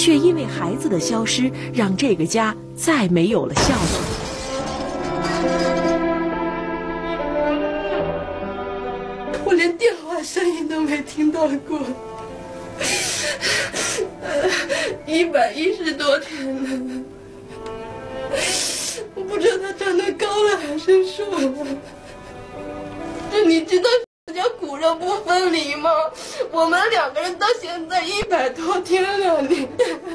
却因为孩子的消失，让这个家再没有了笑容。 我连电话声音都没听到过，110多天了，我不知道他长得高了还是瘦了。这你知道叫骨肉不分离吗？我们2个人到现在100多天了，你。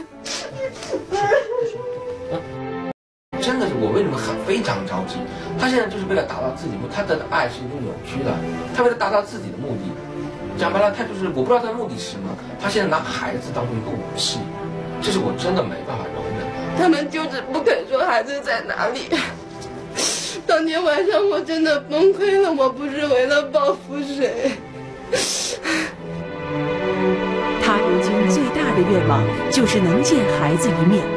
真的是我为什么非常着急？他现在就是为了达到自己目的，他的爱是一种扭曲的，他为了达到自己的目的，讲白了，他就是我不知道他的目的是什么。他现在拿孩子当做一个武器，这是我真的没办法容忍的。 他们就是不肯说孩子在哪里。当天晚上我真的崩溃了，我不是为了报复谁。 他如今最大的愿望就是能见孩子一面。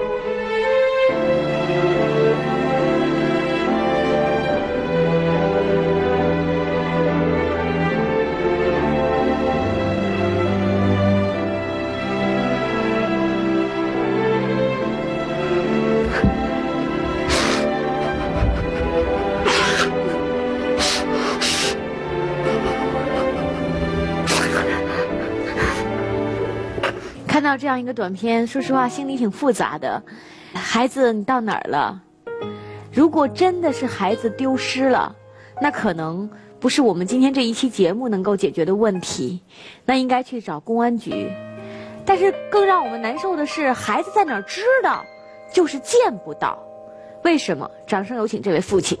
看到这样一个短片，说实话心里挺复杂的。孩子，你到哪儿了？如果真的是孩子丢失了，那可能不是我们今天这一期节目能够解决的问题，那应该去找公安局。但是更让我们难受的是，孩子在哪儿知道，就是见不到。为什么？掌声有请这位父亲。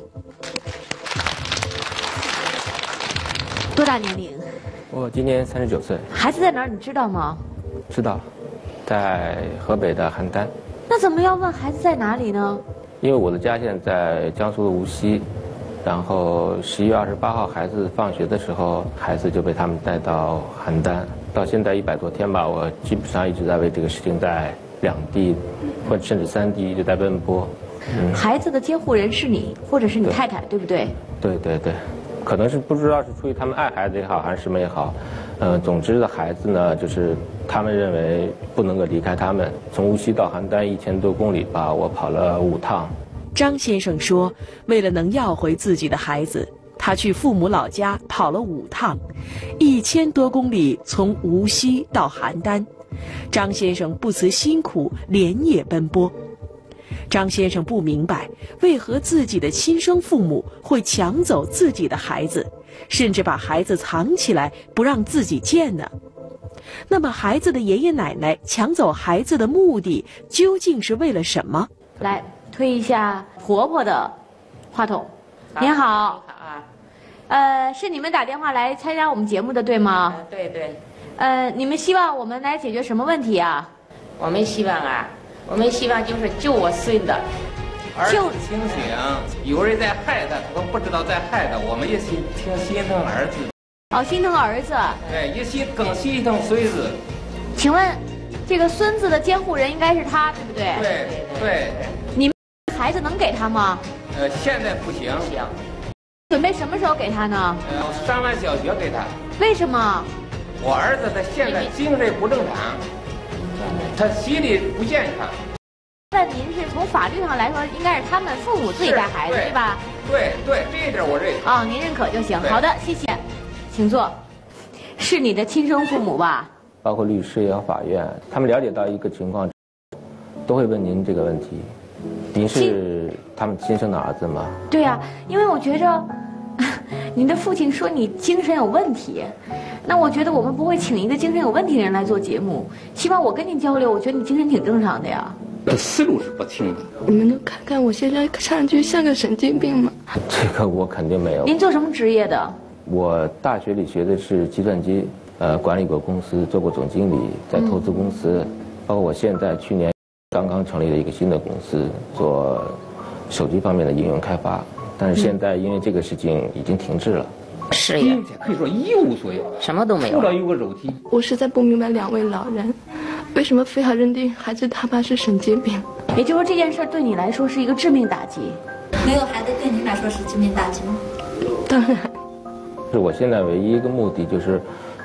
多大年龄？ 我今年39岁。 孩子在哪儿？你知道吗？ 知道，在河北的邯郸。 那怎么要问孩子在哪里呢？ 因为我的家现在在江苏的无锡，然后11月28号孩子放学的时候，孩子就被他们带到邯郸，到现在100多天吧，我基本上一直在为这个事情在2地或者甚至3地一直在奔波。 孩子的监护人是你，或者是你太太，对不对？ 对对对，可能是不知道是出于他们爱孩子也好，还是什么也好，总之的孩子呢，就是他们认为不能够离开他们。从无锡到邯郸1000多公里吧，我跑了5趟。 张先生说，为了能要回自己的孩子，他去父母老家跑了5趟，1000多公里从无锡到邯郸。张先生不辞辛苦，连夜奔波。张先生不明白，为何自己的亲生父母会抢走自己的孩子，甚至把孩子藏起来不让自己见呢？那么孩子的爷爷奶奶抢走孩子的目的究竟是为了什么？ 来推一下婆婆的话筒。您好。 你好啊。 是你们打电话来参加我们节目的，对吗？ 对对。 你们希望我们来解决什么问题啊？ 我们希望就是救我孙子。 儿子清醒，有人在害他，他都不知道在害他，我们也挺心疼儿子。 哦，心疼儿子。 对，更心疼孙子。 请问，这个孙子的监护人应该是他，对不对？ 对对。 你们孩子能给他吗？ 现在不行。 行。 准备什么时候给他呢？ 上完小学给他。 为什么？ 我儿子他现在精神不正常，他心理不健康。 那您是从法律上来说，应该是他们父母自己带孩子，对吧？ 对对，这一点我认可。 哦，您认可就行。好的，谢谢，请坐。是你的亲生父母吧？ 包括律师也好，法院，他们了解到一个情况，都会问您这个问题：您是他们亲生的儿子吗？ 对呀，因为我觉着，您的父亲说你精神有问题，那我觉得我们不会请一个精神有问题的人来做节目。希望我跟您交流，我觉得你精神挺正常的呀。 思路是不清的。 你们都看看我现在看上去像个神经病吗？ 这个我肯定没有。 您做什么职业的？ 我大学里学的是计算机，管理过公司，做过总经理，在投资公司，包括我现在去年刚刚成立了一个新的公司，做手机方面的应用开发，但是现在因为这个事情已经停滞了。 事业可以说一无所有， 什么都没有， 除了有个肉体。 我实在不明白2位老人，为什么非要认定孩子他爸是神经病？ 也就是说，这件事对你来说是一个致命打击。 没有孩子对您来说是致命打击吗？ 当然。 是我现在唯一一个目的就是，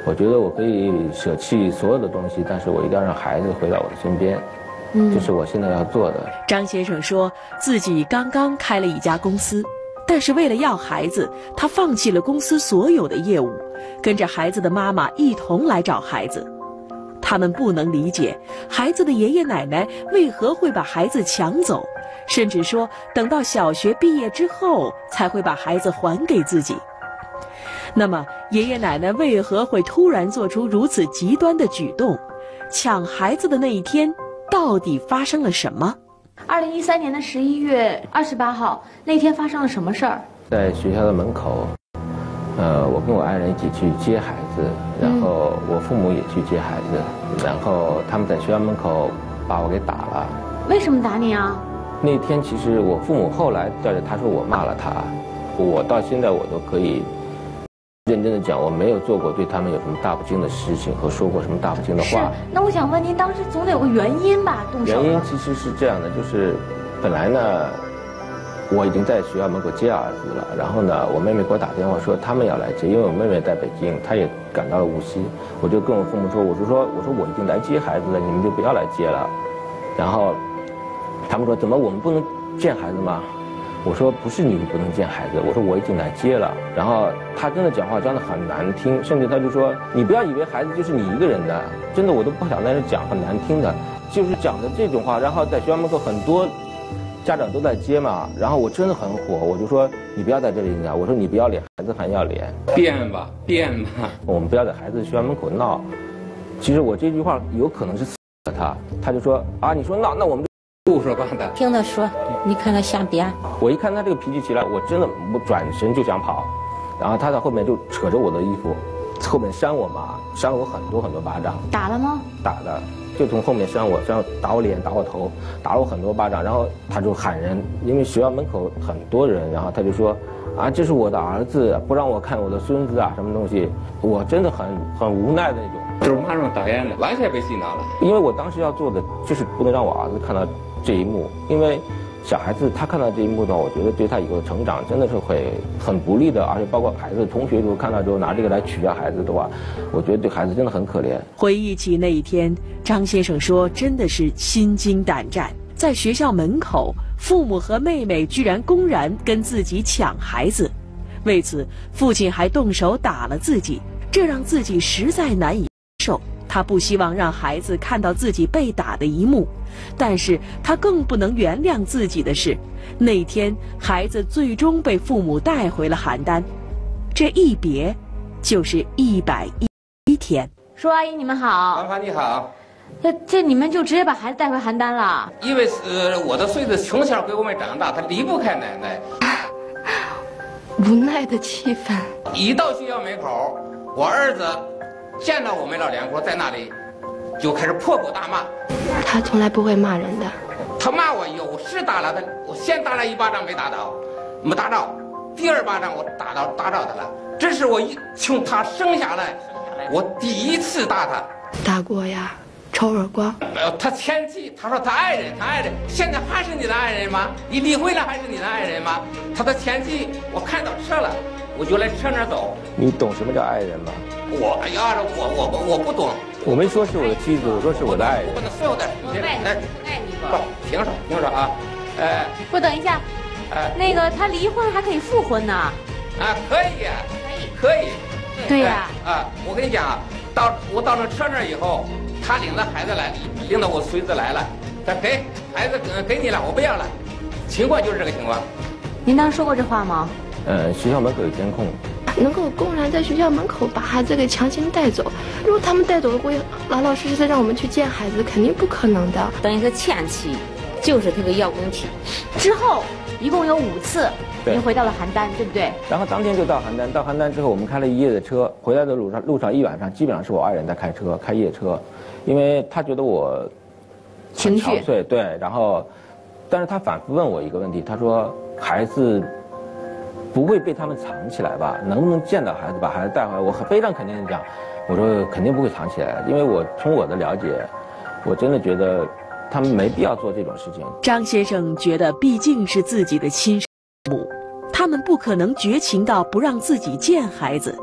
我觉得我可以舍弃所有的东西，但是我一定要让孩子回到我的身边。这是我现在要做的。 张先生说自己刚刚开了一家公司，但是为了要孩子，他放弃了公司所有的业务，跟着孩子的妈妈一同来找孩子。他们不能理解孩子的爷爷奶奶为何会把孩子抢走，甚至说等到小学毕业之后才会把孩子还给自己。那么爷爷奶奶为何会突然做出如此极端的举动？抢孩子的那一天到底发生了什么 ？2013年的11月28号那天发生了什么事儿？ 在学校的门口，我跟我爱人一起去接孩子，然后我父母也去接孩子，然后他们在学校门口把我给打了。 为什么打你啊？ 那天其实我父母后来叫着他说我骂了他，我到现在我都可以认真的讲，我没有做过对他们有什么大不敬的事情和说过什么大不敬的话。 是，那我想问您，当时总得有个原因吧？动手。 原因其实是这样的，就是本来呢，我已经在学校门口接儿子了，然后呢，我妹妹给我打电话说他们要来接，因为我妹妹在北京，她也赶到了无锡，我就跟我父母说，我说我已经来接孩子了，你们就不要来接了。然后他们说怎么我们不能见孩子吗？我说不是你们不能见孩子，我说我已经来接了。然后他真的讲话真的很难听，甚至他就说你不要以为孩子就是你一个人的，真的我都不想在这讲很难听的，就是讲的这种话。然后在学校门口很多家长都在接嘛，然后我真的很火，我就说你不要在这里讲，我说你不要脸，孩子很要脸， 变吧变吧， 我们不要在孩子学校门口闹。其实我这句话有可能是刺了他就说啊你说闹，那我们胡说八道。 听他说，你看他瞎编。 我一看他这个脾气起来，我真的我转身就想跑，然后他在后面就扯着我的衣服，后面扇我嘛，扇了我很多巴掌。 打了吗？ 打的，就从后面扇我，然后打我脸，打我头，打了我很多巴掌。然后他就喊人，因为学校门口很多人，然后他就说啊这是我的儿子，不让我看我的孙子啊什么东西。我真的很无奈的那种， 就是马上导演的，完全被洗脑了。 因为我当时要做的就是不能让我儿子看到这一幕，因为小孩子他看到这一幕的话，我觉得对他以后的成长真的是会很不利的，而且包括孩子同学如果看到之后拿这个来取笑孩子的话，我觉得对孩子真的很可怜。 回忆起那一天，张先生说真的是心惊胆战，在学校门口，父母和妹妹居然公然跟自己抢孩子，为此父亲还动手打了自己，这让自己实在难以接受。他不希望让孩子看到自己被打的一幕，但是他更不能原谅自己的是，那天孩子最终被父母带回了邯郸，这一别就是101天。 舒阿姨你们好。 妈妈你好。 这你们就直接把孩子带回邯郸了？ 因为我的孙子从小给我们长大，他离不开奶奶。 无奈的气氛。 一到学校门口，我儿子见到我们老两口在那里，就开始破口大骂。 他从来不会骂人的。 他骂我有是打了他，我先打了一巴掌没打到，没打着，第二巴掌我打着他了。这是我从他生下来，我第一次打他。 打过呀，抽耳光。 他前妻他说他爱人，现在还是你的爱人吗？你离婚了还是你的爱人吗？他的前妻，我看到车了，我就来车那儿走。 你懂什么叫爱人吗？ 我不懂。 我没说是我的妻子，我说是我的爱人。 我把那所有的爱你不，听说啊， 不，等一下，那个他离婚还可以复婚呢。 啊，可以，可以。 对呀。 我跟你讲啊，我到那车那儿以后，他领着孩子来，领着我孙子来了，他给孩子给你了，我不要了，情况就是这个情况。 您当时说过这话吗？ 学校门口有监控。 能够公然在学校门口把孩子给强行带走，如果他们带走了，会老老实实的让我们去见孩子，肯定不可能的。 等于是前妻，就是他个遥控器。 之后一共有5次，您回到了邯郸，对不对？ 然后当天就到邯郸，到邯郸之后，我们开了1夜的车，回来的路上一晚上，基本上是我爱人在开车，开夜车，因为他觉得我情绪憔悴，对，然后，但是他反复问我一个问题，他说孩子不会被他们藏起来吧？能不能见到孩子，把孩子带回来？我非常肯定的讲，我说肯定不会藏起来，因为我从我的了解，我真的觉得他们没必要做这种事情。 张先生觉得毕竟是自己的亲生母，他们不可能绝情到不让自己见孩子。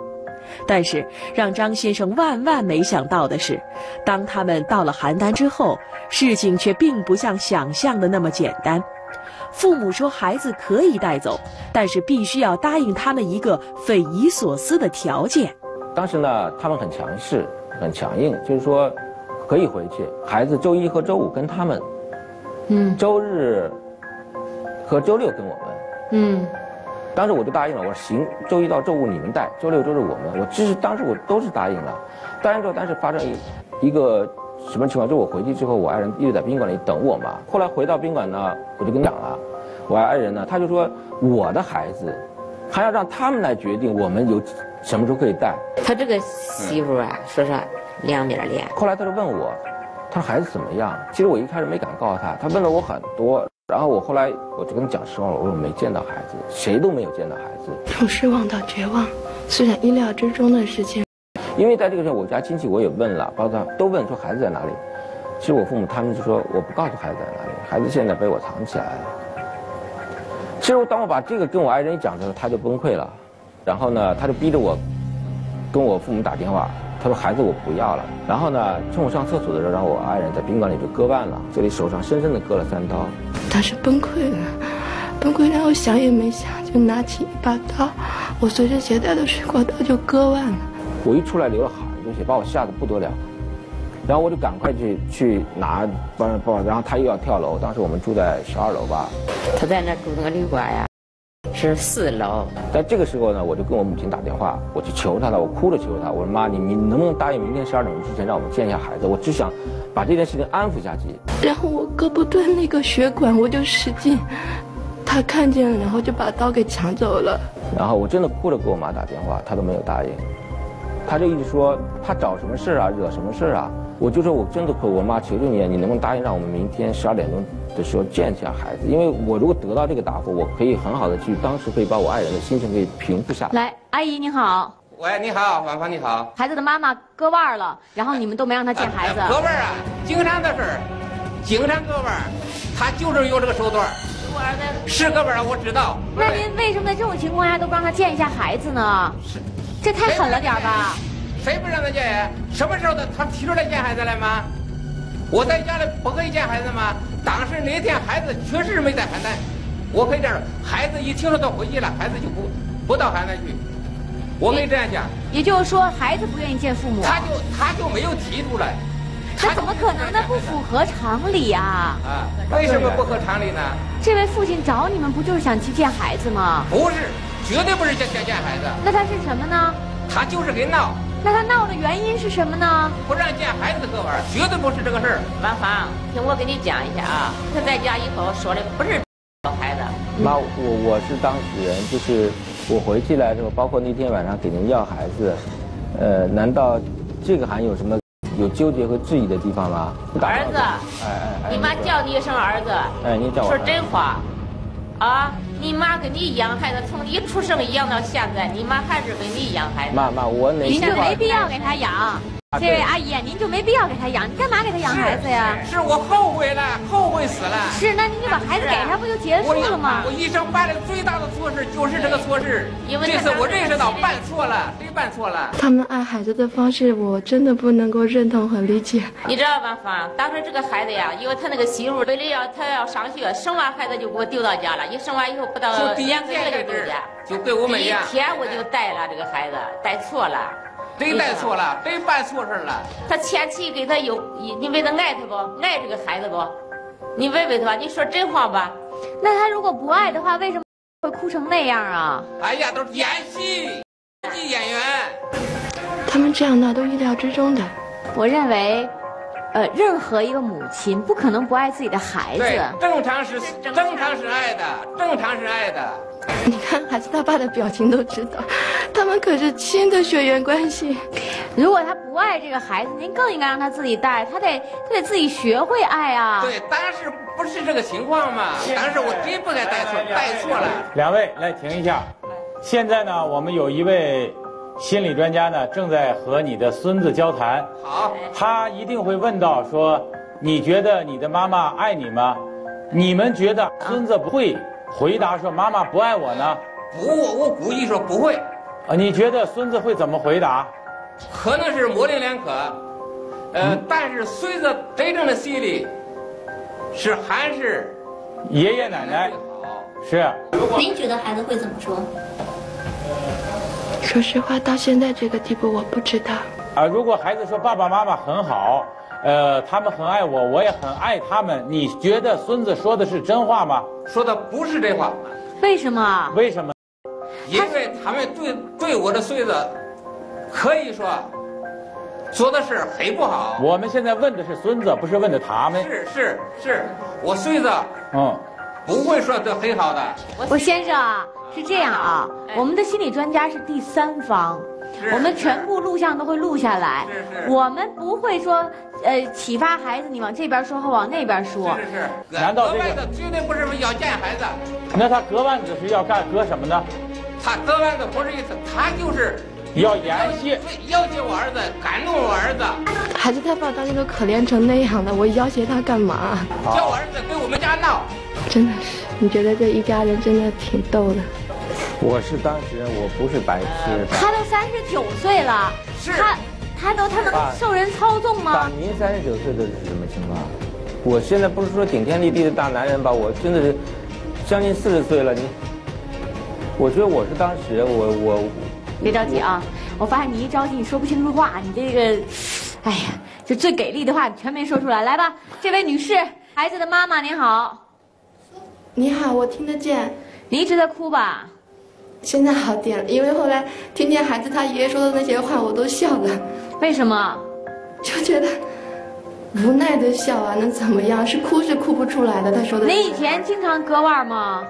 但是让张先生万万没想到的是，当他们到了邯郸之后，事情却并不像想象的那么简单。父母说孩子可以带走，但是必须要答应他们一个匪夷所思的条件。 当时呢，他们很强势，很强硬，就是说可以回去，孩子周一和周五跟他们，周日和周六跟我们，当时我就答应了，我说行，周一到周五你们带，周六周日我们，当时我都是答应了。答应之后，但是发生一个什么情况？就我回去之后，我爱人一直在宾馆里等我嘛。后来回到宾馆呢，我就跟你讲了，我爱人呢，他就说我的孩子还要让他们来决定我们有什么时候可以带。 他这个媳妇啊，说是两边恋。 后来他就问我，他说孩子怎么样？其实我一开始没敢告诉他，他问了我很多。然后后来我就跟他讲实话了，我说我没见到孩子，谁都没有见到孩子。 从失望到绝望，是在意料之中的事情。 因为在这个时候，我家亲戚我也问了，包括他都问说孩子在哪里。其实我父母他们就说我不告诉孩子在哪里，孩子现在被我藏起来了。其实当我把这个跟我爱人一讲的时候，他就崩溃了，然后呢，他就逼着我跟我父母打电话，他说孩子我不要了。然后呢，趁我上厕所的时候，让我爱人在宾馆里就割腕了，这里手上深深的割了3刀。 当时崩溃了，崩溃然后想也没想就拿起一把刀，我随身携带的水果刀就割腕了。 我一出来流了好多血，把我吓得不得了。然后我就赶快去拿包，然后他又要跳楼。当时我们住在12楼吧。 他在那住那个旅馆呀，是4楼。 在这个时候呢，我就跟我母亲打电话，我去求她了，我哭着求她，我说妈，你能不能答应明天12点之前让我们见一下孩子？我只想把这件事情安抚下去。 然后我胳膊断那个血管，我就使劲，他看见了，然后就把刀给抢走了。 然后我真的哭着给我妈打电话，她都没有答应。他就一直说他找什么事啊，惹什么事啊？我就说我真的我妈求求你，你能不能答应让我们明天12点钟的时候见一下孩子？因为我如果得到这个答复，我可以很好的当时可以把我爱人的心情可以平复下来。 来，阿姨你好。 喂，你好，婉芳你好。 孩子的妈妈割腕了，然后你们都没让她见孩子。 割腕啊，经常的事儿，经常割腕，他就是有这个手段。我儿子是割腕，我知道。 那您为什么在这种情况下都不让他见一下孩子呢？这太狠了点吧？ 谁不让他见呀？什么时候他提出来见孩子来吗？我在家里不可以见孩子吗？当时那天孩子确实没在邯郸，我可以这样，孩子一听说他回去了，孩子就不到邯郸去，我可以这样讲。 也就是说，孩子不愿意见父母， 他就没有提出来。 那怎么可能呢？不符合常理啊！ 为什么不合常理呢？ 这位父亲找你们不就是想去见孩子吗？ 不是，绝对不是想见孩子。 那他是什么呢？ 他就是给闹。 那他闹的原因是什么呢？ 不让见孩子的割腕，绝对不是这个事儿。 婉芳，听我给你讲一下啊，他在家以后说的不是孩子。 妈，我是当事人，就是我回去来之后，包括那天晚上给您要孩子，难道这个还有什么有纠结和质疑的地方吗？ 儿子，你妈叫你一声儿子， 您叫我说真话，啊，你妈跟你养孩子，从你一出生养到现在，你妈还是给你养孩子。 妈，我您就没必要给他养。这位阿姨，您就没必要给他养，你干嘛给他养孩子呀？ 是我后悔了，后悔死了。 是，那您就把孩子给他，不就结束了吗？ 我一生办的最大的错事就是这个错事，这次我认识到办错了，真办错了。 他们爱孩子的方式，我真的不能够认同和理解。 你知道吧，芳？当时这个孩子呀，因为他那个媳妇为了他要上学，生完孩子就给我丢到家了，一生完以后不到2个月就丢家， 就跟我们一样。 第一天我就带了这个孩子，带错了。 真带错了，真办错事了。 他前妻给他你为他爱他不？爱这个孩子不？你问问他，你说真话吧？ 那他如果不爱的话，为什么会哭成那样啊？ 哎呀，都是演戏演员。 他们这样闹都意料之中的。 我认为，任何一个母亲不可能不爱自己的孩子。 对，正常是爱的，正常是爱的。 你看孩子他爸的表情都知道，他们可是亲的血缘关系。 如果他不爱这个孩子，您更应该让他自己带，他得自己学会爱啊。 对，当时不是这个情况嘛，当时我真不该带错了。 两位来停一下，现在呢，我们有一位心理专家呢，正在和你的孙子交谈。 好， 他一定会问到说，你觉得你的妈妈爱你吗？你们觉得孙子不会回答说妈妈不爱我呢？ 不，我估计说不会。 你觉得孙子会怎么回答？ 可能是模棱两可，但是孙子真正的心里是还是爷爷奶奶是。 您觉得孩子会怎么说？ 说实话，到现在这个地步，我不知道。 如果孩子说爸爸妈妈很好，他们很爱我，我也很爱他们，你觉得孙子说的是真话吗？ 说的不是真话。 为什么？ 为什么？ 因为他们对我的孙子，可以说做的事很不好。 我们现在问的是孙子，不是问的他们。 是，我孙子不会说的很好的。 我先生啊，是这样啊，我们的心理专家是第三方。我们全部录像都会录下来，我们不会说，启发孩子你往这边说或往那边说。 是。 难道这个割腕子绝对不是要见孩子？ 那他割腕子是要割什么呢？ 他割腕子不是意思，他就是要演戏， 要挟我儿子，感动我儿子。 孩子他爸当年都可怜成那样了，我要挟他干嘛？ 叫我儿子跟我们家闹。 真的是，你觉得这一家人真的挺逗的。 我是当事人，我不是白痴。 他都39岁了，他能受人操纵吗？ 爸，您39岁的是什么情况？我现在不是说顶天立地的大男人吧？我真的是将近40岁了，我觉得我是当事人，我别着急啊！我发现你一着急，你说不清楚话，你这个，哎呀，就最给力的话你全没说出来。来吧，这位女士，孩子的妈妈您好。 你好，我听得见。 你一直在哭吧？ 现在好点了，因为后来听见孩子他爷爷说的那些话，我都笑了。 为什么？ 就觉得无奈的笑啊，能怎么样？是哭不出来的。他说的。 你以前经常割腕吗？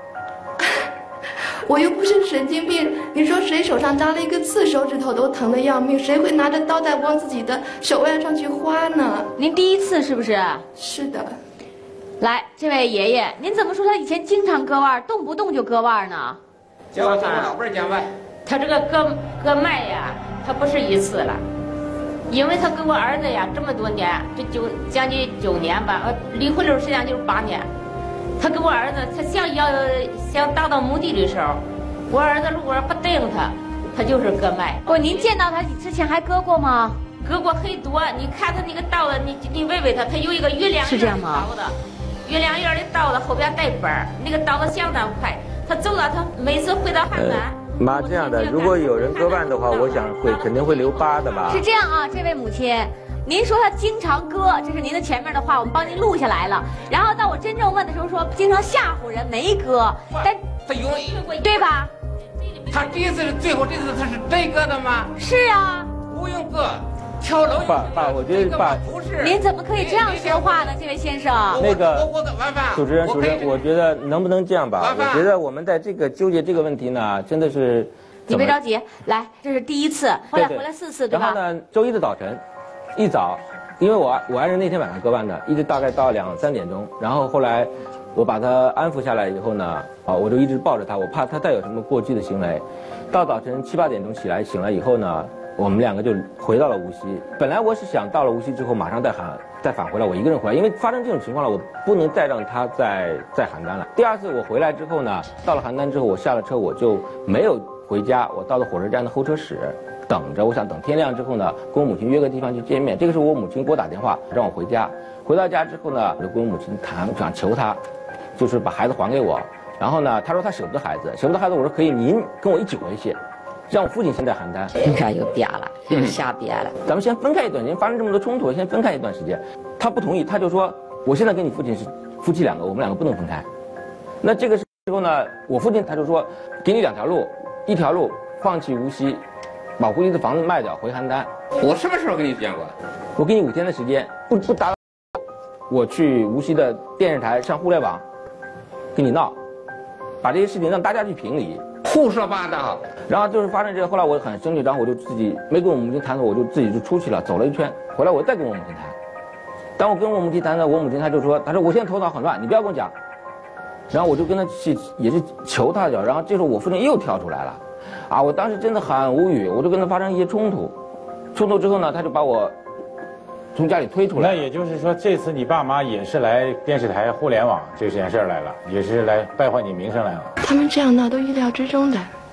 我又不是神经病，你说谁手上扎了一个刺，手指头都疼得要命，谁会拿着刀再往自己的手腕上去划呢？ 您第一次是不是？ 是的。 来，这位爷爷，您怎么说他以前经常割腕，动不动就割腕呢？ 叫我老伴儿讲吧。 他这个割脉呀，他不是一次了，因为他跟我儿子呀这么多年，这将近9年吧，离婚的时间就是8年。他跟我儿子，他想达到目的的时候，我儿子如果不答应他就是割脉。 您见到他之前还割过吗？ 割过很多，你看他那个刀子，你问问他，他有一个月亮是这样吗？ 刀子，月亮叶的刀子后边带把儿，那个刀子相当快。他走了，他每次回到邯郸。 妈，这样的，如果有人割腕的话，我想肯定会留疤的吧？ 是这样啊，这位母亲，您说他经常割，这是您的前面的话，我们帮您录下来了。然后到我真正问的时候说，经常吓唬人，没割，但他有对吧？ 他这次最后这次他是真割的吗？ 是啊， 不用割。跳楼。 爸，我觉得爸， 不是。 您怎么可以这样说话呢，这位先生？ 那个主持人，我觉得能不能这样吧？我觉得我们在这个纠结这个问题呢，真的是。 你别着急，来，这是第一次，后来回来4次，对吧？ 然后呢，周一的早晨，一早，因为我爱人那天晚上割腕的，一直大概到2、3点钟，然后后来我把他安抚下来以后呢，我就一直抱着他，我怕他再有什么过激的行为。到早晨7、8点钟醒来以后呢。我们2个就回到了无锡。本来我是想到了无锡之后马上再返回来，我一个人回来，因为发生这种情况了，我不能再让他在邯郸了。第2次我回来之后呢，到了邯郸之后，我下了车我就没有回家，我到了火车站的候车室等着，我想等天亮之后呢，跟我母亲约个地方去见面。这个时候我母亲给我打电话让我回家。回到家之后呢，我就跟我母亲谈，想求她，就是把孩子还给我。然后呢，她说她舍不得孩子，我说可以，您跟我一起回去。让我父亲先在邯郸， 你看又瘪了，又瞎瘪了。 咱们先分开一段时间，发生这么多冲突，先分开一段时间。他不同意，他就说：“我现在跟你父亲是夫妻2个，我们2个不能分开。”那这个时候呢，我父亲他就说：“给你2条路，一条路放弃无锡，把无锡的房子卖掉回邯郸。” 我什么时候跟你讲过？ 我给你5天的时间，不打，我去无锡的电视台上互联网，跟你闹，把这些事情让大家去评理。 胡说八道。 然后就是发生这个，后来我很生气，然后我就自己没跟我母亲谈，我就自己就出去了，走了一圈，回来我再跟我母亲谈。当我跟我母亲谈呢，我母亲她就说：“她说我现在头脑很乱，你不要跟我讲。”然后我就跟她去也是求她的，然后这时候我父亲又跳出来了，我当时真的很无语，我就跟他发生一些冲突之后呢，他就把我从家里推出来。 那也就是说，这次你爸妈也是来电视台互联网这件事来了，也是来败坏你名声来了。 他们这样闹都意料之中的。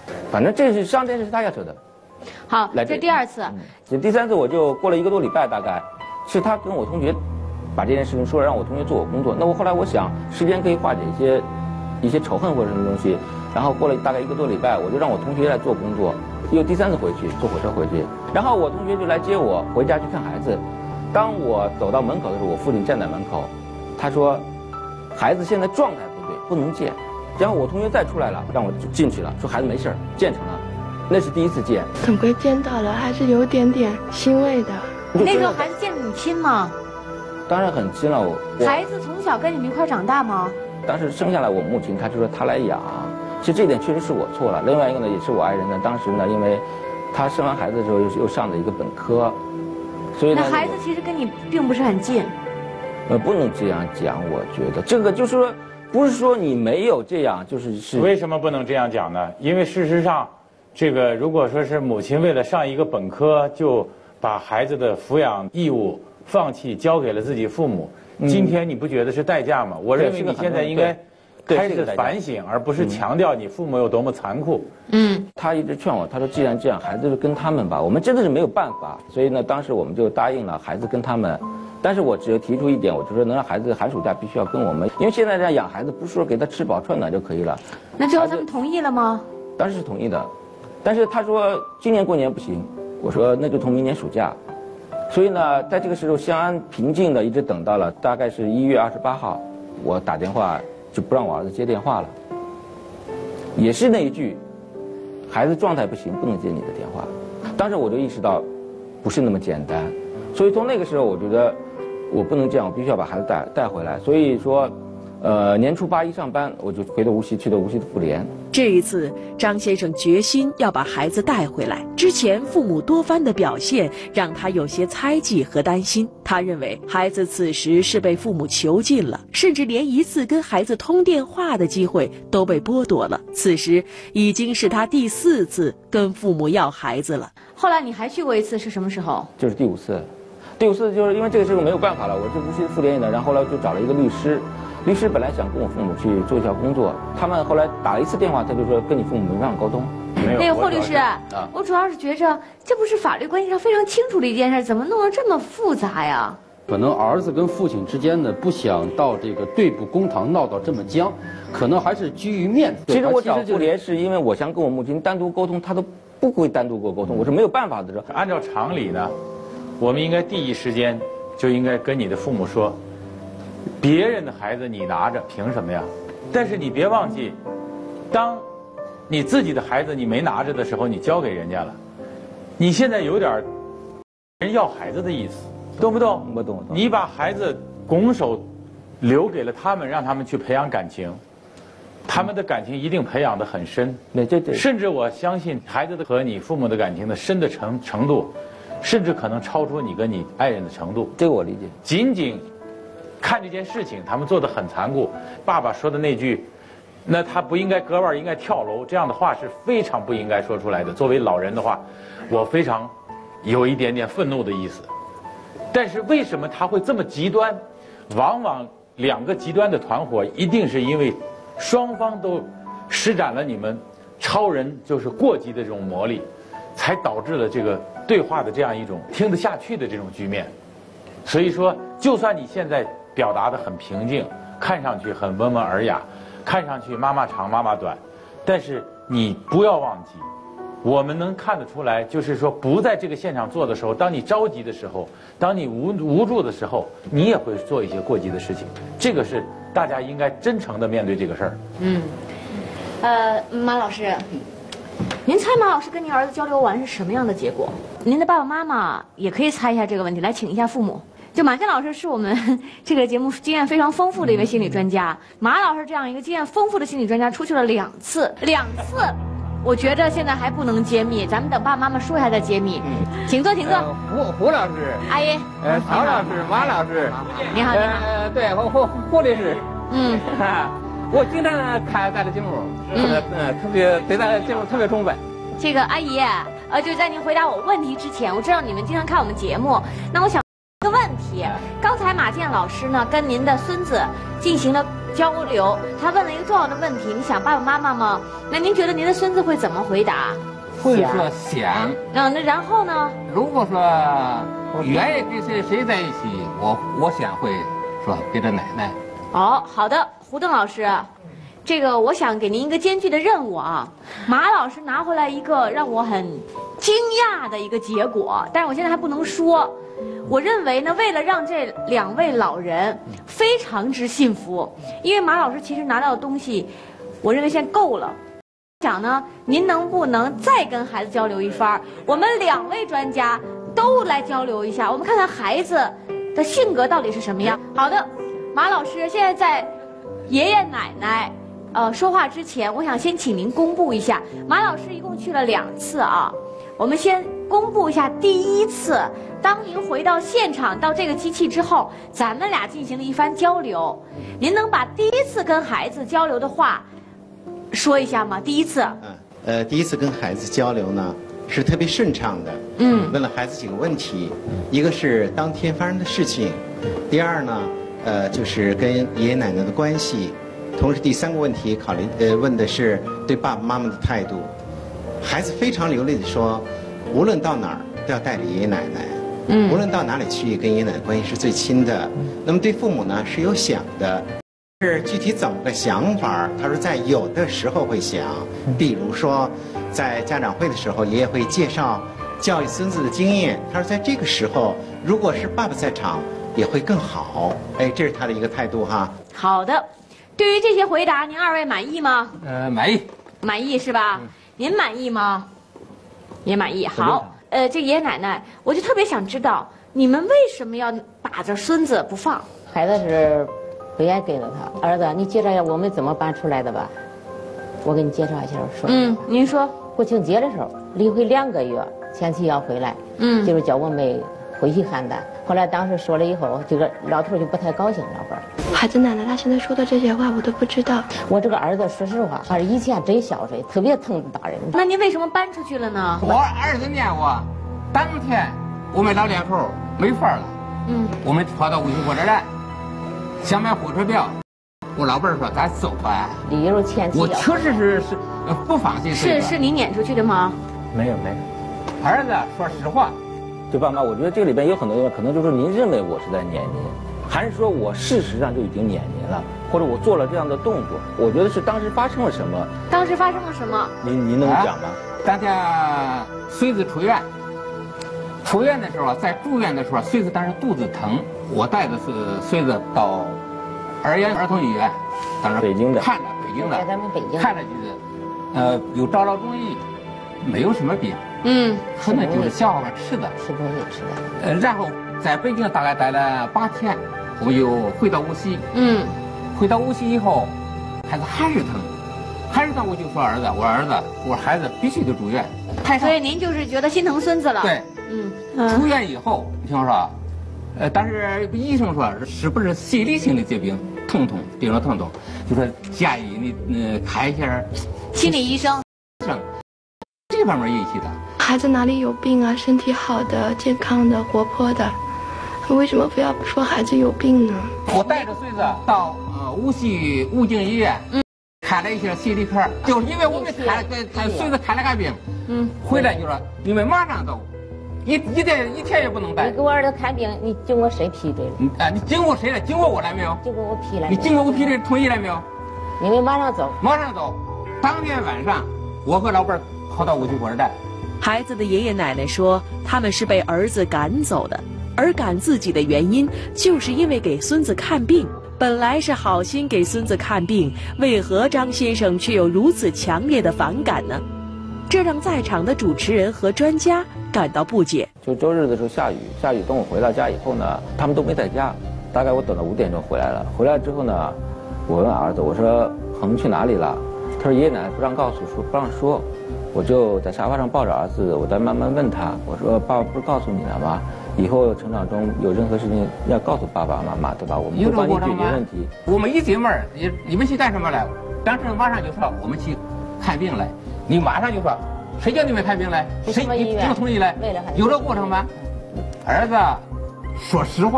反正这是上天是他要求的。 好，这第2次， 第3次我就过了1个多礼拜，大概是他跟我同学把这件事情说，让我同学做我工作。那我后来我想，时间可以化解一些仇恨或者什么东西。然后过了大概1个多礼拜，我就让我同学来做工作，又第3次回去坐火车回去，然后我同学就来接我回家去看孩子。当我走到门口的时候，我父亲站在门口，他说：“孩子现在状态不对，不能见。”然后我同学再出来了，让我进去了，说孩子没事，见成了。那是第1次见， 总归见到了，还是有点点欣慰的。 那时候孩子见着你亲吗？ 当然很亲了。 孩子从小跟你们一块长大吗？ 当时生下来，我母亲她就说她来养，其实这点确实是我错了。另外一个呢，也是我爱人呢，当时呢，因为她生完孩子之后又上了一个本科，所以呢， 那孩子其实跟你并不是很近。 不能这样讲，我觉得这个就是说，不是说你没有这样，是为什么不能这样讲呢？因为事实上，这个如果说是母亲为了上一个本科，就把孩子的抚养义务放弃，交给了自己父母，今天你不觉得是代价吗？我认为你现在应该开始反省，而不是强调你父母有多么残酷。 他一直劝我，他说既然这样，孩子就跟他们吧，我们真的是没有办法。所以呢，当时我们就答应了孩子跟他们。但是我只有提出一点，我就说能让孩子寒暑假必须要跟我们，因为现在这样养孩子不是说给他吃饱穿暖就可以了。 那最后他们同意了吗？ 当时是同意的，但是他说今年过年不行，我说那就从明年暑假。所以呢，在这个时候，相安平静的一直等到了大概是1月28号，我打电话就不让我儿子接电话了，也是那一句，孩子状态不行，不能接你的电话。当时我就意识到，不是那么简单，所以从那个时候，我觉得我不能这样，我必须要把孩子带回来。所以说，年初8一上班，我就回到无锡，去的无锡的妇联。 这一次，张先生决心要把孩子带回来。之前父母多番的表现让他有些猜忌和担心。他认为孩子此时是被父母囚禁了，甚至连一次跟孩子通电话的机会都被剥夺了。此时已经是他第4次跟父母要孩子了。 后来你还去过一次，是什么时候？ 就是第5次。第5次就是因为这个时候没有办法了，我就无锡的妇联呢，然后呢就找了一个律师。律师本来想跟我父母去做一下工作，他们后来打了1次电话，他就说跟你父母没办法沟通。 那个霍律师，我主要是觉着这不是法律关系上非常清楚的一件事，怎么弄得这么复杂呀？ 可能儿子跟父亲之间呢，不想到这个对簿公堂闹到这么僵，可能还是基于面子。 其实我找妇联是因为我想跟我母亲单独沟通，他都不会单独跟我沟通，我是没有办法的。 按照常理呢，我们应该第一时间就应该跟你的父母说，别人的孩子你拿着，凭什么呀？但是你别忘记，当你自己的孩子你没拿着的时候，你交给人家了，你现在有点人要孩子的意思，懂不懂？ 我懂。 你把孩子拱手留给了他们，让他们去培养感情，他们的感情一定培养得很深。 对。 甚至我相信孩子的和你父母的感情的深的程度，甚至可能超出你跟你爱人的程度。 这个我理解。 仅仅看这件事情，他们做得很残酷。爸爸说的那句，那他不应该割腕，应该跳楼，这样的话是非常不应该说出来的。作为老人的话，我非常有一点点愤怒的意思。但是为什么他会这么极端？往往2个极端的团伙，一定是因为双方都施展了你们超人就是过激的这种魔力，才导致了这个对话的这样一种听得下去的这种局面。所以说，就算你现在表达得很平静，看上去很温文尔雅，看上去妈妈长妈妈短，但是你不要忘记，我们能看得出来，就是说不在这个现场做的时候，当你着急的时候，当你无助的时候，你也会做一些过激的事情。这个是大家应该真诚地面对这个事儿。马老师，您猜马老师跟您儿子交流完是什么样的结果？您的爸爸妈妈也可以猜一下这个问题，来请一下父母。就马健老师是我们这个节目经验非常丰富的一位心理专家，马老师这样一个经验丰富的心理专家出去了2次，我觉着现在还不能揭秘，咱们等爸爸妈妈说一下再揭秘。请坐，请坐。 胡老师， 阿姨， 曹老师，马老师， 你好，你好。 对，胡律师。我经常看咱的节目，特别对咱的节目特别崇拜。 这个阿姨，就在您回答我问题之前，我知道你们经常看我们节目，那我想一个问题，刚才马健老师呢跟您的孙子进行了交流，他问了一个重要的问题，你想爸爸妈妈吗？那您觉得您的孙子会怎么回答？ 会说想。 那然后呢？ 如果说愿意跟谁在一起，我想会说跟着奶奶。 哦，好的，胡邓老师，这个我想给您一个艰巨的任务啊。马老师拿回来一个让我很惊讶的一个结果，但是我现在还不能说。我认为呢，为了让这2位老人非常之幸福，因为马老师其实拿到的东西，我认为现在够了。想呢，您能不能再跟孩子交流一番？我们2位专家都来交流一下，我们看看孩子的性格到底是什么样。好的，马老师，现在在爷爷奶奶说话之前，我想先请您公布一下，马老师一共去了2次啊。我们先公布一下第1次，当您回到现场到这个机器之后，咱们俩进行了一番交流，您能把第1次跟孩子交流的话说一下吗？第1次， 第1次跟孩子交流呢是特别顺畅的，问了孩子几个问题，一个是当天发生的事情，第2呢，就是跟爷爷奶奶的关系，同时第3个问题问的是对爸爸妈妈的态度。孩子非常流利地说，无论到哪儿都要带着爷爷奶奶，无论到哪里去跟爷爷奶奶关系是最亲的。那么对父母呢是有想的，是具体怎么个想法？他说在有的时候会想，比如说在家长会的时候，爷爷会介绍教育孙子的经验。他说在这个时候，如果是爸爸在场，也会更好。哎，这是他的一个态度哈。 好的，对于这些回答，您2位满意吗？ 满意。 满意是吧？您满意吗？也满意。好，这爷爷奶奶，我就特别想知道，你们为什么要把着孙子不放？ 孩子是不愿意跟着他。儿子，你介绍一下我们怎么搬出来的吧？我给你介绍一下，说。 您说。 国庆节的时候离回2个月，前期要回来，就是叫我们回去邯郸。后来当时说了以后，这个老头就不太高兴，老伴儿。 孩子奶奶他现在说的这些话我都不知道。 我这个儿子说实话，他以前真孝顺，特别疼大人。 那您为什么搬出去了呢？ 我儿子念我，当天我们老2口没法了，我们跑到无锡火车站，想买火车票。我老伴儿说咱走吧。 理由前期我确实是不放心。 是你撵出去的吗？ 没有。 儿子说实话， 就爸妈，我觉得这里边有很多人可能就是您认为我是在撵您，还是说我事实上就已经撵您了，或者我做了这样的动作？我觉得是当时发生了什么？ 当时发生了什么？ 您能讲吗？ 当天孙子出院的时候，在住院的时候，孙子当时肚子疼，我带着孙子到儿童医院，当时北京的， 看着北京的， 在咱们北京看着就是有照了中医，没有什么病，可能就是消化吃的， 吃东西吃的。 然后在北京大概待了8天，我又回到无锡，回到无锡以后，孩子还是疼，我就说儿子，我说孩子必须得住院。 所以您就是觉得心疼孙子了？ 对，出院以后，你听我说。但是医生说是不是心理性的疾病，病了疼痛，就说建议你看一下心理医生， 这方面引起的。 孩子哪里有病啊？身体好的、健康的、活泼的，为什么非要说孩子有病呢？ 我带着孙子到无锡武警医院，看了一下心理科，就是因为我们孙子看了个病，回来就说你们马上走。一天也不能待。 你给我儿子看病，你经过谁批准了？ 你经过谁了？经过我来没有？ 经过我批了。 你经过我批的同意了没有？ 你们马上走。 马上走。当天晚上，我和老伴儿跑到无锡火车站。 孩子的爷爷奶奶说，他们是被儿子赶走的，而赶自己的原因，就是因为给孙子看病。本来是好心给孙子看病，为何张先生却有如此强烈的反感呢？这让在场的主持人和专家感到不解。 就周日的时候下雨，等我回到家以后呢，他们都没在家，大概我等到5点钟回来了。回来之后呢，我问儿子，我说恒去哪里了？他说爷爷奶奶不让说。我就在沙发上抱着儿子，我再慢慢问他，我说爸爸不是告诉你了吗？以后成长中有任何事情要告诉爸爸妈妈，对吧？我们会帮你解决问题。 我们一进门，你们去干什么来？当时马上就说我们去看病来。你马上就说，谁叫你们看病来？谁你不同意来？有这过程吗？儿子，说实话，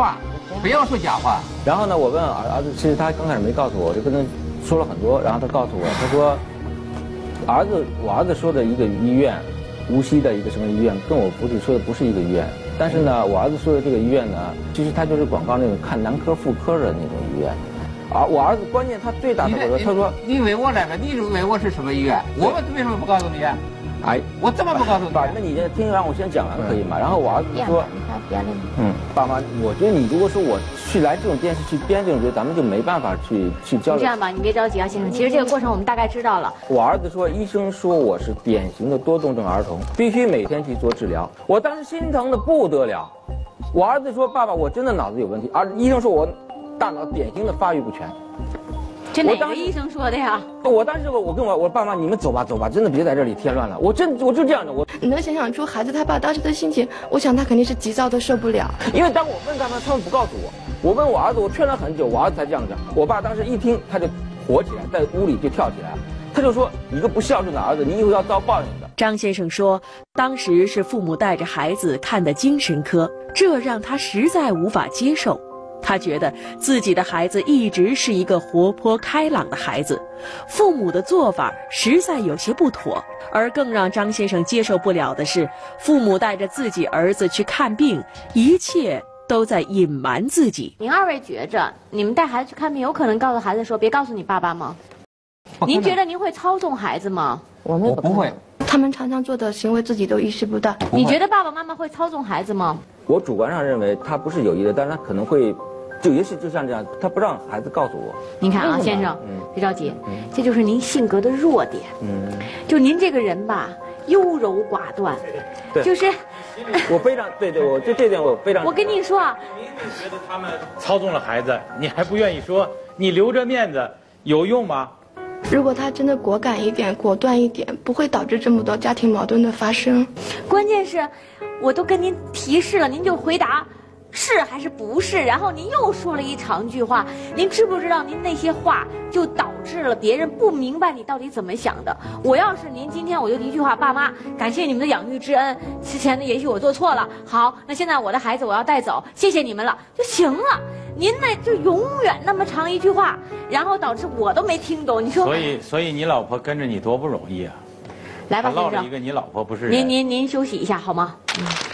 不要说假话。 然后呢，我问儿子，其实他刚开始没告诉我，我就跟他说了很多，然后他告诉我，他说，我儿子说的一个医院，无锡的一个什么医院，跟我父亲说的不是一个医院。但是呢，我儿子说的这个医院呢，其实他就是广告那种看男科、妇科的那种医院。我儿子关键他最大的我说，他说你问我来了，你问我是什么医院？我们为什么不告诉你？ 哎， 我怎么不告诉你？ 那你先听，让我先讲完可以吗？然后我儿子说，爸妈，我觉得你如果说我去来这种电视去编这种剧，咱们就没办法去交流。 这样吧，你别着急啊，先生。其实这个过程我们大概知道了。 我儿子说，医生说我是典型的多动症儿童，必须每天去做治疗。我当时心疼的不得了。我儿子说，爸爸，我真的脑子有问题，医生说我大脑典型的发育不全。 这哪个医生说的呀？ 我当时我跟我爸妈，你们走吧，真的别在这里添乱了。我就这样的。 你能想象出孩子他爸当时的心情？我想他肯定是急躁的受不了。 因为当我问他们不告诉我。我问我儿子，我劝了很久，我儿子才这样讲。我爸当时一听，他就火起来，在屋里就跳起来，他就说：“你个不孝顺的儿子，你以后要遭报应的。” 张先生说，当时是父母带着孩子看的精神科，这让他实在无法接受。他觉得自己的孩子一直是一个活泼开朗的孩子，父母的做法实在有些不妥。而更让张先生接受不了的是，父母带着自己儿子去看病，一切都在隐瞒自己。 您二位觉着，你们带孩子去看病，有可能告诉孩子说别告诉你爸爸吗？您觉得您会操纵孩子吗？ 我不会。 他们常常做的行为自己都意识不到。 你觉得爸爸妈妈会操纵孩子吗？ 我主观上认为他不是有意的，但是他可能会。就也许就像这样，他不让孩子告诉我。 您看啊，先生，别着急，这就是您性格的弱点。就您这个人吧，优柔寡断，就是我非常对，我就这点我非常。 我跟你说啊， 您是觉得他们操纵了孩子，你还不愿意说，你留着面子有用吗？ 如果他真的果敢一点、果断一点，不会导致这么多家庭矛盾的发生。 关键是，我都跟您提示了，您就回答。是还是不是？然后您又说了一长句话，您知不知道您那些话就导致了别人不明白你到底怎么想的？我要是您，今天我就一句话，爸妈，感谢你们的养育之恩，之前呢也许我做错了，好，那现在我的孩子我要带走，谢谢你们了就行了。您那就永远那么长一句话，然后导致我都没听懂。你说， 所以你老婆跟着你多不容易啊！ 来吧，先生， 落了一个你老婆不是人。 您休息一下好吗？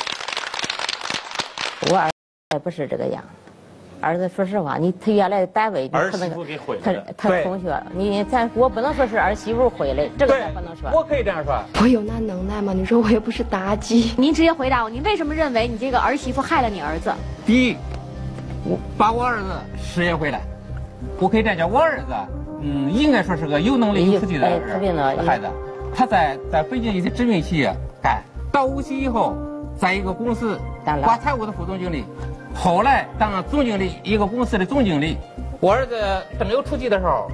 我儿子不是这个样，儿子说实话，他原来的单位儿媳妇给毁了， 他同学，我不能说是儿媳妇毁了，这个咱不能说。 我可以这样说。 我有那能耐吗？你说我又不是妲己。 您直接回答我，您为什么认为你这个儿媳妇害了你儿子？ 第一，我把我儿子拾掖回来，我可以这样讲，我儿子，应该说是个有能力、有出息的孩子。他在北京一些知名企业干，到无锡以后，在一个公司管财务的副总经理，后来当了总经理，一个公司的总经理。我儿子正有出息的时候，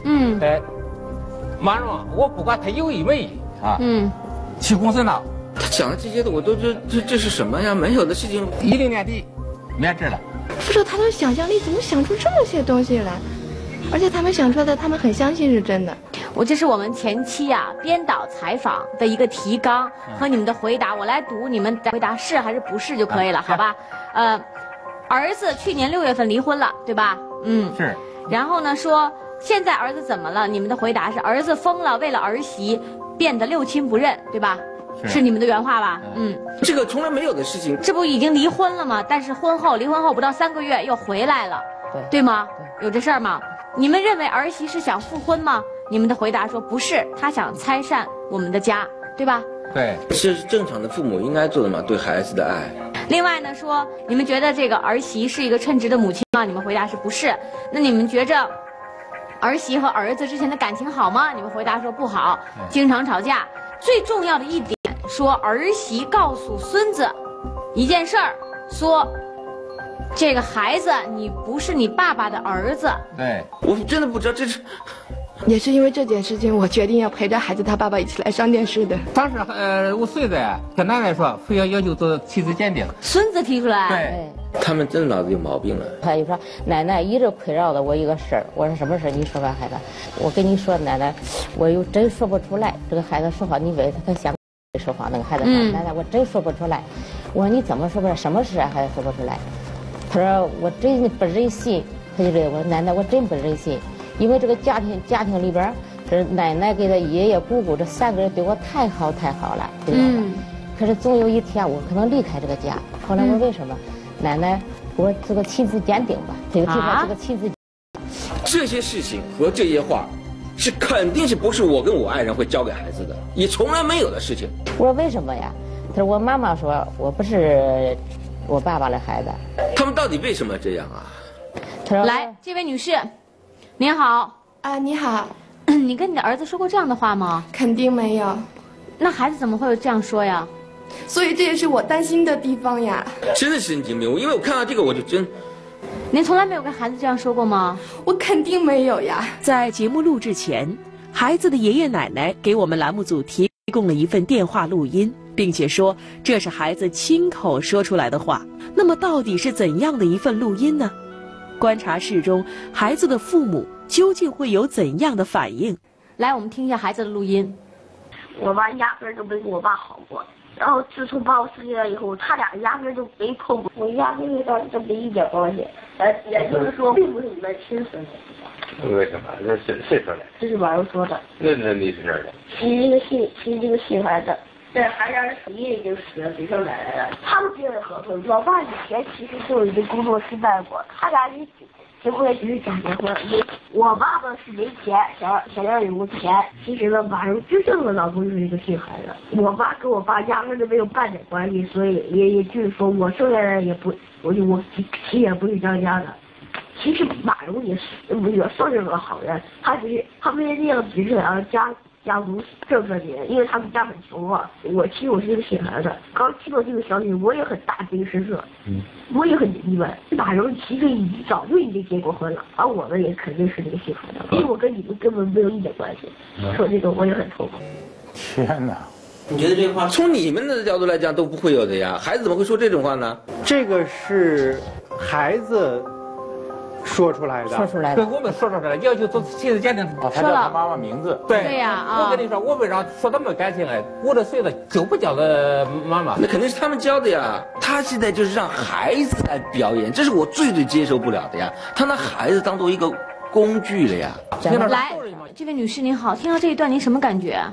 马上我不管他有意没意啊，去公司闹。 他讲的这些的我都这是什么呀？没有的事情。 10年底免职了。 不是他的想象力怎么想出这么些东西来？而且他们想出来的，他们很相信是真的。 这是我们前期编导采访的一个提纲和你们的回答，我来读，你们回答是还是不是就可以了，好吧？儿子去年6月份离婚了，对吧？ 是。 然后呢，说现在儿子怎么了？你们的回答是儿子疯了，为了儿媳变得六亲不认，对吧？是你们的原话吧？ 这个从来没有的事情。 这不已经离婚了吗？但是离婚后不到3个月又回来了，对吗？有这事儿吗？你们认为儿媳是想复婚吗？你们的回答说不是，她想拆散我们的家，对吧？ 对，这是正常的父母应该做的嘛，对孩子的爱。 另外呢，说你们觉得这个儿媳是一个称职的母亲吗？你们回答是不是。那你们觉着儿媳和儿子之前的感情好吗？你们回答说不好，经常吵架。最重要的一点，说儿媳告诉孙子一件事儿，说这个孩子你不是你爸爸的儿子。 对， 我真的不知道这是。 也是因为这件事情，我决定要陪着孩子他爸爸一起来上电视的。 当时我孙子跟奶奶说，非要求做妻子鉴定。 孙子提出来。 对， 他们真的脑子有毛病了。 他就说奶奶一直困扰着我一个事儿，我说什么事儿？你说吧，孩子。我跟你说，奶奶，我又真说不出来。这个孩子说话，你问他想说话，那个孩子说，奶奶我真说不出来。我说你怎么说不出来？什么事孩子说不出来？ 他说我真不忍心，他就这我奶奶我真不忍心，因为这个家庭里边，这奶奶给他爷爷姑姑这3个人对我太好了，对吧？可是总有一天我可能离开这个家。后来我为什么？奶奶给我这个亲子鉴定吧，这个亲子。 这些事情和这些话，是肯定是不是我跟我爱人会教给孩子的，也从来没有的事情。 我说为什么呀？他说我妈妈说我不是我爸爸的孩子。 他们到底为什么这样啊？ 他说来，这位女士，您好。 啊，你好。 你跟你的儿子说过这样的话吗？ 肯定没有。 那孩子怎么会这样说呀？ 所以这也是我担心的地方呀。 真的神经病，因为我看到这个我就真。 您从来没有跟孩子这样说过吗？ 我肯定没有呀。 在节目录制前，孩子的爷爷奶奶给我们栏目组提供了一份电话录音，并且说这是孩子亲口说出来的话。那么到底是怎样的一份录音呢？观察室中孩子的父母究竟会有怎样的反应？ 来，我们听一下孩子的录音。 我爸压根儿就没跟我爸好过，然后自从把我生下来以后，他俩压根儿就没碰过，我压根儿跟他这没一点关系。也就是说，并不是你们亲生的。 为什么？这谁说的？ 这是网上说的。 那你是哪儿的？ 其实这个姓孩子，这孩子爷爷已经死了，只剩奶奶了。他们结的合同，老爸以前其实就已经工作失败过，他俩结婚也只是假结婚。我爸爸是没钱，想要有个钱。其实呢，马上真正的老公就是一个姓孩子。我爸跟我爸压根就没有半点关系，所以也就是说，我生下来也不，我其实也不是张家的。其实马蓉也算是个好人，他们那样只是想要家族振奋你，因为他们家很穷啊。其实我是一个姓孩子，刚听到这个消息，我也很大惊失色，我也很意外。马蓉其实早就已经结过婚了，而我们也肯定是这个姓孩子，因为我跟你们根本没有一点关系。说这个我也很痛苦。 天哪！ 你觉得这话从你们的角度来讲都不会有的呀？孩子怎么会说这种话呢？ 这个是孩子说出来的， 对，我们说出来了，要求做亲子鉴定， 他叫他妈妈名字。 对呀， 我跟你说，我为啥说那么感情哎？5多岁了就不叫的妈妈， 那肯定是他们教的呀。他现在就是让孩子来表演，这是我最接受不了的呀。他拿孩子当做一个工具了呀。 来，这位女士您好，听到这一段您什么感觉？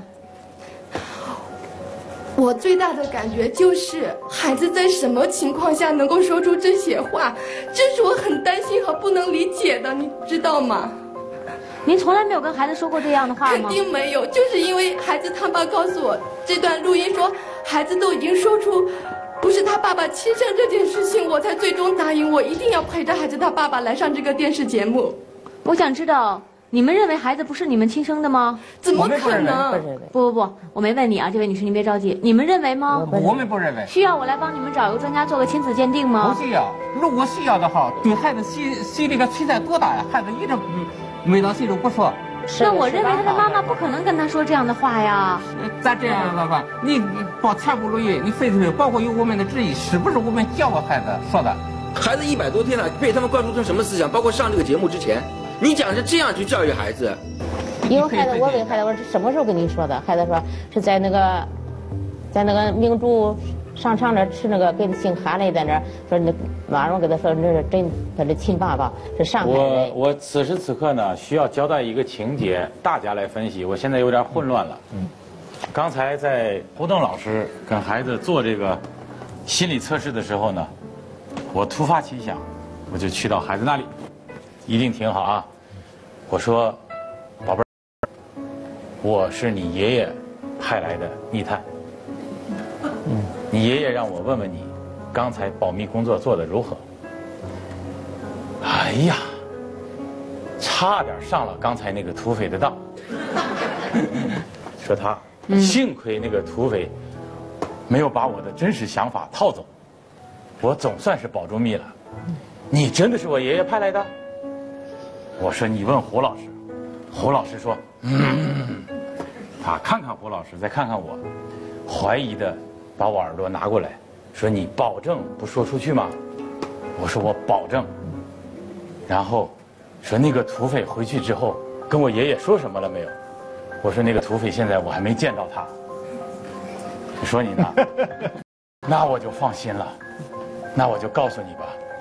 我最大的感觉就是孩子在什么情况下能够说出这些话，这是我很担心和不能理解的，你知道吗？ 您从来没有跟孩子说过这样的话吗？ 肯定没有，就是因为孩子他爸告诉我这段录音说，孩子都已经说出不是他爸爸亲生这件事情，我才最终答应我一定要陪着孩子他爸爸来上这个电视节目。 我想知道，你们认为孩子不是你们亲生的吗？ 怎么可能？ 不，我没问你啊，这位女士您别着急，你们认为吗？ 我们不认为。 需要我来帮你们找一个专家做个亲子鉴定吗？ 不需要，如果需要的话，对孩子心里个摧残多大呀？孩子一直没到心中不说。 那我认为他的妈妈不可能跟他说这样的话呀。 咱这样的话，你把全部录音你废出去，包括有我们的质疑，是不是我们教过孩子说的？ 孩子100多天了，被他们灌输成什么思想？包括上这个节目之前，你讲是这样去教育孩子。 因为孩子，我问孩子，我是什么时候跟你说的？孩子说是在那个明珠商场那吃那个跟姓韩的在那说那马上跟他说那是真他的亲爸爸是上海人。 我此时此刻呢需要交代一个情节，大家来分析。我现在有点混乱了。刚才在胡登老师跟孩子做这个心理测试的时候呢，我突发奇想，我就去到孩子那里，一定听好啊！我说，宝贝儿，我是你爷爷派来的密探。你爷爷让我问问你，刚才保密工作做得如何？哎呀，差点上了刚才那个土匪的当。说他幸亏那个土匪没有把我的真实想法套走，我总算是保住密了。你真的是我爷爷派来的？我说你问胡老师。胡老师说他看看胡老师，再看看我，怀疑的把我耳朵拿过来，说你保证不说出去吗？我说我保证。然后说那个土匪回去之后跟我爷爷说什么了没有？我说那个土匪现在我还没见到他。你说你呢？那我就放心了。那我就告诉你吧，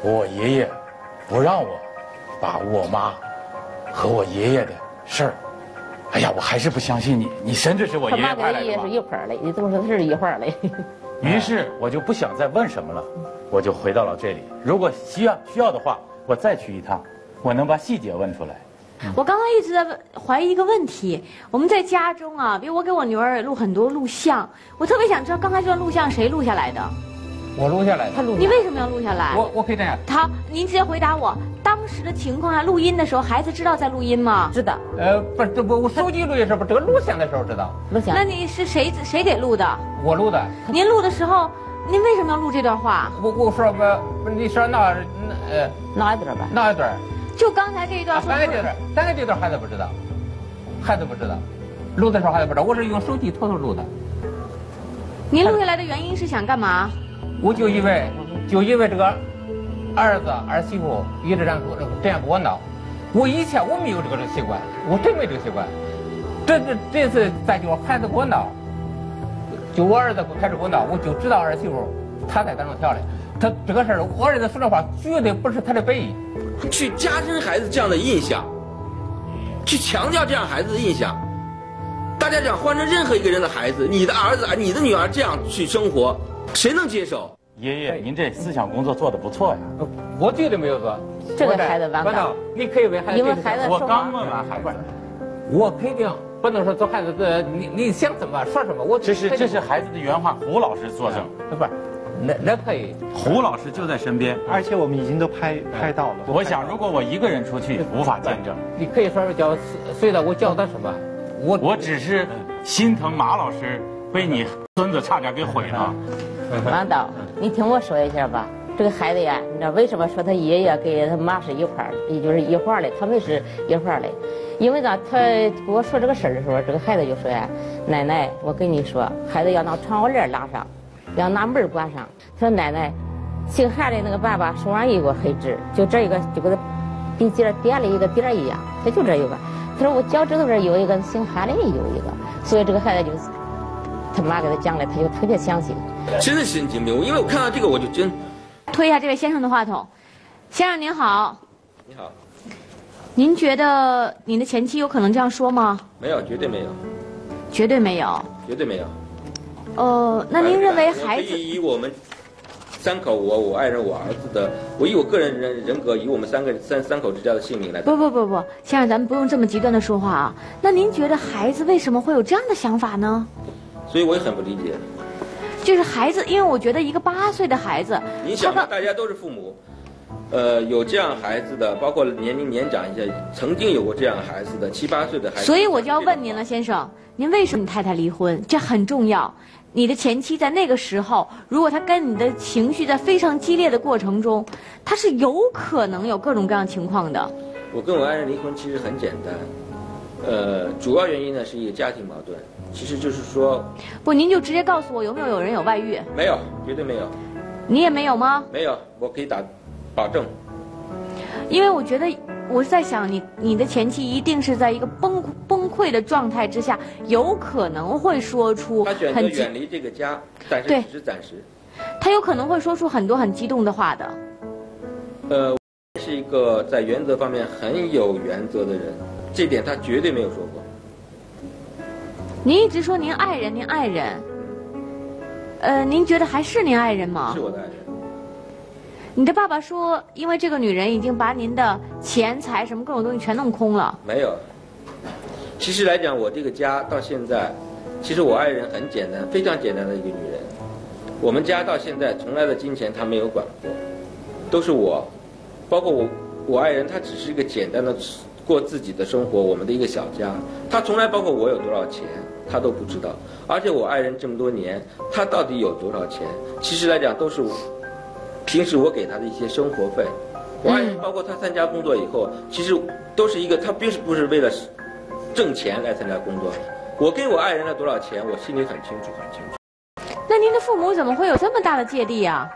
我爷爷不让我把我妈和我爷爷的事儿，哎呀，我还是不相信你，你真的是我爷爷派来的吗？ 他妈跟爷爷是一块儿的，你这么说他是一块儿的。 于是我就不想再问什么了，我就回到了这里。如果需要的话，我再去一趟，我能把细节问出来。 我刚刚一直在怀疑一个问题，我们在家中啊，比如我给我女儿录很多录像，我特别想知道刚才这段录像谁录下来的。 我录下来的。 你为什么要录下来？ 我可以这样。 好，您直接回答我，当时的情况下，录音的时候，孩子知道在录音吗？ 知道。 不是，我手机录音时候，这个录像的时候知道。 录像。 那你是谁给录的？ 我录的。 您录的时候，您为什么要录这段话？ 我说吧，你说哪一段吧？ 哪一段？ 就刚才这一段。 刚才这段孩子不知道，孩子不知道，录的时候孩子不知道，我是用手机偷偷录的。 您录下来的原因是想干嘛？ 我就因为这个儿子儿媳妇一直这样给我闹，我以前我没有这个习惯，我真没这个习惯。这次再就孩子给我闹，就我儿子开始给我闹，我就知道儿媳妇他在当中调的。他这个事儿，我儿子说这话绝对不是他的本意。 去加深孩子这样的印象，去强调这样孩子的印象。大家讲换成任何一个人的孩子，你的儿子、你的女儿这样去生活，谁能接受？ 爷爷，您这思想工作做得不错呀。 我绝对没有做。 这个孩子完蛋。 你可以为孩子。 因为孩子我刚问完孩子， 我肯定不能说做孩子的，你想怎么说什么，我这是孩子的原话，胡老师作证。 不是。那可以， 胡老师就在身边， 而且我们已经都拍到了。 我想，如果我一个人出去，无法见证。 你可以说是叫随着我教他什么， 我只是心疼马老师被你孙子差点给毁了。 王导，你听我说一下吧。这个孩子呀，你知道为什么说他爷爷跟他妈是一块儿的，也就是一块儿的，他们是一块儿的。因为呢，他跟我说这个事儿的时候，这个孩子就说呀：“奶奶，我跟你说，孩子要拿窗户帘拉上。”要拿门关上。他说：“奶奶，姓韩的那个爸爸手上有个黑痣，就这一个，就跟他鼻尖点了一个点一样，他就这有个。他说我脚趾头这有一个，姓韩的有一个，所以这个孩子就他妈给他讲了，他就特别相信。 真的神经病！因为我看到这个，我就真推一下这位先生的话筒。先生您好。 你好。 您觉得你的前妻有可能这样说吗？ 没有，绝对没有。 绝对没有。 绝对没有。 那您认为孩子以我们三口，我爱人，我儿子的，我以我个人人格，以我们三口之家的性命来。 不，先生，咱们不用这么极端的说话啊。那您觉得孩子为什么会有这样的想法呢？ 所以我也很不理解。 就是孩子，因为我觉得一个8岁的孩子， 你想大家都是父母，有这样孩子的，包括年龄年长一些，曾经有过这样孩子的7、8岁的孩子。 所以我就要问您了，先生，您为什么你太太离婚？这很重要。你的前妻在那个时候，如果她跟你的情绪在非常激烈的过程中，她是有可能有各种各样情况的。 我跟我爱人离婚其实很简单，主要原因呢是一个家庭矛盾，其实就是说。不， 您就直接告诉我有没有人有外遇？ 没有，绝对没有。 你也没有吗？ 没有，我可以保证。 因为我觉得我是在想你的前妻一定是在一个崩溃的状态之下，有可能会说出他选择远离这个家，但是只是暂时。 他有可能会说出很多很激动的话的。 是一个在原则方面很有原则的人，这点他绝对没有说过。 您一直说您爱人，您爱人，您觉得还是您爱人吗？ 是我的爱人。 你的爸爸说，因为这个女人已经把您的钱财什么各种东西全弄空了。 没有。其实来讲，我这个家到现在，其实我爱人很简单，非常简单的一个女人。我们家到现在从来的金钱她没有管过，都是我，包括我爱人，她只是一个简单的过自己的生活，我们的一个小家。她从来包括我有多少钱，她都不知道。而且我爱人这么多年，她到底有多少钱，其实来讲都是平时我给他的一些生活费。我爱人包括他参加工作以后，其实都是一个他并不是为了挣钱来参加工作。我给我爱人了多少钱，我心里很清楚很清楚。 那您的父母怎么会有这么大的芥蒂啊？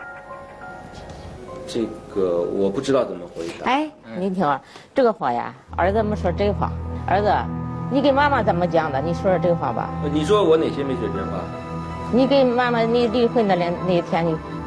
这个我不知道怎么回答。 哎，你听啊，这个话呀，儿子们说这话，儿子，你给妈妈怎么讲的？你说说这个话吧。 你说我哪些没说真话？ 你跟妈妈你离婚的那天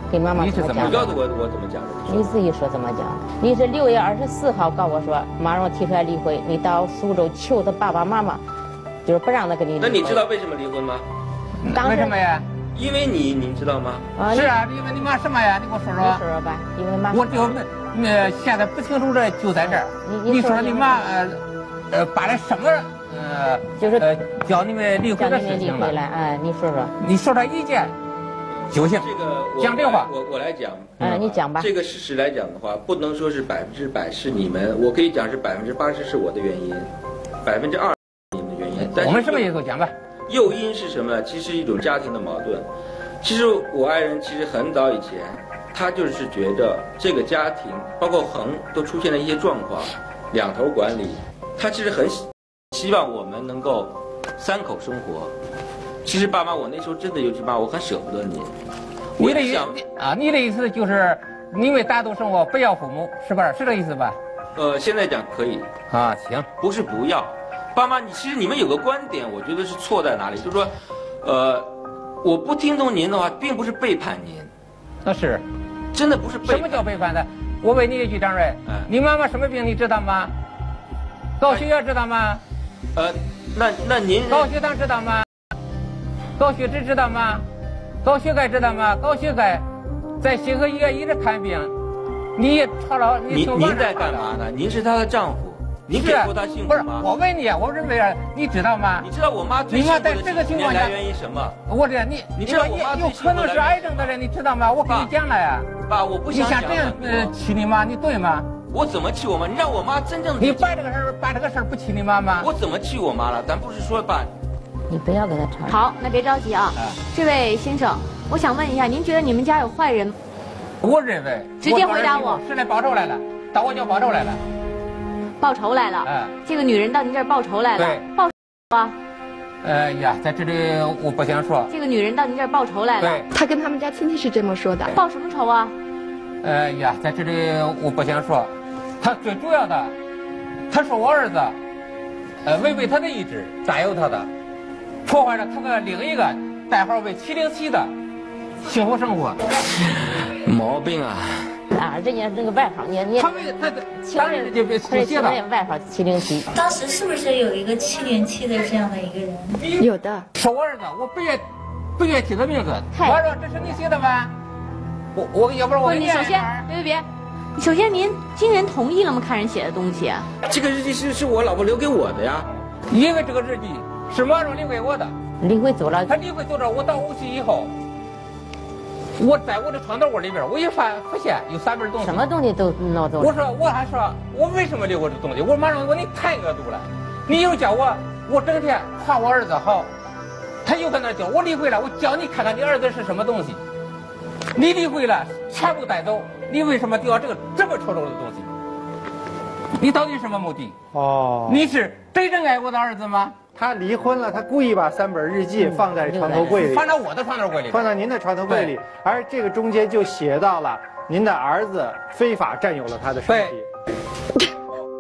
给妈妈你怎么讲？ 你告诉我怎么讲的？ 你自己说怎么讲？你是6月24号告我说马蓉提出来离婚，你到苏州求他爸爸妈妈，就是不让他跟你离婚。 那你知道为什么离婚吗？ 为什么呀？ 因为您知道吗？ 是啊，因为你妈什么呀？你给我说说。 你说说吧，因为妈。 我就现在不清楚这就在这儿。你说你妈把那什么就是叫你们离婚的事情了。 哎，你说说。 你说他意见就行。 这个讲真话。 我来讲。 你讲吧。 这个事实来讲的话，不能说是100%是你们，我可以讲是80%是我的原因，20%你们的原因。但是我们什么意思讲吧？ 诱因是什么？其实一种家庭的矛盾。其实我爱人其实很早以前，他就是觉得这个家庭，包括恒都出现了一些状况，2头管理，他其实很希望我们能够3口生活。其实爸妈，我那时候真的有句话，我很舍不得您。 你的意思就是因为单独生活不要父母，是不是？是这意思吧？ 现在讲可以啊，行， 不是不要。爸妈，其实你们有个观点，我觉得是错在哪里？就是说，我不听从您的话，并不是背叛您。 那是， 真的不是背叛。 什么叫背叛呢？我问你一句，张瑞，你妈妈什么病你知道吗？高血压知道吗？ 那您高血糖知道吗？高血脂知道吗？高血钙知道吗？高血钙在协和医院一直看病，你也吵了， 您在干嘛呢？您是她的丈夫。您给过她幸福吗？ 我问你，我认为你知道吗？ 你知道我妈最幸福的是来源于什么？ 我这你知道我妈有可能是癌症的人，你知道吗？我跟你讲了呀。 爸，我不想讲。 你想这样气你妈，你对吗？ 我怎么气我妈？你让我妈真正你办这个事儿不气你妈吗？ 我怎么气我妈了？咱不是说爸， 你不要跟他吵。 好，那别着急啊。这位先生，我想问一下，您觉得你们家有坏人？ 我认为。 直接回答我。 是来报仇来了，到我家报仇来了。 报仇来了，这个女人到您这儿报仇来了，报仇啊？ 在这里我不想说。 这个女人到您这儿报仇来了， 她跟他们家亲戚是这么说的。 报什么仇啊？ 在这里我不想说。她最主要的，她说我儿子，违背他的意志，占有他的，破坏了他的另一个代号为707的幸福生活。 毛病啊！ 人家那个外号，他当然就别出现了。 外号707。 当时是不是有一个707的这样的一个人？ 有的。 说我儿子，我不愿提他名字。我说这是你写的吗？我要不然我你首先别，首先您经人同意了吗？看人写的东西。 这个日记是我老婆留给我的呀。 因为这个日记是马蓉留给我的。 离婚走了。 他离婚走了，我到无锡以后。我在我的床头柜里边，我一发现有3本东西， 什么东西都闹走了。 我还说，我为什么留过这东西？我马上你太恶毒了，你又叫我整天夸我儿子好，他又在那叫我离婚了，我叫你看看你儿子是什么东西，你离婚了全部带走，你为什么丢这么丑陋的东西？你到底什么目的？你是真正爱我的儿子吗？ 他离婚了，他故意把3本日记放在床头柜里， 放到我的床头柜里， 放到您的床头柜里，而这个中间就写到了您的儿子非法占有了他的身体。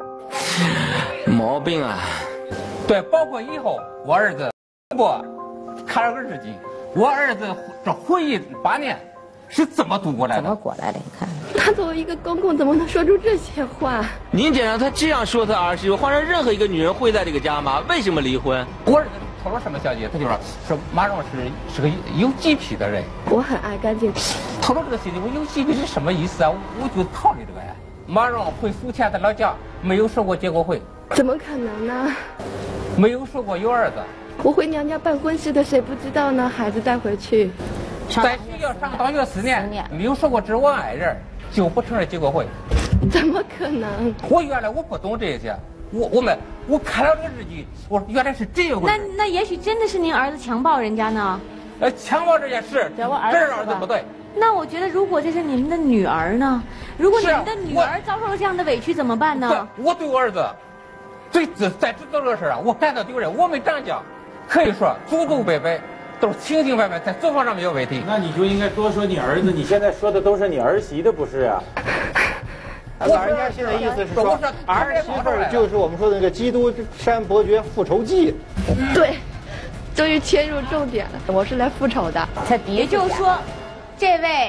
毛病啊！ 对，包括以后我儿子看了个日记，我儿子这回忆8年是怎么度过来的？ 怎么过来的？你看， 他作为一个公公，怎么能说出这些话？ 您姐让他这样说他儿媳妇，换成任何一个女人会在这个家吗？为什么离婚？ 我儿子透露什么消息？他就说马蓉是个有洁癖的人。 我很爱干净。 透露这个信息，我有洁癖是什么意思啊？我就考虑这个呀。马蓉回福田的老家，没有说过结过婚。 怎么可能呢？ 没有说过有儿子。 我回娘家办婚事的，谁不知道呢？孩子带回去。 在学校上大学4年，没有说过只我爱人，就不承认结过婚。 怎么可能？ 我原来我不懂这些，我看了这个日记，我原来是这回事。 那也许真的是您儿子强暴人家呢？ 强暴这件事，这儿子不对。 那我觉得，如果这是你们的女儿呢？如果你们的女儿遭受了这样的委屈，怎么办呢？ 我对我儿子，在这个事啊，我感到丢人。我们张家可以说祖祖辈辈都是清清白白，在作风上没有问题。 那你就应该多说你儿子，你现在说的都是你儿媳的，不是啊？ 老人家现在意思是说，儿媳妇就是我们说的那个基督山伯爵复仇记。 对，终于切入重点了，我是来复仇的。 也就是说，这位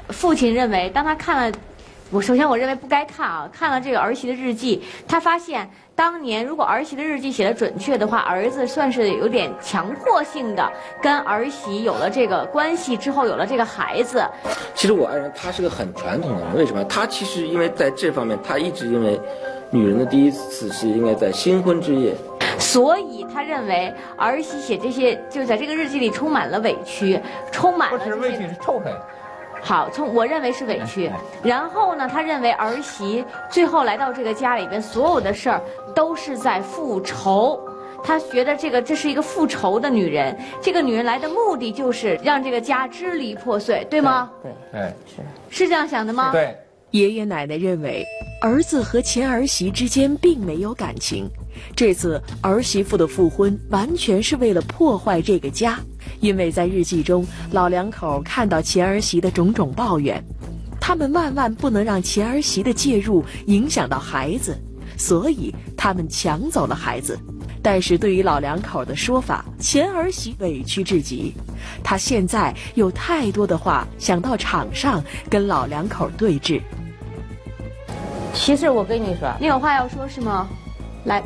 父亲认为，当他看了，首先我认为不该看啊，看了这个儿媳的日记，他发现当年如果儿媳的日记写的准确的话，儿子算是有点强迫性的跟儿媳有了这个关系之后，有了这个孩子。 其实我爱人他是个很传统的人，为什么？他其实因为在这方面，他一直认为女人的第一次是应该在新婚之夜。 所以他认为儿媳写这些，就在这个日记里充满了委屈，充满了不是委屈，是仇恨。 好，我认为是委屈。然后呢，他认为儿媳最后来到这个家里边，所有的事儿都是在复仇。他觉得这是一个复仇的女人，这个女人来的目的就是让这个家支离破碎，对吗？ 对， 是这样想的吗？ 对。 爷爷奶奶认为，儿子和前儿媳之间并没有感情，这次儿媳妇的复婚完全是为了破坏这个家。因为在日记中，老两口看到前儿媳的种种抱怨，他们万万不能让前儿媳的介入影响到孩子，所以他们抢走了孩子。但是对于老两口的说法，前儿媳委屈至极，她现在有太多的话想到场上跟老两口对峙。 其实我跟你说， 你有话要说是吗？来，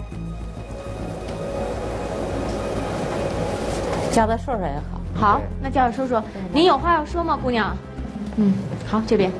叫他说说也好。 好，那叫他说说。您有话要说吗，姑娘？好，这边。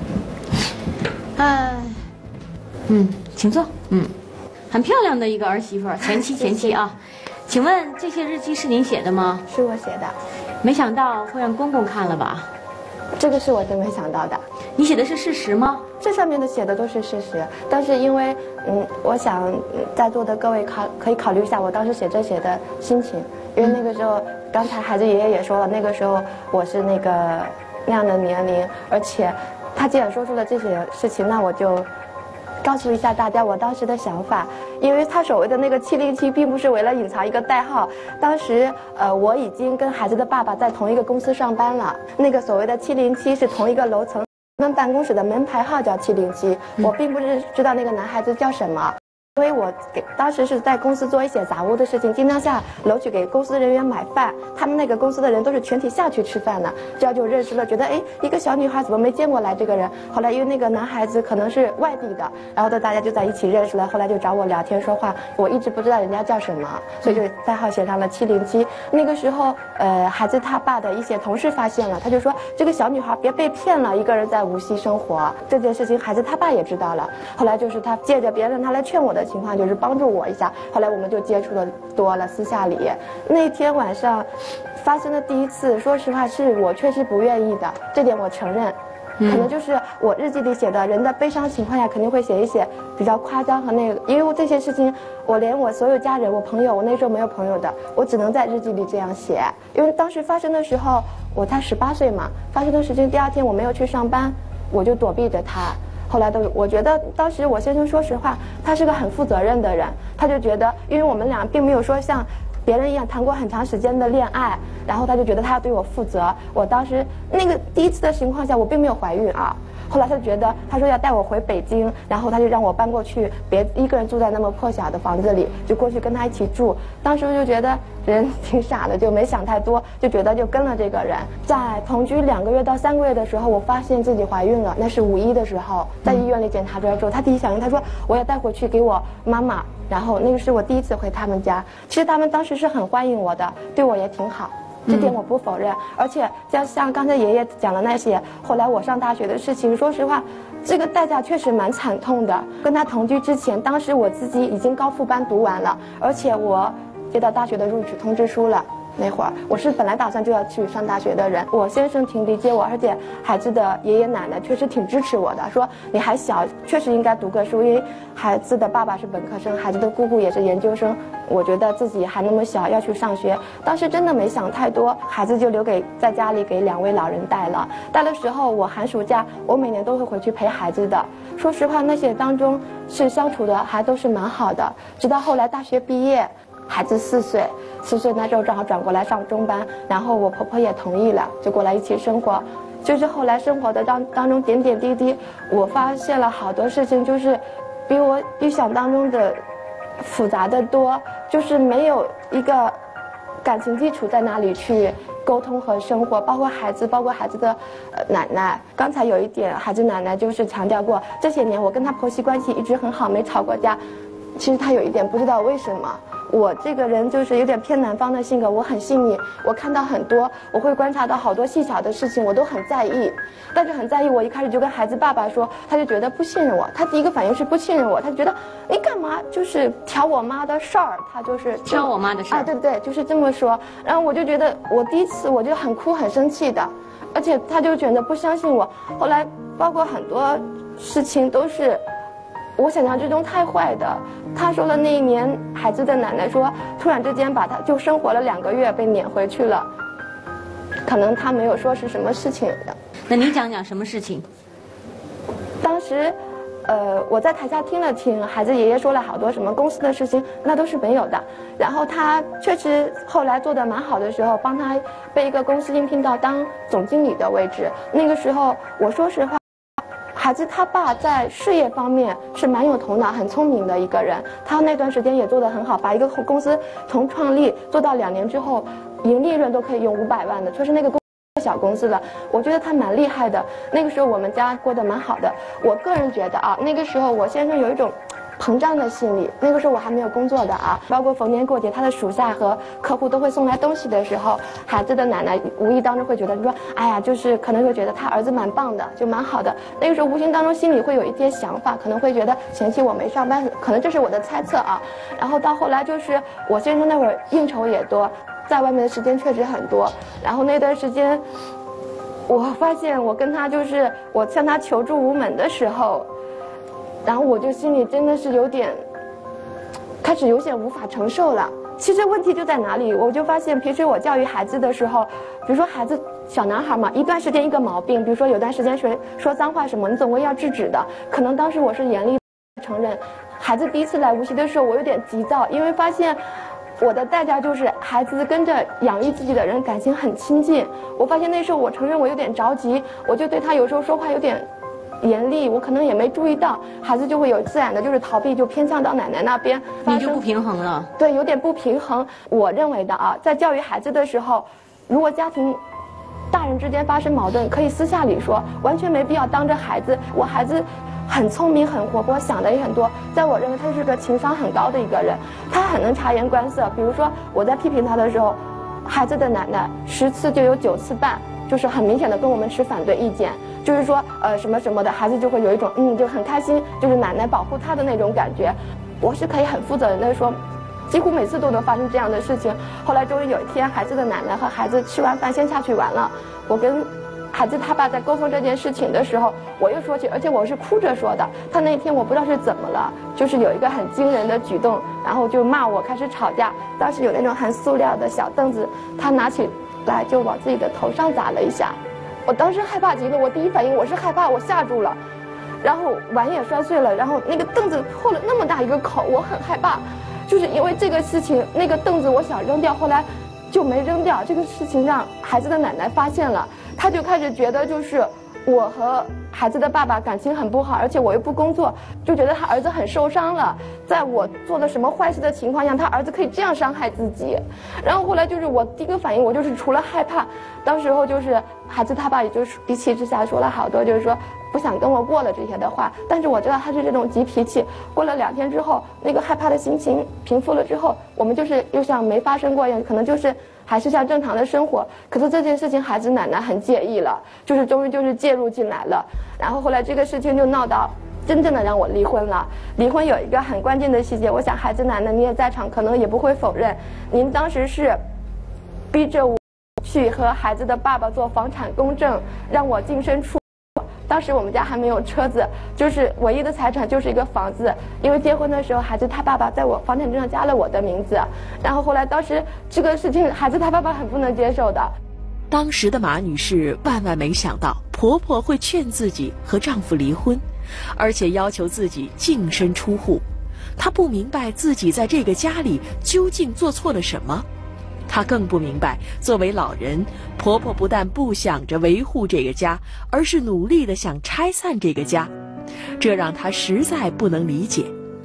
请坐。很漂亮的一个儿媳妇，前妻啊。请问这些日记是您写的吗？ 是我写的。 没想到会让公公看了吧？ 这个是我真没想到的。 你写的是事实吗？ 这上面的写的都是事实，但是因为我想在座的各位可以考虑一下我当时写这些的心情，因为那个时候刚才孩子爷爷也说了，那个时候我是那样的年龄，而且他既然说出了这些事情，那我就告诉一下大家我当时的想法。因为他所谓的那个707并不是为了隐藏一个代号，当时我已经跟孩子的爸爸在同一个公司上班了，那个所谓的707是同一个楼层，我们办公室的门牌号叫707，我并不是知道那个男孩子叫什么。因为我当时是在公司做一些杂物的事情，经常下楼去给公司人员买饭，他们那个公司的人都是全体下去吃饭的，这样就认识了，觉得一个小女孩怎么没见过来这个人。后来因为那个男孩子可能是外地的，然后大家就在一起认识了，后来就找我聊天说话，我一直不知道人家叫什么，所以就代号写上了707。那个时候孩子他爸的一些同事发现了，他就说这个小女孩别被骗了，一个人在无锡生活，这件事情孩子他爸也知道了。后来就是他借着别人他来劝我的情况，就是帮助我一下，后来我们就接触的多了，私下里那天晚上发生的第一次，说实话是我确实不愿意的，这点我承认。可能就是我日记里写的人的悲伤情况下肯定会写一些比较夸张和那个，因为这些事情我连我所有家人我朋友，我那时候没有朋友的，我只能在日记里这样写。因为当时发生的时候我才18岁嘛，发生的时间第2天我没有去上班，我就躲避着他。后来我觉得当时我先生说实话他是个很负责任的人，他就觉得因为我们俩并没有说像别人一样谈过很长时间的恋爱，然后他就觉得他要对我负责。我当时那个第一次的情况下我并没有怀孕啊，后来他就觉得他说要带我回北京，然后他就让我搬过去，别一个人住在那么破小的房子里，就过去跟他一起住。当时我就觉得人挺傻的，就没想太多，就觉得就跟了这个人。在同居2个月到3个月的时候，我发现自己怀孕了，那是5·1的时候，在医院里检查出来之后，他第一反应他说我要带回去给我妈妈，然后那个是我第一次回他们家。其实他们当时是很欢迎我的，对我也挺好，这点我不否认。而且像刚才爷爷讲的那些后来我上大学的事情，说实话这个代价确实蛮惨痛的。跟他同居之前，当时我自己已经高复班读完了，而且我接到大学的录取通知书了。那会儿我是本来打算就要去上大学的人，我先生挺理解我，而且孩子的爷爷奶奶确实挺支持我的，说你还小，确实应该读个书，因为孩子的爸爸是本科生，孩子的姑姑也是研究生，我觉得自己还那么小要去上学。当时真的没想太多，孩子就留给在家里给2位老人带了。带的时候我寒暑假我每年都会回去陪孩子的，说实话那些当中是相处的还都是蛮好的。直到后来大学毕业，孩子4岁那时候正好转过来上中班，然后我婆婆也同意了，就过来一起生活。就是后来生活的当中点点滴滴，我发现了好多事情就是比我预想当中的复杂的多，就是没有一个感情基础在哪里去沟通和生活，包括孩子的奶奶。刚才有一点，孩子奶奶就是强调过，这些年我跟她婆媳关系一直很好，没吵过架。其实她有一点不知道为什么。我这个人就是有点偏南方的性格，我很细腻，我看到很多，我会观察到好多细小的事情，我都很在意。但是很在意，我一开始就跟孩子爸爸说，他就觉得不信任我，他第一个反应是不信任我，他就觉得你干嘛就是挑我妈的事儿，他就是挑我妈的事儿， 对对，就是这么说。然后我就觉得，我第一次我就很哭很生气的，而且他就觉得不相信我。后来包括很多事情都是我想象之中太坏的。他说了那一年，孩子的奶奶说，突然之间把他就生活了2个月，被撵回去了。可能他没有说是什么事情的。 那你讲讲什么事情？ 当时，我在台下听了听，孩子爷爷说了好多什么公司的事情，那都是没有的。然后他确实后来做得蛮好的时候，帮他被一个公司应聘到当总经理的位置。那个时候，我说实话。孩子他爸在事业方面是蛮有头脑、很聪明的一个人，他那段时间也做得很好，把一个公司从创立做到2年之后，盈利润都可以用500万的，就是那个小公司了。我觉得他蛮厉害的。那个时候我们家过得蛮好的。我个人觉得啊，那个时候我先生有一种膨胀的心理。那个时候我还没有工作的啊，包括逢年过节，他的属下和客户都会送来东西的时候，孩子的奶奶无意当中会觉得说，哎呀，就是可能会觉得他儿子蛮棒的，就蛮好的。那个时候无形当中心里会有一些想法，可能会觉得嫌弃我没上班，可能这是我的猜测啊。然后到后来就是我先生那会儿应酬也多，在外面的时间确实很多。然后那段时间，我发现我跟他就是我向他求助无门的时候。然后我就心里真的是有点，开始有点无法承受了。其实问题就在哪里，我就发现平时我教育孩子的时候，比如说孩子小男孩嘛，一段时间一个毛病，比如说有段时间说脏话什么，你总归要制止的。可能当时我是严厉承认，孩子第一次来无锡的时候，我有点急躁，因为发现我的代价就是孩子跟着养育自己的人感情很亲近。我发现那时候我承认我有点着急，我就对他有时候说话有点严厉，我可能也没注意到，孩子就会有自然的就是逃避，就偏向到奶奶那边， 你就不平衡了。 对，有点不平衡。我认为的啊，在教育孩子的时候，如果家庭大人之间发生矛盾，可以私下里说，完全没必要当着孩子。我孩子很聪明很活泼，想的也很多，在我认为他是个情商很高的一个人，他很能察言观色。比如说我在批评他的时候，孩子的奶奶10次就有9次半就是很明显的跟我们持反对意见，就是说什么什么的，孩子就会有一种就很开心，就是奶奶保护他的那种感觉。我是可以很负责任的说，几乎每次都能发生这样的事情。后来终于有一天，孩子的奶奶和孩子吃完饭先下去玩了，我跟孩子他爸在沟通这件事情的时候，我又说起，而且我是哭着说的。他那天我不知道是怎么了，就是有一个很惊人的举动，然后就骂我，开始吵架。当时有那种很塑料的小凳子，他拿起来就往自己的头上砸了一下。我当时害怕极了，我第一反应我是害怕，我吓住了，然后碗也摔碎了，然后那个凳子破了那么大一个口，我很害怕。就是因为这个事情，那个凳子我想扔掉，后来就没扔掉。这个事情让孩子的奶奶发现了，她就开始觉得就是我和孩子的爸爸感情很不好，而且我又不工作，就觉得他儿子很受伤了。在我做了什么坏事的情况下，他儿子可以这样伤害自己。然后后来就是我第一个反应，我就是除了害怕，当时候就是孩子他爸也就是一气之下说了好多，就是说不想跟我过了这些的话。但是我知道他是这种急脾气。过了2天之后，那个害怕的心情平复了之后，我们就是又像没发生过一样，可能就是还是像正常的生活。可是这件事情孩子奶奶很介意了，就是终于就是介入进来了。然后后来这个事情就闹到真正的让我离婚了。离婚有一个很关键的细节，我想孩子奶奶你也在场，可能也不会否认，您当时是逼着我去和孩子的爸爸做房产公证，让我净身出户。当时我们家还没有车子，就是唯一的财产就是一个房子，因为结婚的时候孩子他爸爸在我房产证上加了我的名字。然后后来当时这个事情孩子他爸爸很不能接受的。 当时的马女士万万没想到婆婆会劝自己和丈夫离婚，而且要求自己净身出户。她不明白自己在这个家里究竟做错了什么，她更不明白作为老人，婆婆不但不想着维护这个家，而是努力地想拆散这个家，这让她实在不能理解。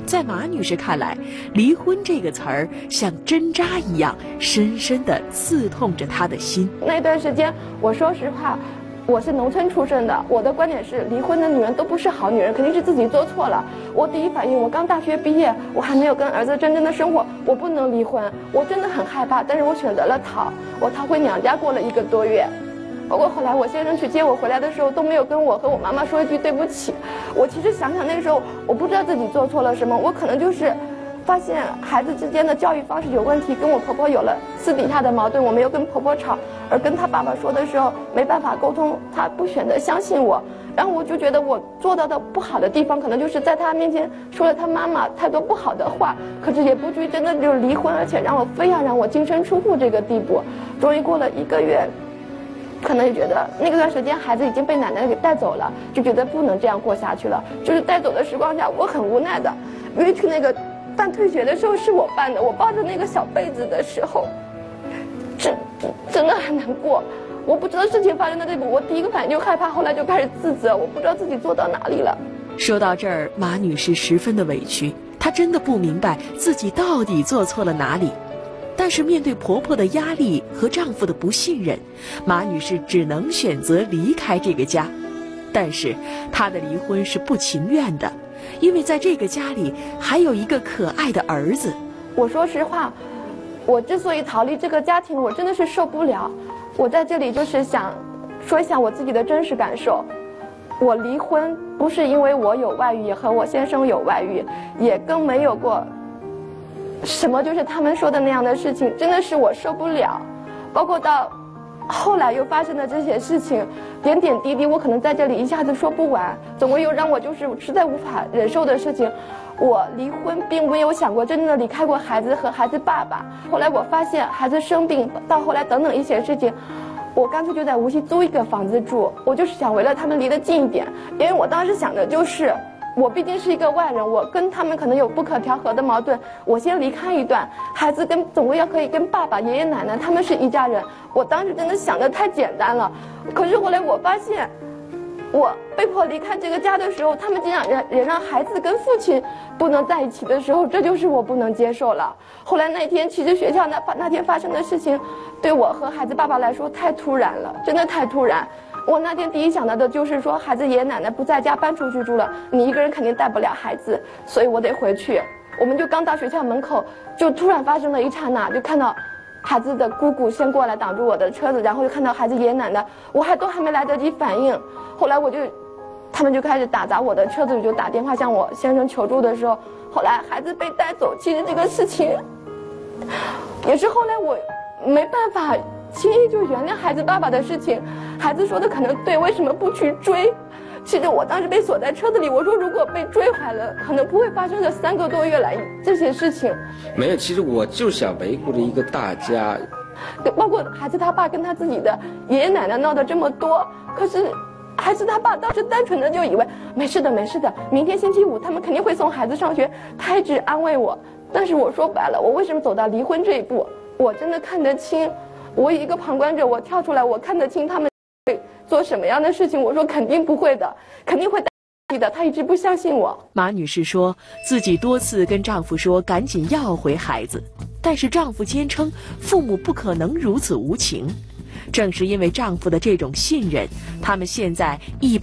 在马女士看来，离婚这个词儿像针扎一样，深深地刺痛着她的心。 那段时间，我说实话，我是农村出身的，我的观点是，离婚的女人都不是好女人，肯定是自己做错了。我第一反应，我刚大学毕业，我还没有跟儿子真正的生活，我不能离婚，我真的很害怕。但是我选择了逃，我逃回娘家过了1个多月。包括后来我先生去接我回来的时候，都没有跟我和我妈妈说一句对不起。我其实想想那个时候，我不知道自己做错了什么，我可能就是发现孩子之间的教育方式有问题，跟我婆婆有了私底下的矛盾，我没有跟婆婆吵，而跟她爸爸说的时候没办法沟通，她不选择相信我。然后我就觉得我做到的不好的地方，可能就是在她面前说了她妈妈太多不好的话，可是也不至于真的就离婚，而且让我非要让我净身出户这个地步。终于过了1个月。可能也觉得那段时间孩子已经被奶奶给带走了，就觉得不能这样过下去了。就是带走的时光下，我很无奈的，因为去那个办退学的时候是我办的，我抱着那个小被子的时候，真的很难过。我不知道事情发生到这步，我第一个反应就害怕，后来就开始自责，我不知道自己做到哪里了。 说到这儿，马女士十分的委屈，她真的不明白自己到底做错了哪里。但是面对婆婆的压力和丈夫的不信任，马女士只能选择离开这个家。但是她的离婚是不情愿的，因为在这个家里还有一个可爱的儿子。 我说实话，我之所以逃离这个家庭，我真的是受不了。我在这里就是想说一下我自己的真实感受。我离婚不是因为我有外遇，也和我先生有外遇，也更没有过什么就是他们说的那样的事情，真的是我受不了。包括到后来又发生的这些事情，点点滴滴我可能在这里一下子说不完，总归又让我就是实在无法忍受的事情。我离婚并没有想过真正的离开过孩子和孩子爸爸，后来我发现孩子生病，到后来等等一些事情，我干脆就在无锡租一个房子住，我就是想为了他们离得近一点。因为我当时想的就是我毕竟是一个外人，我跟他们可能有不可调和的矛盾，我先离开一段，孩子总归要可以跟爸爸、爷爷奶奶他们是一家人。我当时真的想得太简单了，可是后来我发现，我被迫离开这个家的时候，他们竟然也让孩子跟父亲不能在一起的时候，这就是我不能接受了。后来那天，其实学校那天发生的事情，对我和孩子爸爸来说太突然了，真的太突然。我那天第一想到的就是说，孩子爷爷奶奶不在家，搬出去住了，你一个人肯定带不了孩子，所以我得回去。我们就刚到学校门口，就突然发生了一刹那，就看到孩子的姑姑先过来挡住我的车子，然后就看到孩子爷爷奶奶，我都还没来得及反应。后来他们就开始打砸我的车子，就打电话向我先生求助的时候，后来孩子被带走。其实这个事情也是后来我没办法轻易就原谅孩子爸爸的事情。孩子说的可能对，为什么不去追？其实我当时被锁在车子里，我说如果被追回来了，可能不会发生这3个多月来这些事情。 没有，其实我就想维护着一个大家， 包括孩子他爸跟他自己的爷爷奶奶闹得这么多，可是孩子他爸当时单纯的就以为没事的没事的，明天星期5他们肯定会送孩子上学，他一直安慰我。但是我说白了，我为什么走到离婚这一步？我真的看得清，我一个旁观者，我跳出来，我看得清他们会做什么样的事情。我说肯定不会的，肯定会的。他一直不相信我。 马女士说自己多次跟丈夫说赶紧要回孩子，但是丈夫坚称父母不可能如此无情。正是因为丈夫的这种信任，他们现在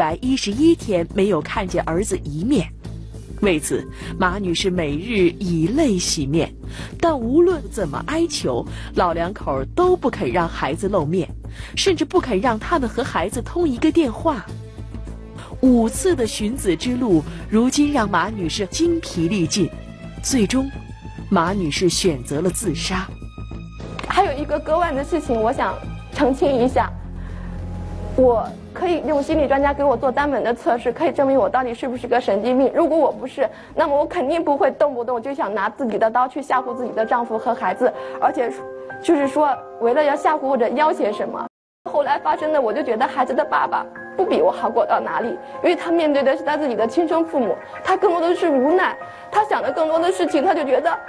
111天没有看见儿子一面。为此，马女士每日以泪洗面，但无论怎么哀求，老两口都不肯让孩子露面，甚至不肯让他们和孩子通一个电话。5次的寻子之路，如今让马女士精疲力尽，最终，马女士选择了自杀。 还有一个割腕的事情，我想澄清一下，我可以用心理专家给我做单门的测试，可以证明我到底是不是个神经病。如果我不是，那么我肯定不会动不动就想拿自己的刀去吓唬自己的丈夫和孩子，而且就是说为了要吓唬或者要挟什么。后来发生的，我就觉得孩子的爸爸不比我好过到哪里，因为他面对的是他自己的亲生父母，他更多的是无奈，他想的更多的事情，他就觉得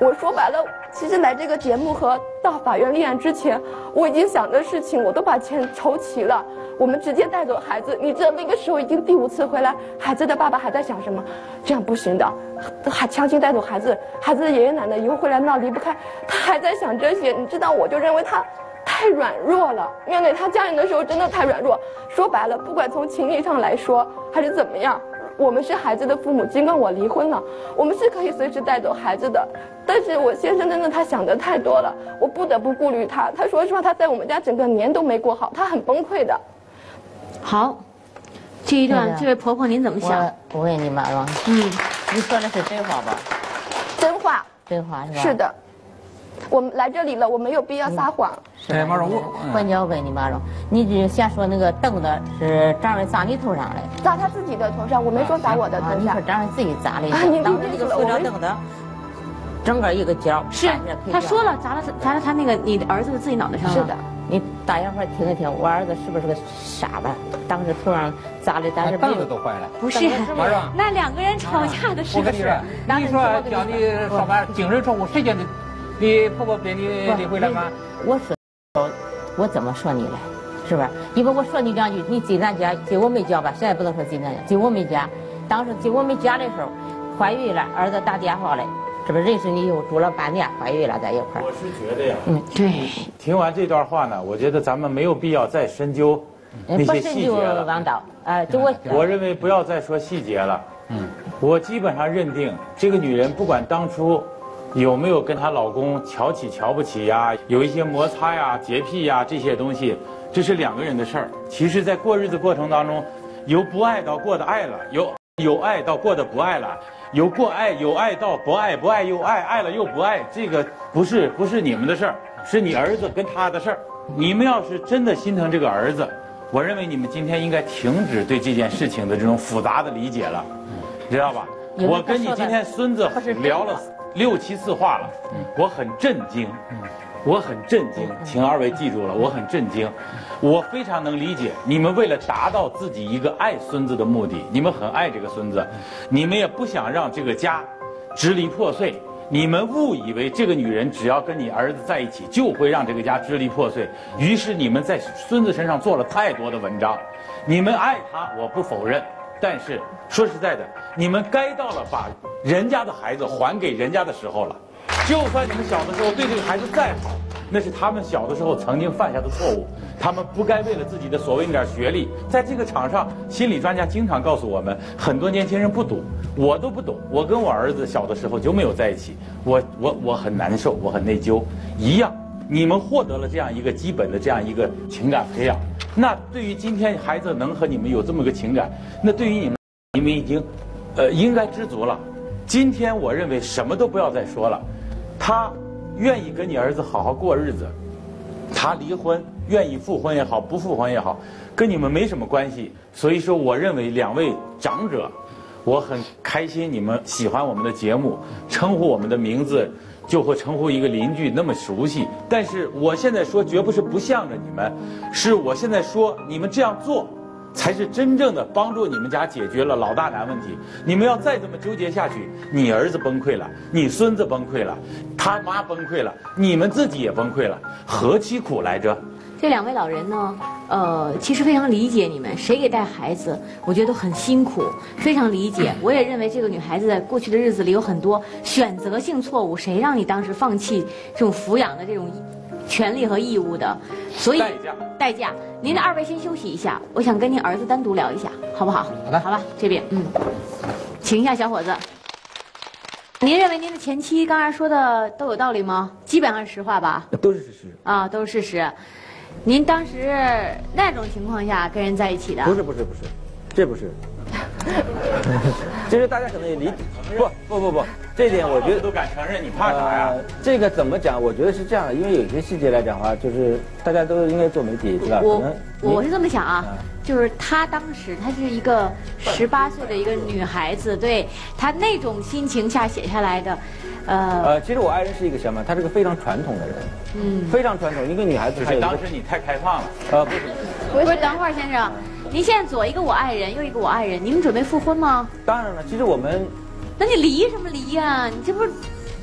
我说白了，其实来这个节目和到法院立案之前，我已经想的事情我都把钱筹齐了。我们直接带走孩子，你知道那个时候已经第5次回来，孩子的爸爸还在想什么？这样不行的，还强行带走孩子，孩子的爷爷奶奶以后回来闹离不开，他还在想这些。你知道，我就认为他太软弱了，面对他家人的时候真的太软弱。说白了，不管从情理上来说还是怎么样，我们是孩子的父母，尽管我离婚了，我们是可以随时带走孩子的。但是我先生真的他想的太多了，我不得不顾虑他。他说实话，他在我们家整个年都没过好，他很崩溃的。 好，这一段，这位婆婆您怎么想？ 我问你妈妈，你说的是真话吧？ 真话。 真话是吧？ 是的，我们来这里了，我没有必要撒谎。 哎，马蓉，关键我问你马蓉，你就先说那个凳子是长在砸你头上嘞？ 砸他自己的头上，我没说砸我的头上。 你说长在自己砸的？ 当时那个塑料凳子，整个一个角。 是，他说了砸了他那个你的儿子的自己脑袋上了。 是的。 你大家伙听一听，我儿子是不是个傻子？当时头上砸的，但是凳子都坏了。 不是，那2个人吵架的时候。 我跟你说，你说叫你上班精神错误，谁叫你婆婆被你离回来吗？ 我说，我怎么说你嘞？是不是？因为我说你2句，你进咱家，进我们家吧，现在不能说进咱家，进我们家。当时进我们家的时候，怀孕了，儿子打电话来。是不是认识你以后住了半年，怀孕了在一块儿？ 我是觉得呀， 对。 听完这段话呢，我觉得咱们没有必要再深究那些细节了。 王导， 我认为不要再说细节了。我基本上认定这个女人不管当初有没有跟她老公瞧起瞧不起呀，有一些摩擦呀、洁癖呀这些东西，这是2个人的事儿。其实，在过日子过程当中，由不爱到过的爱了，有爱到过的不爱了。有爱到不爱，不爱又爱，爱了又不爱，这个不是你们的事儿，是你儿子跟他的事儿。你们要是真的心疼这个儿子，我认为你们今天应该停止对这件事情的这种复杂的理解了，知道吧？我跟你今天孙子聊了6、7次话了，我很震惊。我很震惊，请2位记住了，我很震惊。我非常能理解你们为了达到自己一个爱孙子的目的，你们很爱这个孙子，你们也不想让这个家支离破碎。你们误以为这个女人只要跟你儿子在一起，就会让这个家支离破碎。于是你们在孙子身上做了太多的文章。你们爱他，我不否认，但是说实在的，你们该到了把人家的孩子还给人家的时候了。就算你们小的时候对这个孩子再好，那是他们小的时候曾经犯下的错误。他们不该为了自己的所谓那点学历，在这个场上，心理专家经常告诉我们，很多年轻人不懂，我都不懂。我跟我儿子小的时候就没有在一起，我很难受，我很内疚。一样，你们获得了这样一个基本的这样一个情感培养，那对于今天孩子能和你们有这么个情感，那对于你们已经，应该知足了。今天我认为什么都不要再说了。他愿意跟你儿子好好过日子，他离婚愿意复婚也好，不复婚也好，跟你们没什么关系。所以说，我认为2位长者，我很开心你们喜欢我们的节目，称呼我们的名字就会称呼一个邻居那么熟悉。但是我现在说，绝不是不向着你们，是我现在说你们这样做，才是真正的帮助你们家解决了老大难问题。你们要再这么纠结下去，你儿子崩溃了，你孙子崩溃了，他妈崩溃了，你们自己也崩溃了，何其苦来着？ 这2位老人呢，其实非常理解你们，谁给带孩子，我觉得都很辛苦，非常理解。我也认为这个女孩子在过去的日子里有很多选择性错误，谁让你当时放弃这种抚养的这种权利和义务的？所以代价。您的2位先休息一下，我想跟您儿子单独聊一下，好不好？ 好的， 好吧，这边，请一下小伙子。您认为您的前妻刚才说的都有道理吗？基本上是实话吧？ 都是事实啊，都是事实。您当时那种情况下跟人在一起的？ 不是，这不是。其实大家可能也理解，不，这一点我觉得都敢承认，你怕啥呀？ 这个怎么讲？我觉得是这样的，因为有些细节来讲的话，就是大家都应该做媒体，是吧？ 我是这么想啊，就是她当时她是一个18岁的一个女孩子，对她那种心情下写下来的， 其实我爱人是一个什么？她是个非常传统的人，非常传统，一个女孩子。 是当时你太开放了。 不是，等会儿先生。您现在左一个我爱人，右一个我爱人，你们准备复婚吗？ 当然了，其实我们…… 那你离什么离呀？你这不是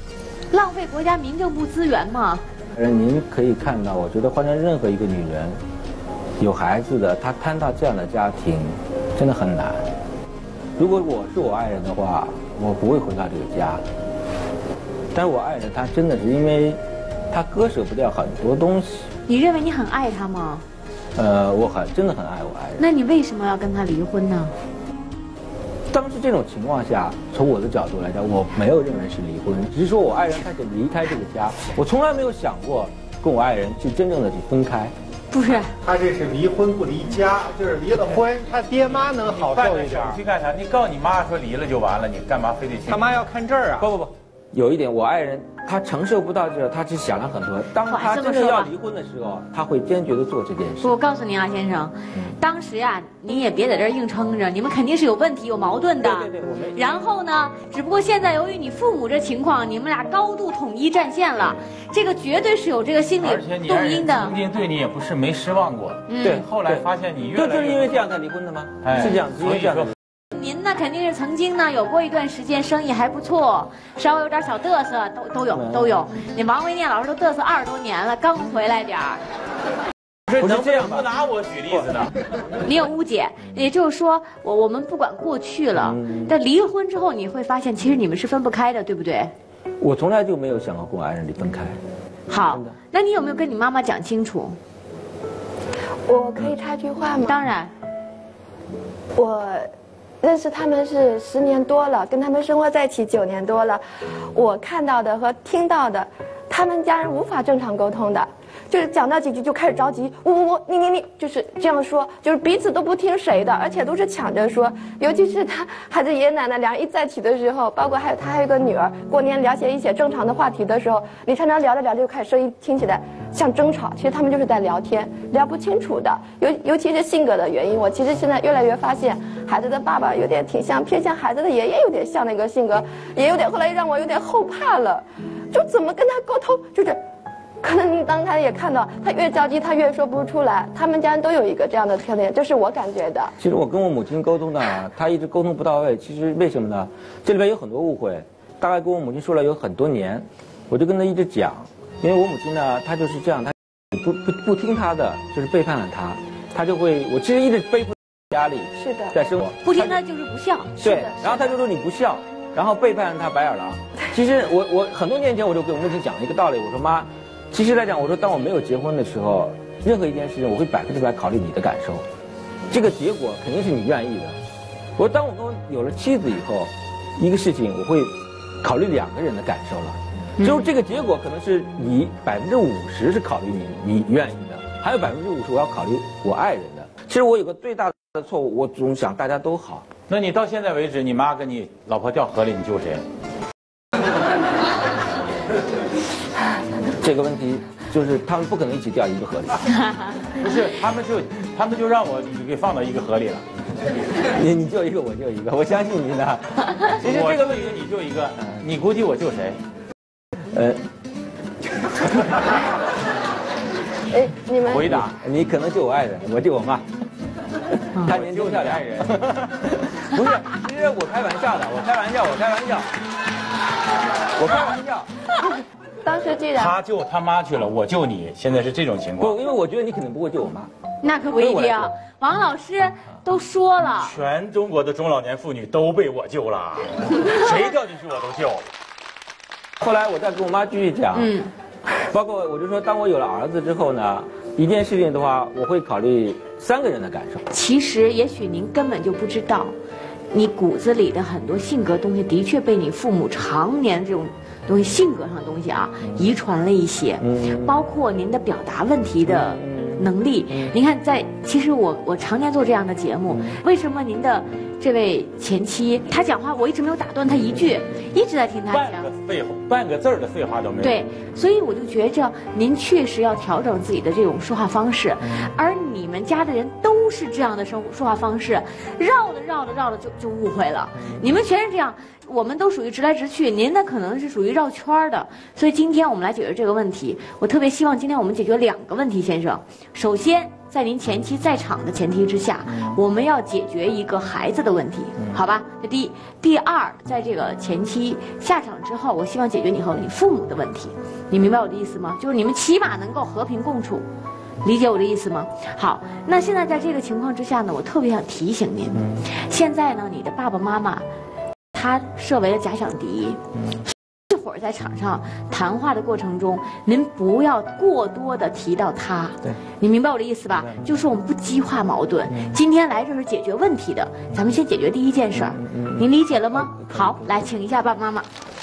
浪费国家民政部资源吗？ 您可以看到，我觉得换成任何一个女人，有孩子的，她摊到这样的家庭，真的很难。如果我是我爱人的话，我不会回到这个家。但是我爱人他真的是因为，他割舍不掉很多东西。 你认为你很爱他吗？ 我真的很爱我爱人。 那你为什么要跟他离婚呢？ 当时这种情况下，从我的角度来讲，我没有认为是离婚，只是说我爱人他想离开这个家，我从来没有想过跟我爱人去真正的去分开。 不是， 他这是离婚不离家，就是离了婚，他爹妈能好受一点。 去干啥？你告诉你妈说离了就完了，你干嘛非得去？ 他妈要看证啊！ 不，有一点，我爱人他承受不到这，他只想了很多。当他真正要离婚的时候，他会坚决的做这件事。 我告诉你啊，先生，当时呀，你也别在这儿硬撑着，你们肯定是有问题、有矛盾的。 对，我没。 然后呢，只不过现在由于你父母这情况，你们俩高度统一战线了，这个绝对是有这个心理动因的。 曾经对你也不是没失望过， 对， 后来发现你越来越…… 就是因为这样才离婚的吗？是这样，因为这样。 您呢肯定是曾经呢有过一段时间生意还不错，稍微有点小嘚瑟，都有。你王维念老师都嘚瑟20多年了，刚回来点儿。 不是这样，不拿我举例子呢？ 你有误解，也就是说，我们不管过去了，但离了婚之后，你会发现其实你们是分不开的，对不对？ 我从来就没有想过跟我爱人离分开。 好，那你有没有跟你妈妈讲清楚？ 我可以插句话吗？ 当然。 我认识他们是10年多了，跟他们生活在一起9年多了。我看到的和听到的，他们家人无法正常沟通的，就是讲到几句就开始着急，我你，就是这样说，就是彼此都不听谁的，而且都是抢着说。尤其是他孩子爷爷奶奶两人一在一起的时候，包括他还有个女儿，过年聊起一些正常的话题的时候，你常常聊着聊着就开始声音听起来像争吵，其实他们就是在聊天，聊不清楚的。尤其是性格的原因，我其实现在越来越发现，孩子的爸爸有点偏向孩子的爷爷，有点像那个性格，也有点后来让我有点后怕了，就怎么跟他沟通，就是。可能你刚才也看到，他越着急，他越说不出来。他们家人都有一个这样的特点，这是我感觉的。 其实我跟我母亲沟通呢，她一直沟通不到位。其实为什么呢？这里边有很多误会，大概跟我母亲说了有很多年，我就跟她一直讲，因为我母亲呢，她就是这样，她不听她的，就是背叛了她，她就会，我其实一直背负压力， 是的， 在生活不听她就是不孝， 对，然后她就说你不孝，然后背叛了她白眼狼。其实我很多年前我就给我母亲讲了一个道理，我说妈。其实来讲，我说当我没有结婚的时候，任何一件事情我会100%考虑你的感受，这个结果肯定是你愿意的。我说当我有了妻子以后，一个事情我会考虑2个人的感受了，就是这个结果可能是你50%是考虑你愿意的，还有50%我要考虑我爱人的。其实我有个最大的错误，我总想大家都好。 那你到现在为止，你妈跟你老婆掉河里，你救谁？ 这个问题就是他们不可能一起掉一个河里， 不是，他们就让我给放到一个河里了。 你救一个，我救一个，我相信您的。 其实这个问题你救一个，你估计我救谁？ 你们回答， 你可能救我爱人，我救我妈。她年轻漂亮。爱人不是，其实我开玩笑的，我开玩笑。 当时既然他救他妈去了，我救你，现在是这种情况。 不，因为我觉得你肯定不会救我妈。 那可不一定。王老师都说了， 全中国的中老年妇女都被我救了，谁掉进去我都救。 后来我再跟我妈继续讲，包括我就说，当我有了儿子之后呢，一件事情的话，我会考虑3个人的感受。 其实也许您根本就不知道，你骨子里的很多性格东西，的确被你父母常年这种东西性格上的东西啊，遗传了一些，包括您的表达问题的能力。您看，其实我常年做这样的节目，为什么您的这位前妻她讲话我一直没有打断她一句，一直在听她讲， 半个字儿的废话都没有。 对，所以我就觉着您确实要调整自己的这种说话方式，而你们家的人都是这样的说话方式，绕着就误会了。你们全是这样。我们都属于直来直去，您呢可能是属于绕圈的，所以今天我们来解决这个问题。我特别希望今天我们解决2个问题，先生。首先， 在您前妻在场的前提之下，我们要解决一个孩子的问题，好吧？这第一。第二，在这个前妻下场之后，我希望解决你和你父母的问题，你明白我的意思吗？就是你们起码能够和平共处，理解我的意思吗？好，那现在在这个情况之下呢，我特别想提醒您，现在呢，你的爸爸妈妈他设为了假想敌。一会儿在场上谈话的过程中，您不要过多的提到他， 对， 你明白我的意思吧？就是我们不激化矛盾。今天来这是解决问题的，咱们先解决第一件事儿，您理解了吗？好，来请一下爸爸妈妈。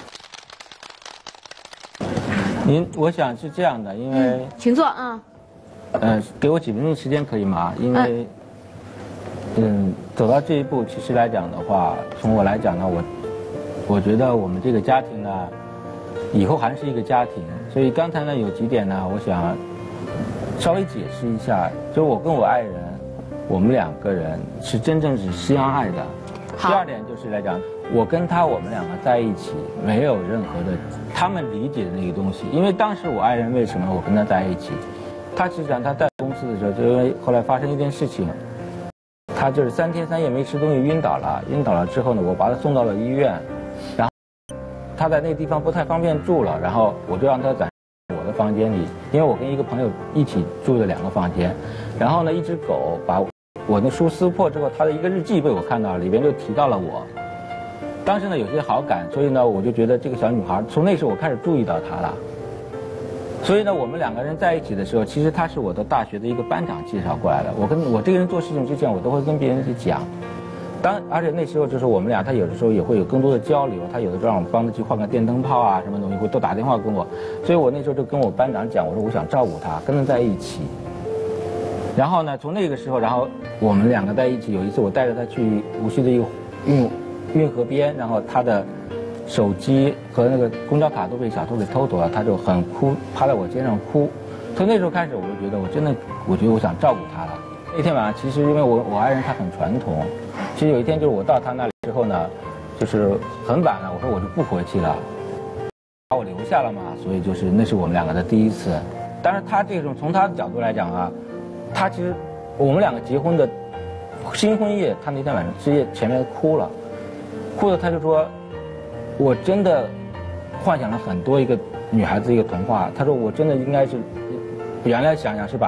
我想是这样的，因为请坐啊。 给我几分钟时间可以吗？因为走到这一步，其实来讲的话，从我来讲呢，我觉得我们这个家庭呢，以后还是一个家庭，所以刚才呢有几点呢，我想稍微解释一下。就是我跟我爱人，我们两个人是真正是相爱的。第二点就是来讲，我跟他我们两个在一起，没有任何的他们理解的那个东西。因为当时我爱人为什么我跟他在一起，他实际上他在公司的时候，就因为后来发生一件事情。他就是3天3夜没吃东西晕倒了，晕倒了之后呢，我把他送到了医院，然后他在那个地方不太方便住了，然后我就让他在我的房间里，因为我跟一个朋友一起住的2个房间，然后呢，一只狗把我的书撕破之后，他的一个日记被我看到了，里边就提到了我，当时呢有些好感，所以呢我就觉得这个小女孩，从那时候我开始注意到她了。所以呢，我们2个人在一起的时候，其实他是我的大学的一个班长介绍过来的。我这个人做事情之前，我都会跟别人去讲。而且那时候就是我们俩，他有的时候也会有更多的交流。他有的时候让我帮他去换个电灯泡啊，什么东西会都打电话跟我。所以我那时候就跟我班长讲，我说我想照顾他，跟他在一起。然后呢，从那个时候，然后我们2个在一起。有一次我带着他去无锡的一个运河边，然后他的手机和那个公交卡都被小偷给偷走了，他就很哭，趴在我肩上哭。从那时候开始，我就觉得我想照顾他了。那天晚上，其实因为我爱人他很传统，其实有一天就是我到他那里之后呢，就是很晚了，我说我就不回去了，把我留下了嘛，所以就是那是我们2个的第一次。但是他这种从他的角度来讲啊，他其实我们2个结婚的新婚夜，他那天晚上前面哭了，他就说。我真的幻想了很多一个女孩子一个童话。他说我真的应该是，原来想想是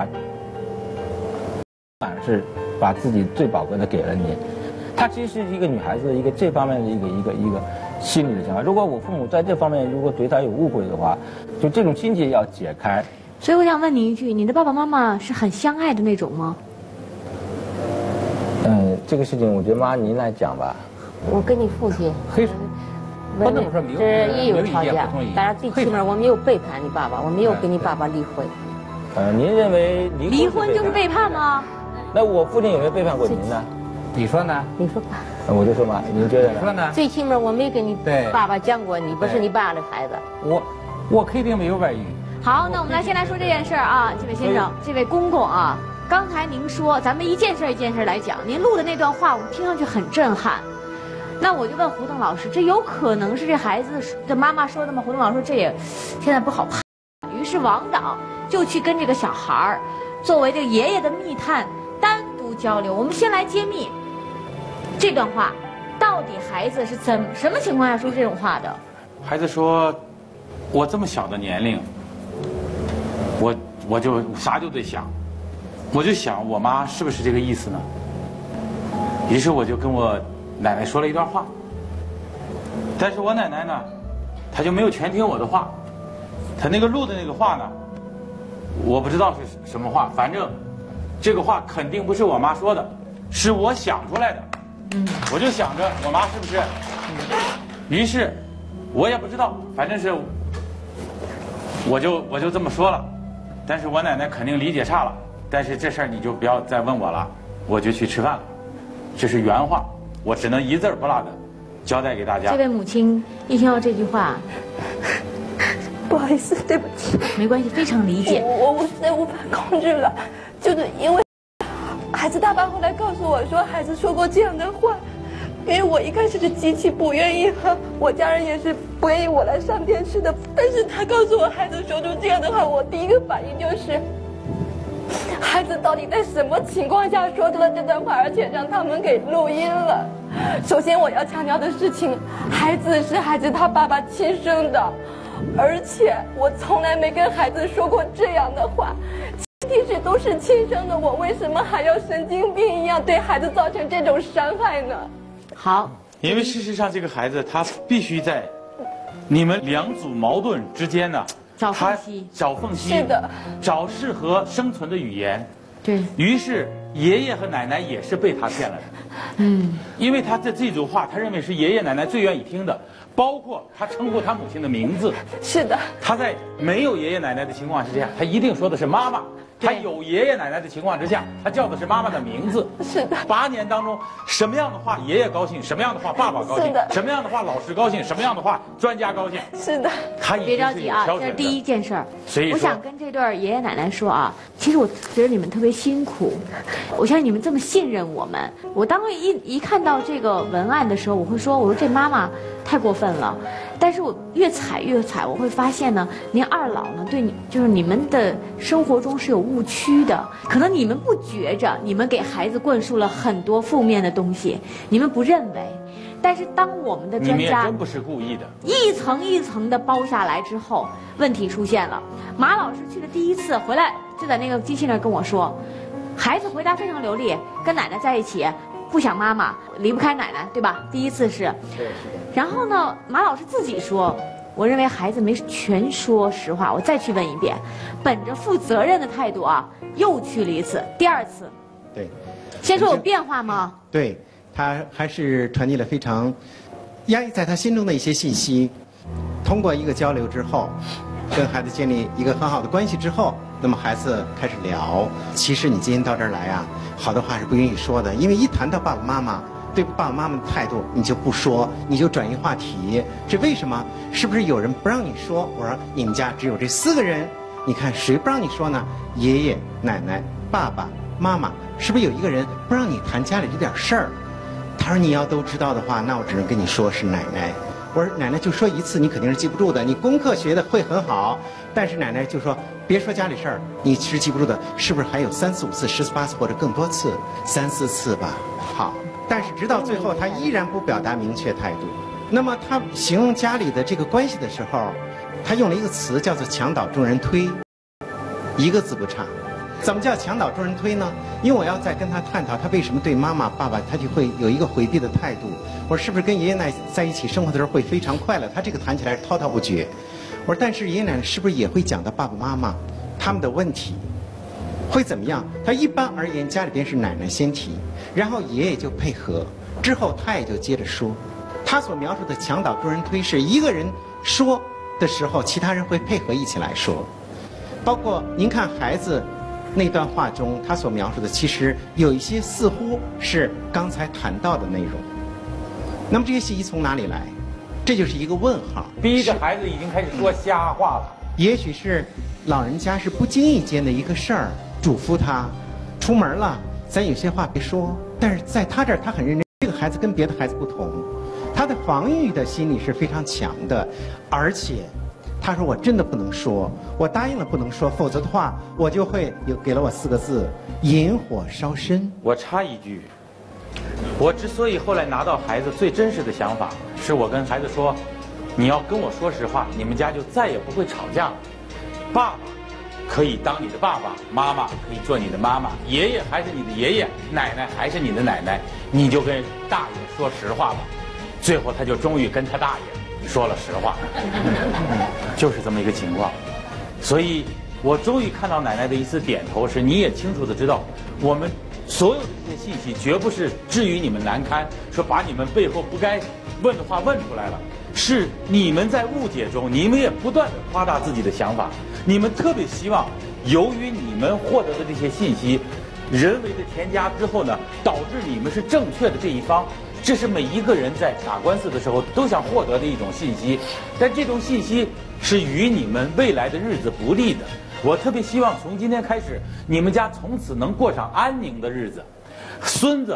把自己最宝贵的给了你。她其实是一个女孩子一个这方面的一个心理的想法。如果我父母在这方面如果对她有误会的话，就这种心结要解开。 所以我想问你一句，你的爸爸妈妈是很相爱的那种吗？ 这个事情我觉得妈您来讲吧。 我跟你父亲。 不能说这也有吵架，但是最起码我没有背叛你爸爸，我没有跟你爸爸离婚。 您认为离婚就是背叛吗？ 那我父亲有没有背叛过您呢？ 你说呢？ 你说吧。 我就说嘛，您觉得呢？ 说呢？ 最起码我没跟你爸爸讲过，你不是你爸的孩子。 我肯定没有外遇。 好，那我们先来说这件事儿啊，这位先生，这位公公啊，刚才您说咱们一件事一件事来讲，您录的那段话我们听上去很震撼。那我就问胡登老师，这有可能是这孩子的妈妈说的吗？胡登老师说这也现在不好判。于是王导就去跟这个小孩儿，作为这个爷爷的密探单独交流。我们先来揭秘这段话，到底孩子是什么情况下说这种话的？ 孩子说：“我这么小的年龄，我就啥就得想，我就想我妈是不是这个意思呢？”于是我就跟我奶奶说了一段话，但是我奶奶呢，她就没有全听我的话，她那个录的那个话呢，我不知道是什么话，反正这个话肯定不是我妈说的，是我想出来的。我就想着我妈是不是，于是我也不知道，反正是我就这么说了，但是我奶奶肯定理解差了，但是这事儿你就不要再问我了，我就去吃饭了，这是原话。我只能一字不落的交代给大家。 这位母亲一听到这句话， 不好意思，对不起， 没关系，非常理解。 我实在无法控制了，就是因为孩子大爸后来告诉我说，孩子说过这样的话，因为我一开始是极其不愿意和我家人也是不愿意我来上电视的，但是他告诉我孩子说出这样的话，我第一个反应就是， 孩子到底在什么情况下说出了这段话，而且让他们给录音了？首先我要强调的事情，孩子是孩子他爸爸亲生的，而且我从来没跟孩子说过这样的话。即使都是亲生的，我为什么还要神经病一样对孩子造成这种伤害呢？ 好， 因为事实上这个孩子他必须在你们两组矛盾之间呢， 找缝隙， 找缝隙， 是的， 找适合生存的语言。 对于是，爷爷和奶奶也是被他骗了的。因为他这组话，他认为是爷爷奶奶最愿意听的，包括他称呼他母亲的名字。 是的， 他在没有爷爷奶奶的情况之下，他一定说的是妈妈。他有爷爷奶奶的情况之下，他叫的是妈妈的名字。 是的。 8年当中，什么样的话爷爷高兴，什么样的话爸爸高兴，什么样的话老师高兴，什么样的话专家高兴。 是的。 他已经别着急啊，这是第一件事儿。 所以我想跟这对爷爷奶奶说啊，其实我觉得你们特别辛苦，我相信你们这么信任我们。我当一看到这个文案的时候，我会说，我说这妈妈太过分了。但是我越踩，我会发现呢，您二老呢对你就是你们的生活中是有误区的，可能你们不觉着，你们给孩子灌输了很多负面的东西，你们不认为。但是当我们的专家， 你们也真不是故意的， 一层一层的包下来之后，问题出现了。马老师去的第一次回来，就在那个机器那儿跟我说，孩子回答非常流利，跟奶奶在一起。不想妈妈，离不开奶奶，对吧？第一次是。然后呢，马老师自己说，我认为孩子没全说实话。我再去问一遍，本着负责任的态度啊，又去了一次，第二次。 对。 先说有变化吗？ 对，他还是传递了非常压抑在他心中的一些信息。通过一个交流之后，跟孩子建立一个很好的关系之后，那么孩子开始聊。其实你今天到这儿来啊，好多话是不愿意说的，因为一谈到爸爸妈妈，对爸爸妈妈的态度，你就不说，你就转移话题。这为什么？是不是有人不让你说？我说你们家只有这4个人，你看谁不让你说呢？爷爷、奶奶、爸爸妈妈，是不是有一个人不让你谈家里这点事儿？他说你要都知道的话，那我只能跟你说是奶奶。我说奶奶就说一次，你肯定是记不住的。你功课学的会很好，但是奶奶就说别说家里事儿，你是记不住的，是不是还有3次、5次、10次、8次或者更多次，3、4次吧？好，但是直到最后，他依然不表达明确态度。那么他形容家里的这个关系的时候，他用了一个词叫做墙倒众人推，一个字不差。怎么叫墙倒众人推呢？因为我要再跟他探讨他为什么对妈妈、爸爸他就会有一个回避的态度。我说是不是跟爷爷奶奶在一起生活的时候会非常快乐？他这个谈起来是滔滔不绝。我说但是爷爷奶奶是不是也会讲到爸爸妈妈他们的问题？会怎么样？他一般而言家里边是奶奶先提，然后爷爷就配合，之后他也就接着说。他所描述的墙倒众人推是一个人说的时候，其他人会配合一起来说。包括您看孩子那段话中，他所描述的其实有一些似乎是刚才谈到的内容。那么这些信息从哪里来？这就是一个问号。 逼着孩子已经开始说瞎话了。 也许是老人家是不经意间的一个事儿，嘱咐他出门了，咱有些话别说。但是在他这儿，他很认真。这个孩子跟别的孩子不同，他的防御的心理是非常强的，而且他说我真的不能说，我答应了不能说，否则的话我就会给了我4个字：引火烧身。 我插一句，我之所以后来拿到孩子最真实的想法，是我跟孩子说，你要跟我说实话，你们家就再也不会吵架了。爸爸可以当你的爸爸，妈妈可以做你的妈妈，爷爷还是你的爷爷，奶奶还是你的奶奶，你就跟大爷说实话吧。最后他就终于跟他大爷说了实话，就是这么一个情况。所以我终于看到奶奶的一丝点头，是你也清楚的知道，我们所有的这些信息绝不是至于你们难堪，说把你们背后不该问的话问出来了，是你们在误解中，你们也不断的夸大自己的想法，你们特别希望由于你们获得的这些信息人为的添加之后呢，导致你们是正确的这一方。这是每一个人在打官司的时候都想获得的一种信息，但这种信息是与你们未来的日子不利的。我特别希望从今天开始，你们家从此能过上安宁的日子，孙子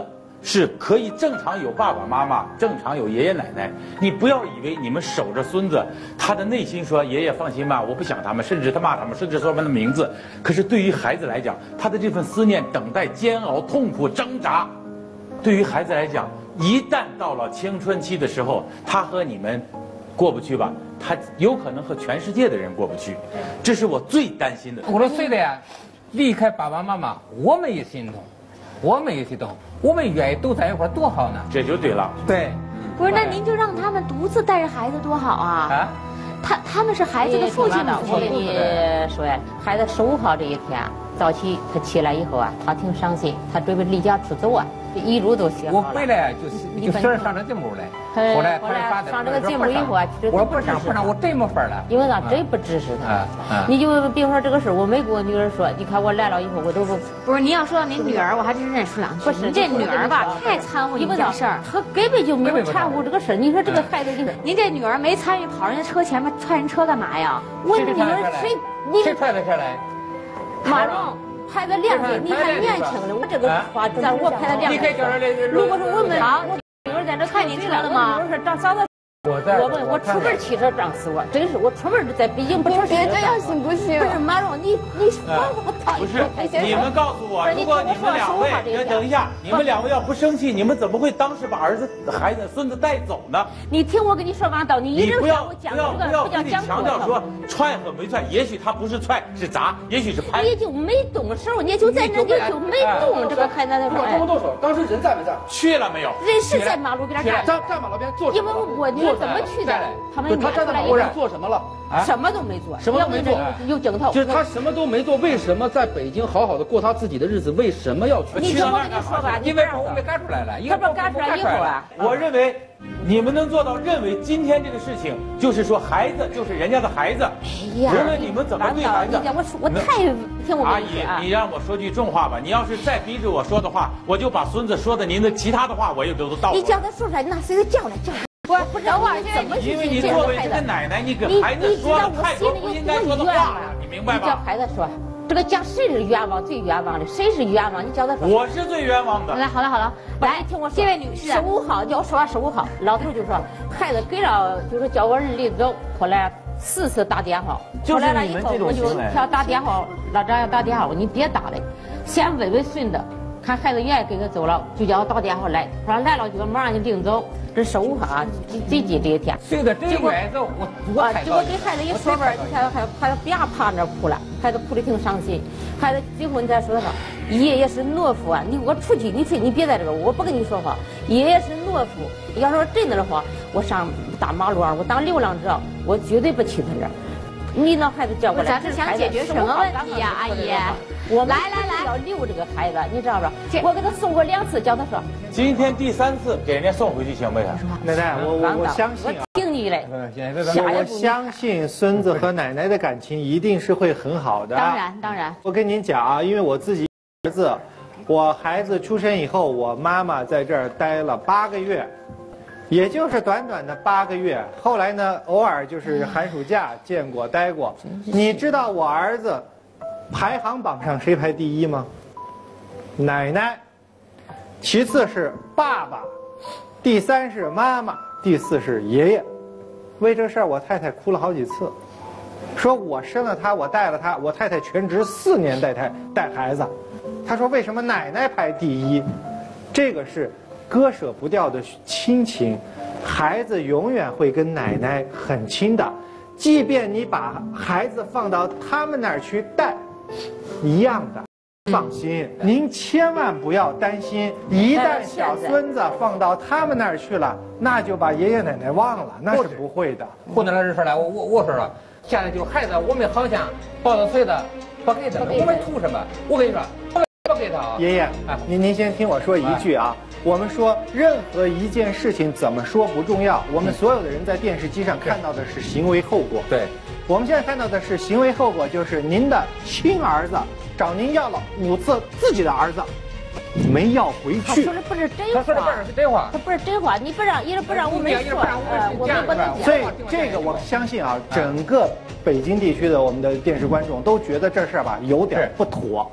是可以正常有爸爸妈妈，正常有爷爷奶奶。你不要以为你们守着孙子，他的内心说爷爷放心吧，我不想他们，甚至他骂他们，甚至说他们的名字。可是对于孩子来讲，他的这份思念、等待、煎熬、痛苦、挣扎，对于孩子来讲，一旦到了青春期的时候，他和你们过不去吧，他有可能和全世界的人过不去。这是我最担心的。 50岁的呀，离开爸爸妈妈，我们也心痛，我们也心痛。我们愿意都在一块儿多好呢， 这就对了。 对， 不是，那您就让他们独自带着孩子多好啊！啊，他们是孩子的父亲的。 我跟你说呀，孩子15号这一天早起，他起来以后啊，他挺伤心，他准备离家出走啊，遗嘱都写好了。 我回来就上这节目来，后来上这个节目以后啊， 我不上，我真没法了， 因为俺真不支持他。你就比如说这个事儿，我没跟我女儿说，你看我来了以后，我都不是。您要说到您女儿，我还真认识两句。不是，这女儿吧，太掺和一件事儿， 她根本就没有掺和这个事儿。你说这个孩子， 您这女儿没参与跑人家车前面踹人车干嘛呀？ 我你说谁踹的车来？ 马龙。孩子2岁，你还年轻呢。我这个话，我排了2岁。如果说我们女儿在这看你车了吗？我说找嫂子。我出门汽车撞死我，真是我出门在北京不出别这样行不行？ 不是马龙，你不是，你们告诉我，如果你们2位，等一下，你们2位要不生气，你们怎么会当时把孩子、孙子带走呢？ 你听我跟你说完道，你一直跟我讲这个， 不要强调说踹和没踹，也许他不是踹是砸，也许是拍。 你就没动手，你就在那地就没动这个孩子的手。 动不动手？当时人在没在？ 去了没有？ 人是在马路边站， 站马路边坐。 因为我怎么去的？他站在马路上做什么了？ 什么都没做， 什么都没做， 有镜头。 就是他什么都没做，为什么在北京好好的过他自己的日子？为什么要去？ 你听我跟你说吧， 因为我们赶出来了， 他不赶出来以后啊， 我认为你们能做到，认为今天这个事情就是说孩子就是人家的孩子，无论你们怎么对孩子， 我太听我阿姨，你让我说句重话吧，你要是再逼着我说的话，我就把孙子说的您的其他的话我也都倒。 你叫他说出来，那谁都叫来。不知道啊，怎么因为你作为这个奶奶，你给孩子说了太多不应该说的话了，你明白吗？ 你叫孩子说，这个讲谁是冤枉最冤枉的，谁是冤枉？你叫他说。 我是最冤枉的。 来，好了，来听我说。这位女士，15号要说15号，老头就说孩子给了，就说叫我儿离走，后来4次打电话， 就是你们这种行为。 我就要打电话，老张要打电话，我说你别打了，先问问孙子，看孩子愿意跟他走了，就叫我打电话来，他说来了就马上就领走。这15号啊，最近这一天， 谁的真愿意走， 结果给孩子一说完，你看孩子别趴那哭了，孩子哭得挺伤心。孩子最后你再说他，爷爷是懦夫啊！你给我出去，你别在这个，我不跟你说话。爷爷是懦夫，要说真的话，我上大马路上，我当流浪者，我绝对不去他这儿。你让孩子叫过来， 咱是想解决什么问题呀，阿姨？ 我来，要留这个孩子，你知道吧？我给他送过2次，叫他说。 今天第3次给人家送回去行不行？ 奶奶，我相信啊， 听你嘞。 我相信孙子和奶奶的感情一定是会很好的。 当然。 我跟您讲啊，因为我自己儿子，我孩子出生以后，我妈妈在这儿待了8个月。也就是短短的8个月，后来呢，偶尔就是寒暑假见过、待过。你知道我儿子排行榜上谁排第1吗？奶奶，其次是爸爸，第3是妈妈，第4是爷爷。为这事儿，我太太哭了好几次，说我生了他，我带了他，我太太全职4年带孩子。她说为什么奶奶排第1？这个是割舍不掉的亲情，孩子永远会跟奶奶很亲的，即便你把孩子放到他们那儿去带，一样的。放心，您千万不要担心，一旦小孙子放到他们那儿去了，那就把爷爷奶奶忘了，那是不会的。 胡南老师说了，我说了，现在就是孩子，我们好像抱着岁的不给他，我们图什么？我跟你说，不给他啊。 爷爷，您先听我说一句啊。我们说任何一件事情怎么说不重要，我们所有的人在电视机上看到的是行为后果。 对， 我们现在看到的是行为后果，就是您的亲儿子找您要了5次自己的儿子，没要回去。 他说的不是真话， 他说的不是真话， 他不是真话，你不让，一直不让我们说，我们不能讲。 所以这个我相信啊，整个北京地区的我们的电视观众都觉得这事儿吧有点不妥。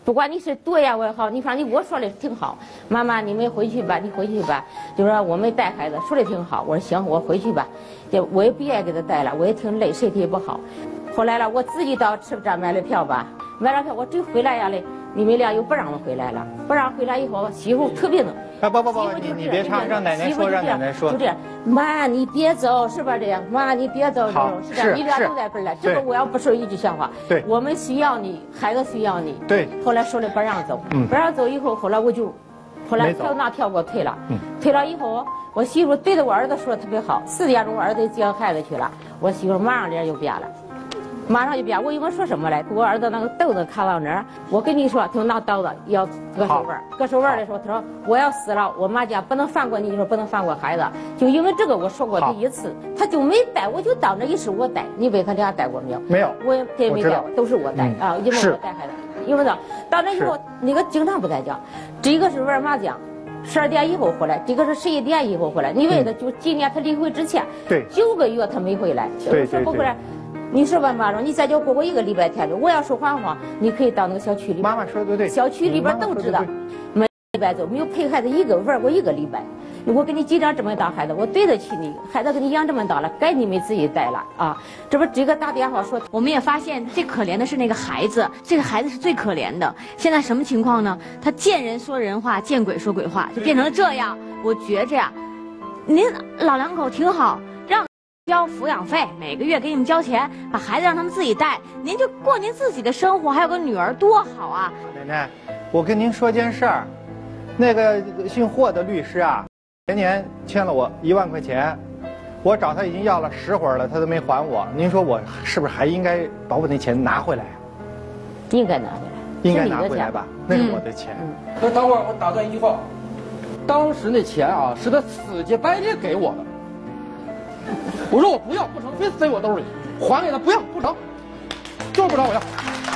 不管你是多呀我也好，你反正我说的挺好。妈妈，你们回去吧，你回去吧。就说我们带孩子说的挺好，我说行，我回去吧。我也不愿意给他带了，我也挺累，身体也不好。后来了，我自己到车站买了票吧，买了票我真回来呀嘞。你们俩又不让我回来了，不让回来以后，媳妇特别弄。 不，你别唱，让奶奶说，让奶奶说。 就这样，妈你别走，是吧？这样，妈你别走，是这样，你俩都在这儿了。这个我要不说一句笑话， 对， 我们需要你，孩子需要你。 对。 后来说了不让走，不让走以后，后来我就，后来票拿票给我退了，退了以后，我媳妇对着我儿子说的特别好，4点钟我儿子接孩子去了，我媳妇马上脸就变了。马上就变，我以为说什么来？我儿子那个豆子卡到那儿，我跟你说，他拿刀子要割手腕，割手腕的时候，他说我要死了，我妈家不能放过你，说不能放过孩子，就因为这个我说过第一次，他就没带，我就当着一是我带，你问他俩带过没有？ 没有， 我也没带过，都是我带啊，因为我带孩子，因为呢，当着以后那个经常不在家，这个是玩麻将。12点以后回来，这个是11点以后回来。你问他，就今年他离婚之前，9个月他没回来，说不回来。你说吧，妈说你再叫过我1个礼拜天的，我要说谎话，你可以到那个小区里。 妈妈说的对， 小区里边都知道，每礼拜走，没有陪孩子玩过1个礼拜。我给你几张这么大孩子，我对得起你，孩子给你养这么大了，该你们自己带了啊。这不这个打电话说， 我们也发现最可怜的是那个孩子，这个孩子是最可怜的。现在什么情况呢？他见人说人话，见鬼说鬼话，就变成了这样。我觉着呀，您老两口挺好，让交抚养费，每个月给你们交钱，把孩子让他们自己带，您就过您自己的生活，还有个女儿多好啊！ 奶奶，我跟您说件事儿，那个姓霍的律师啊，前年欠了我1万块钱，我找他已经要了10回了，他都没还我。您说我是不是还应该把我那钱拿回来？ 应该拿回来， 应该拿回来吧？那是我的钱。 那等会儿我打断一句话，当时那钱啊是他死乞白赖给我的。我说我不要，不成，非塞我兜里，还给他，不要，不成，就是不找我要。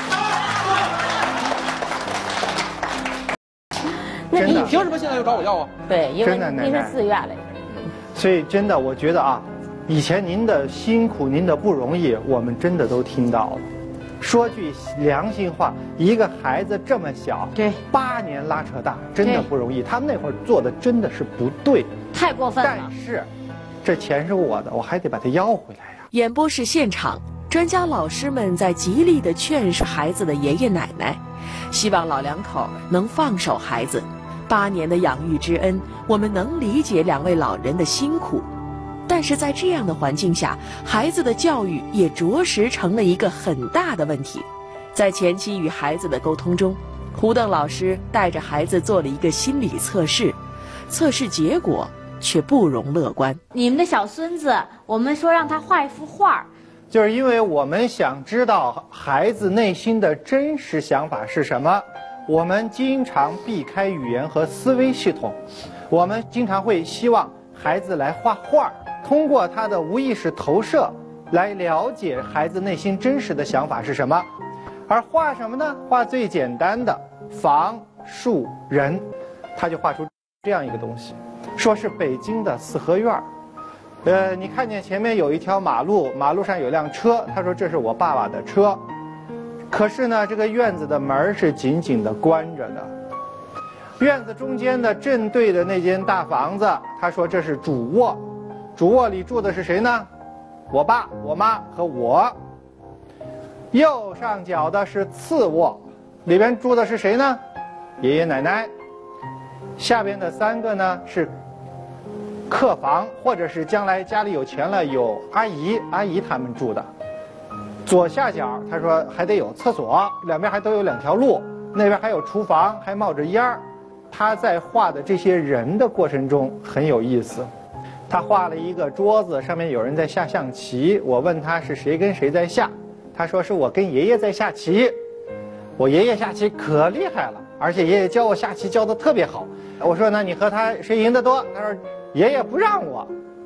那你凭什么现在又找我要啊？ 对，因为你是自愿的。 所以真的，我觉得啊，以前您的辛苦，您的不容易，我们真的都听到了。说句良心话，一个孩子这么小，对，8年拉扯大，真的不容易。他们那会儿做的真的是不对， 太过分了。 但是，这钱是我的，我还得把它要回来呀。 演播室现场，专家老师们在极力地劝说孩子的爷爷奶奶，希望老两口能放手孩子。8年的养育之恩，我们能理解2位老人的辛苦。但是在这样的环境下，孩子的教育也着实成了一个很大的问题。在前期与孩子的沟通中，胡邓老师带着孩子做了一个心理测试，测试结果却不容乐观。 你们的小孙子，我们说让他画一幅画， 就是因为我们想知道孩子内心的真实想法是什么，我们经常避开语言和思维系统，我们经常会希望孩子来画画，通过他的无意识投射来了解孩子内心真实的想法是什么。而画什么呢？画最简单的房、树、人，他就画出这样一个东西，说是北京的四合院。你看见前面有一条马路，马路上有辆车，他说这是我爸爸的车。可是呢，这个院子的门是紧紧地关着的。院子中间的正对的那间大房子，他说这是主卧，主卧里住的是谁呢？我爸、我妈和我。右上角的是次卧，里边住的是谁呢？爷爷奶奶。下边的3个呢是客房，或者是将来家里有钱了有阿姨他们住的。左下角他说还得有厕所，两边还都有2条路，那边还有厨房，还冒着烟儿。他在画的这些人的过程中很有意思，他画了一个桌子，上面有人在下象棋。我问他是谁跟谁在下，他说是我跟爷爷在下棋。我爷爷下棋可厉害了，而且爷爷教我下棋教得特别好。我说那你和他谁赢得多？他说爷爷不让我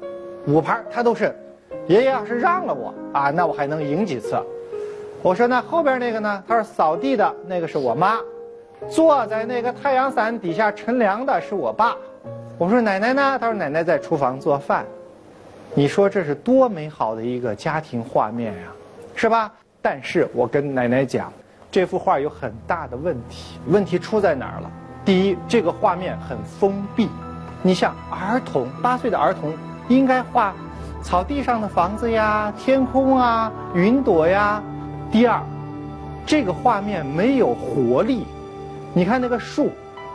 ，5盘他都胜。爷爷要是让了我啊，那我还能赢几次。我说那后边那个呢？他说扫地的那个是我妈，坐在那个太阳伞底下乘凉的是我爸。我说奶奶呢？他说奶奶在厨房做饭。你说这是多美好的一个家庭画面呀，是吧？但是我跟奶奶讲， 这幅画有很大的问题，问题出在哪儿了？第一，这个画面很封闭。你像儿童，8岁的儿童应该画草地上的房子呀、天空啊、云朵呀。第二，这个画面没有活力。你看那个树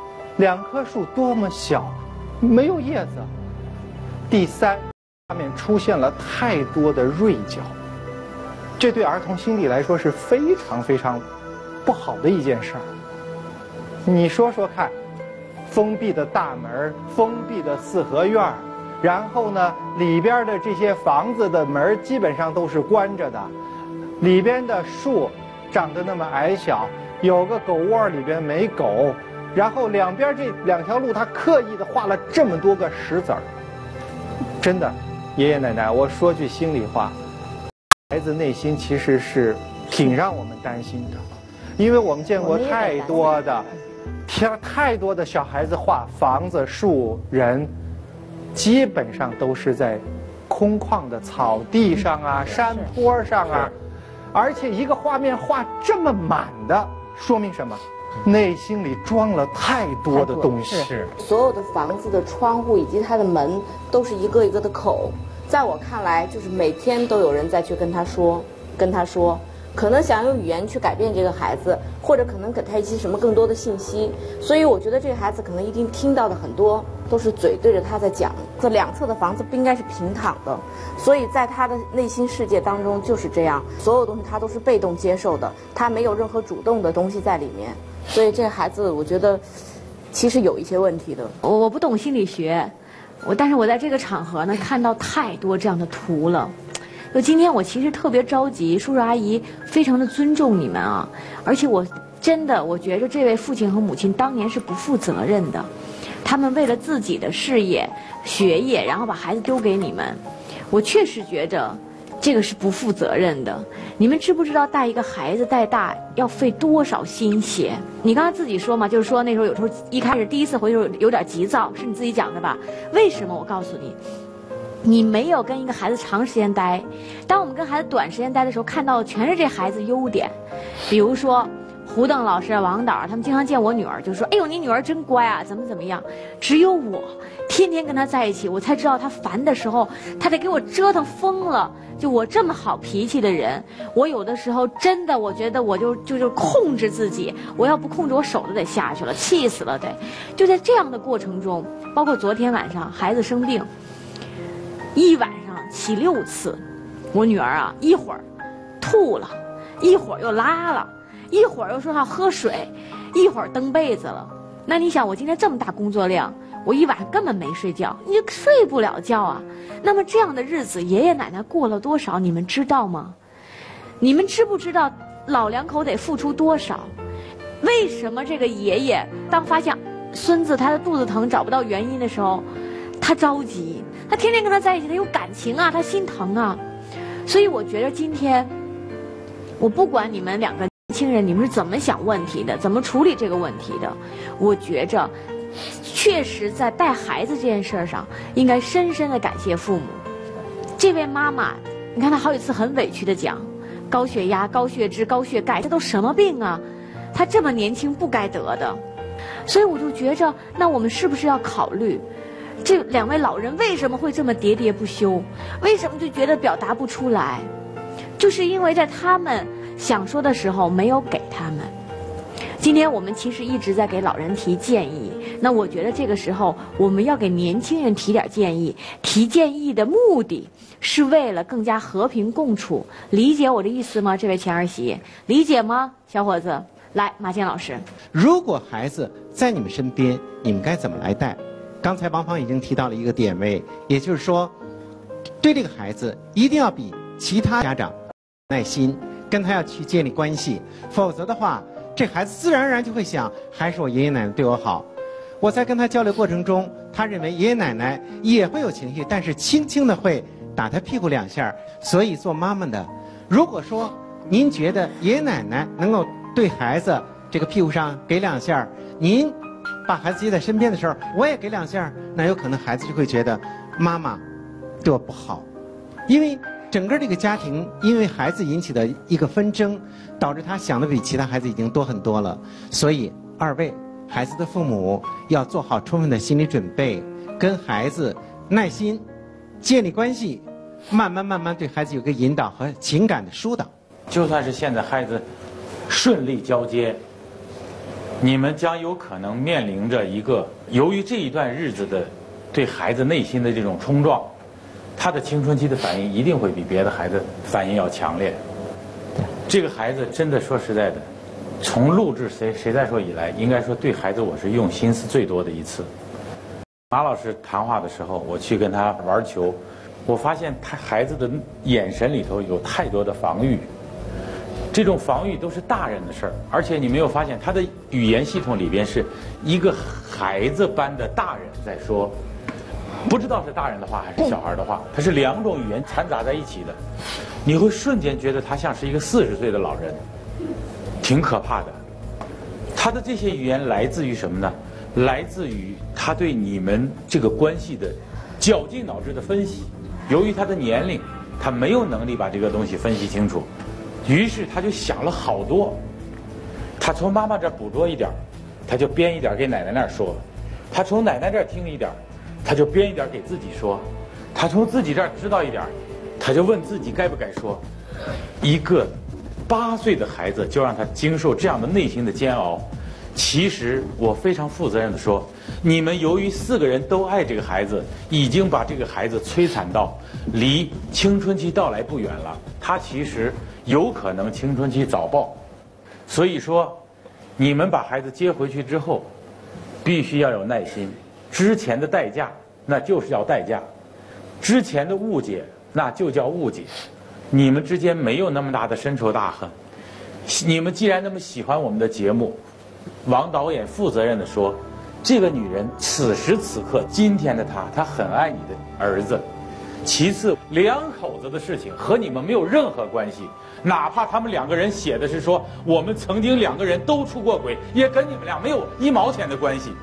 ，2棵树多么小，没有叶子。第三，画面出现了太多的锐角，这对儿童心理来说是非常非常不好的一件事儿。你说说看，封闭的大门，封闭的4合院，然后呢，里边的这些房子的门基本上都是关着的，里边的树长得那么矮小，有个狗窝里边没狗，然后两边这2条路他刻意的画了这么多个石子儿。真的，爷爷奶奶，我说句心里话，孩子内心其实是挺让我们担心的，因为我们见过太多的小孩子画房子、树、人，基本上都是在空旷的草地上啊、山坡上啊，而且一个画面画这么满的，说明什么？内心里装了太多的东西。 所有的房子的窗户以及它的门都是一个一个的口，在我看来，就是每天都有人再去跟他说，可能想用语言去改变这个孩子，或者可能给他一些什么更多的信息。所以我觉得这个孩子可能一定听到的很多都是嘴对着他在讲。这2侧的房子不应该是平躺的，所以在他的内心世界当中就是这样，所有东西他都是被动接受的，他没有任何主动的东西在里面。所以这个孩子，我觉得其实有一些问题的。 我不懂心理学，但是我在这个场合呢看到太多这样的图了。就今天我其实特别着急，叔叔阿姨非常的尊重你们啊，而且我觉着这位父亲和母亲当年是不负责任的，他们为了自己的事业、学业，然后把孩子丢给你们，我确实觉着这个是不负责任的。你们知不知道带一个孩子带大要费多少心血？你刚才自己说嘛，就是说那时候有时候一开始第一次回去有点急躁，是你自己讲的吧？为什么？我告诉你，你没有跟一个孩子长时间待，当我们跟孩子短时间待的时候，看到的全是这孩子优点，比如说胡邓老师、王导他们经常见我女儿，就说：“哎呦，你女儿真乖啊，怎么样？”只有我天天跟她在一起，我才知道她烦的时候，她得给我折腾疯了。就我这么好脾气的人，我有的时候真的，我觉得我就是控制自己，我要不控制，我手都得下去了，气死了得。就在这样的过程中，包括昨天晚上孩子生病，一晚上起6次，我女儿啊，一会儿吐了，一会儿又拉了，一会儿又说要喝水，一会儿蹬被子了。那你想，我今天这么大工作量，我一晚上根本没睡觉，你就睡不了觉啊。那么这样的日子，爷爷奶奶过了多少，你们知道吗？你们知不知道老2口得付出多少？为什么这个爷爷当发现孙子他的肚子疼找不到原因的时候，他着急，他天天跟他在一起，他有感情啊，他心疼啊。所以我觉得今天，我不管你们2个年轻人你们是怎么想问题的，怎么处理这个问题的，我觉着确实在带孩子这件事上应该深深的感谢父母。这位妈妈，你看她好几次很委屈的讲，高血压、高血脂、高血钙，这都什么病啊？她这么年轻不该得的。所以我就觉着，那我们是不是要考虑，这2位老人为什么会这么喋喋不休？为什么就觉得表达不出来？就是因为在他们想说的时候没有给他们。今天我们其实一直在给老人提建议，那我觉得这个时候我们要给年轻人提点建议，提建议的目的是为了更加和平共处，理解我的意思吗？这位前儿媳，理解吗？小伙子，来，马健老师。 如果孩子在你们身边，你们该怎么来带？刚才王芳已经提到了一个点位，也就是说，对这个孩子一定要比其他家长耐心，跟他要去建立关系，否则的话，这孩子自然而然就会想，还是我爷爷奶奶对我好。我在跟他交流过程中，他认为爷爷奶奶也会有情绪，但是轻轻的会打他屁股2下。所以做妈妈的，如果说您觉得爷爷奶奶能够对孩子这个屁股上给2下，您把孩子接在身边的时候，我也给2下，那有可能孩子就会觉得妈妈对我不好。因为整个这个家庭因为孩子引起的一个纷争，导致他想的比其他孩子已经多很多了。所以二位孩子的父母要做好充分的心理准备，跟孩子耐心建立关系，慢慢对孩子有个引导和情感的疏导。 就算是现在孩子顺利交接，你们将有可能面临着一个由于这一段日子的对孩子内心的这种冲撞，他的青春期的反应一定会比别的孩子反应要强烈。这个孩子真的说实在的，从录制谁在说以来，应该说对孩子我是用心思最多的一次。马老师谈话的时候，我去跟他玩球，我发现他孩子的眼神里头有太多的防御，这种防御都是大人的事儿，而且你没有发现他的语言系统里边是一个孩子般的大人在说，不知道是大人的话还是小孩的话，它是两种语言掺杂在一起的，你会瞬间觉得他像是一个40岁的老人，挺可怕的。他的这些语言来自于什么呢？来自于他对你们这个关系的绞尽脑汁的分析。由于他的年龄，他没有能力把这个东西分析清楚，于是他就想了好多。他从妈妈这儿捕捉一点，他就编一点给奶奶那儿说；他从奶奶这儿听一点，他就编一点给自己说；他从自己这儿知道一点，他就问自己该不该说。一个8岁的孩子就让他经受这样的内心的煎熬。其实我非常负责任地说，你们由于4个人都爱这个孩子，已经把这个孩子摧残到离青春期到来不远了。他其实有可能青春期早爆，所以说，你们把孩子接回去之后，必须要有耐心。之前的代价那就是要代价，之前的误解那就叫误解。你们之间没有那么大的深仇大恨。你们既然那么喜欢我们的节目，王导演负责任地说，这个女人此时此刻今天的她很爱你的儿子。其次，2口子的事情和你们没有任何关系，哪怕他们2个人写的是说我们曾经2个人都出过轨，也跟你们俩没有1毛钱的关系。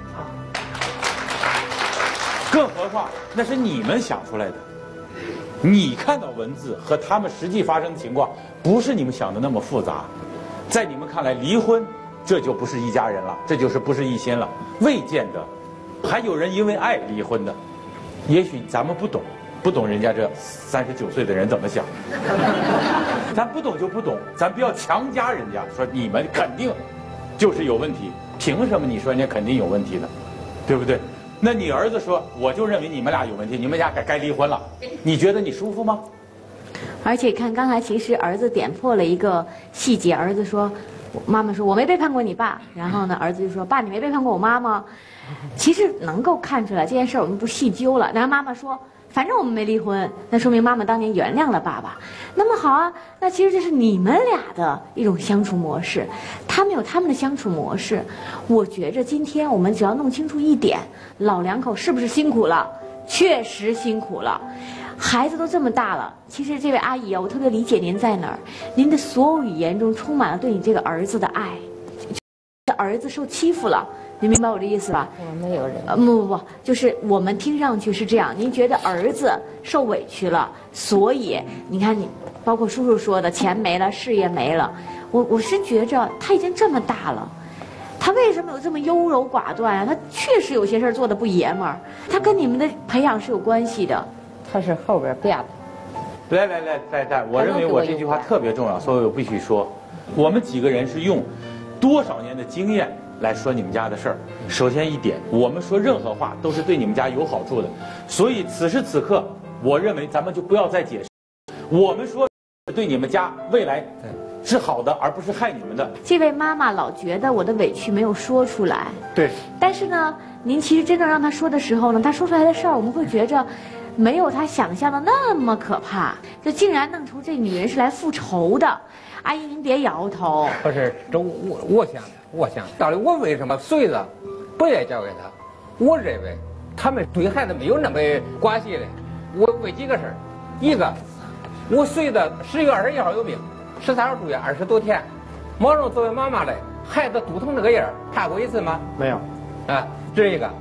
更何况那是你们想出来的，你看到文字和他们实际发生的情况不是你们想的那么复杂。在你们看来，离婚这就不是一家人了，这就是不是一心了，未见得。还有人因为爱离婚的，也许咱们不懂人家这39岁的人怎么想。咱不懂就不懂，咱不要强加人家说你们肯定就是有问题，凭什么你说人家肯定有问题呢？对不对？那你儿子说我就认为你们俩有问题，你们俩该离婚了，你觉得你舒服吗？ 而且看刚才其实儿子点破了一个细节，儿子说，妈妈说我没背叛过你爸，然后呢儿子就说爸你没背叛过我妈吗？其实能够看出来这件事我们不细究了。然后妈妈说反正我们没离婚，那说明妈妈当年原谅了爸爸。那么好啊，那其实这是你们俩的一种相处模式，他们有他们的相处模式。我觉着今天我们只要弄清楚一点，老2口是不是辛苦了？确实辛苦了。孩子都这么大了，其实这位阿姨啊，我特别理解您在哪儿。您的所有语言中充满了对你这个儿子的爱，儿子受欺负了，您明白我的意思吧？ 我没有人。 不，就是我们听上去是这样。您觉得儿子受委屈了，所以你看你，包括叔叔说的，钱没了，事业没了。我是觉着他已经这么大了，他为什么有这么优柔寡断啊？他确实有些事儿做的不爷们儿，他跟你们的培养是有关系的。 他是后边变的。 来，我认为我这句话特别重要，所以我必须说，我们几个人是用多少年的经验来说你们家的事儿。首先一点，我们说任何话都是对你们家有好处的，所以此时此刻，我认为咱们就不要再解释，我们说对你们家未来是好的，而不是害你们的。 这位妈妈老觉得我的委屈没有说出来， 对。 但是呢，您其实真正让她说的时候呢，她说出来的事儿，我们会觉着没有她想象的那么可怕，就竟然弄出这女人是来复仇的。阿姨，您别摇头。 不是，这我想，到底我为什么穗子不愿意交给他？我认为他们对孩子没有那么关系的。我为几个事儿，一个，我穗子10月21号有病，13号住院20多天，毛荣作为妈妈的，孩子肚疼那个样儿，看过一次吗？ 没有。 啊，这是一个。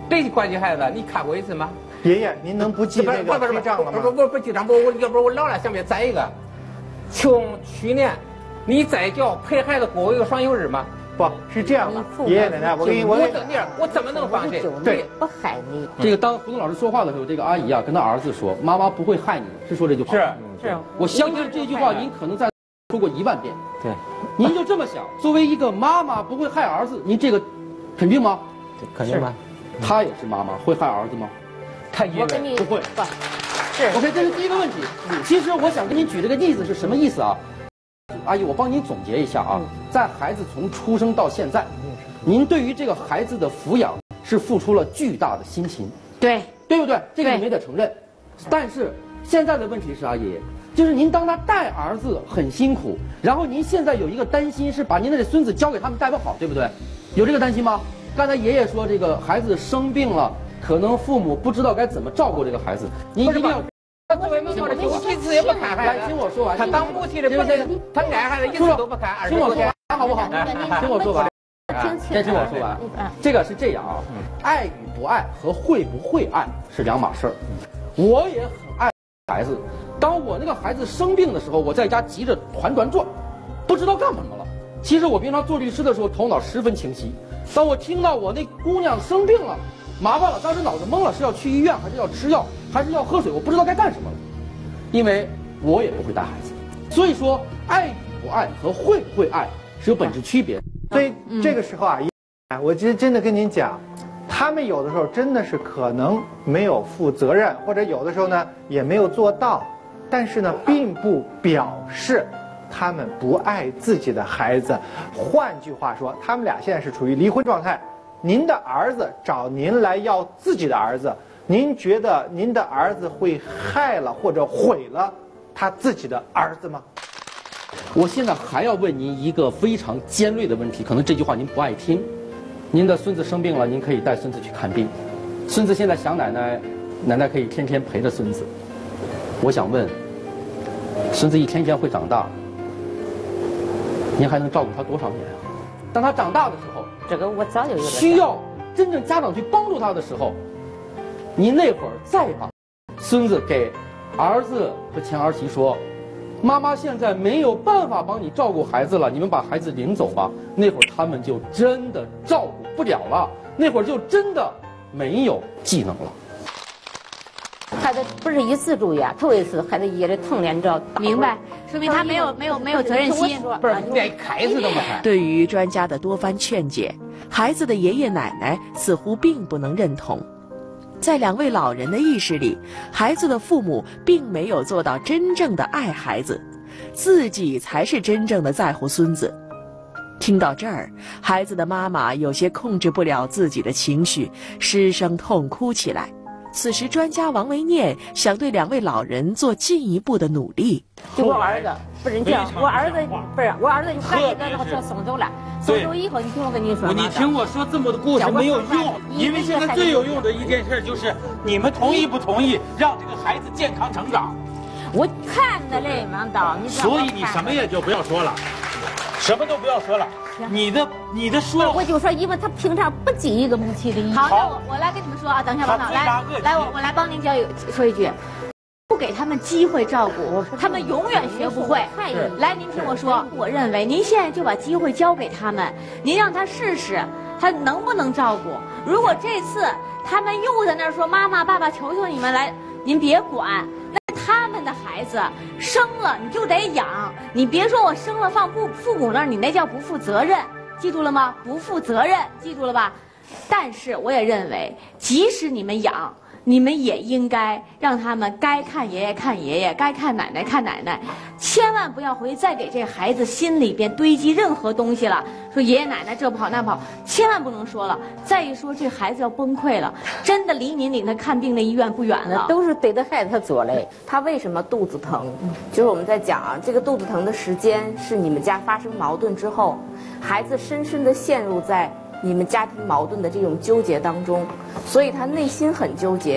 这关系孩子你看过一次吗？ 爷爷，您能不记这个对账了吗？ 不记账，要不我老了。下面再一个，从去年你在教陪孩子过一个双休日吗？ 不是这样的，爷爷奶奶， 我怎么能放心？ 对，不害你。 这个当胡东老师说话的时候，这个阿姨啊跟他儿子说：“妈妈不会害你。”是说这句话。 是。 我相信这句话您可能在说过1万遍。 对。 您就这么想，作为一个妈妈不会害儿子，您这个肯定吗？ 肯定吗？ 她也是妈妈，会害儿子吗？ 她也不会。 是。 OK， 这是第一个问题。其实我想跟您举这个例子是什么意思啊？阿姨，我帮您总结一下啊，在孩子从出生到现在，您对于这个孩子的抚养是付出了巨大的辛勤， 对不对？这个你没得承认。但是现在的问题是，阿姨，就是您当他带儿子很辛苦，然后您现在有一个担心是把您的孙子交给他们带不好，对不对？有这个担心吗？刚才爷爷说这个孩子生病了，可能父母不知道该怎么照顾这个孩子，您一定要。 他作为妈妈的9次也不看孩子， 来听我说完。 他当母亲的不是，他爱孩子1次都不看。 听我说完好不好？听我说完。先听我说完。这个是这样啊，爱与不爱和会不会爱是2码事儿。我也很爱孩子，当我那个孩子生病的时候，我在家急着团团转，不知道干什么了。其实我平常做律师的时候头脑十分清晰，当我听到我那姑娘生病了。麻烦了，当时脑子懵了，是要去医院，还是要吃药，还是要喝水？我不知道该干什么了，因为我也不会带孩子。所以说，爱与不爱和会不会爱是有本质区别。 所以这个时候啊，我真的跟您讲，他们有的时候真的是可能没有负责任，或者有的时候呢也没有做到，但是呢，并不表示他们不爱自己的孩子。换句话说，他们俩现在是处于离婚状态。您的儿子找您来要自己的儿子，您觉得您的儿子会害了或者毁了他自己的儿子吗？ 我现在还要问您一个非常尖锐的问题，可能这句话您不爱听。您的孙子生病了，您可以带孙子去看病。孙子现在想奶奶，奶奶可以天天陪着孙子。我想问，孙子一天天会长大，您还能照顾他多少年啊？当他长大的时候， 这个我早就有了。 需要真正家长去帮助他的时候，您那会儿再把孙子给儿子和前儿媳说，妈妈现在没有办法帮你照顾孩子了，你们把孩子领走吧。那会儿他们就真的照顾不了了，那会儿就真的没有技能了。 孩子不是一次注意啊，头一次孩子噎得疼连着。 明白，说明他没有责任心。 不是连孩子都没看。 对于专家的多番劝解，孩子的爷爷奶奶似乎并不能认同。在2位老人的意识里，孩子的父母并没有做到真正的爱孩子，自己才是真正的在乎孙子。听到这儿，孩子的妈妈有些控制不了自己的情绪，失声痛哭起来。此时，专家王维念想对2位老人做进一步的努力。 就我儿子不是这样，我儿子就赶紧把车送走了。送走以后，你听我跟你说， 你听我说这么多故事没有用，因为现在最有用的一件事就是你们同意不同意让这个孩子健康成长。 我看着嘞，王导，你所以你什么也就不要说了，什么都不要说了。你的说， 我就说，因为他平常不尽一个母亲的义。 好，那我来跟你们说啊，等一下，王导，来，我来帮您说一句，不给他们机会照顾，他们永远学不会。来，您听我说，我认为您现在就把机会交给他们，您让他试试，他能不能照顾。如果这次他们又在那儿说妈妈、爸爸，求求你们来，您别管。他们的孩子生了你就得养，你别说我生了放父母那儿，你那叫不负责任，记住了吗？不负责任，记住了吧？但是我也认为，即使你们养，你们也应该让他们该看爷爷看爷爷，该看奶奶看奶奶，千万不要回去再给这孩子心里边堆积任何东西了。说爷爷奶奶这不好那不好，千万不能说了。再一说这孩子要崩溃了，真的离您领他看病的医院不远了。 都是对着孩子他做嘞。他为什么肚子疼？就是我们在讲啊，这个肚子疼的时间是你们家发生矛盾之后，孩子深深的陷入在你们家庭矛盾的这种纠结当中，所以他内心很纠结。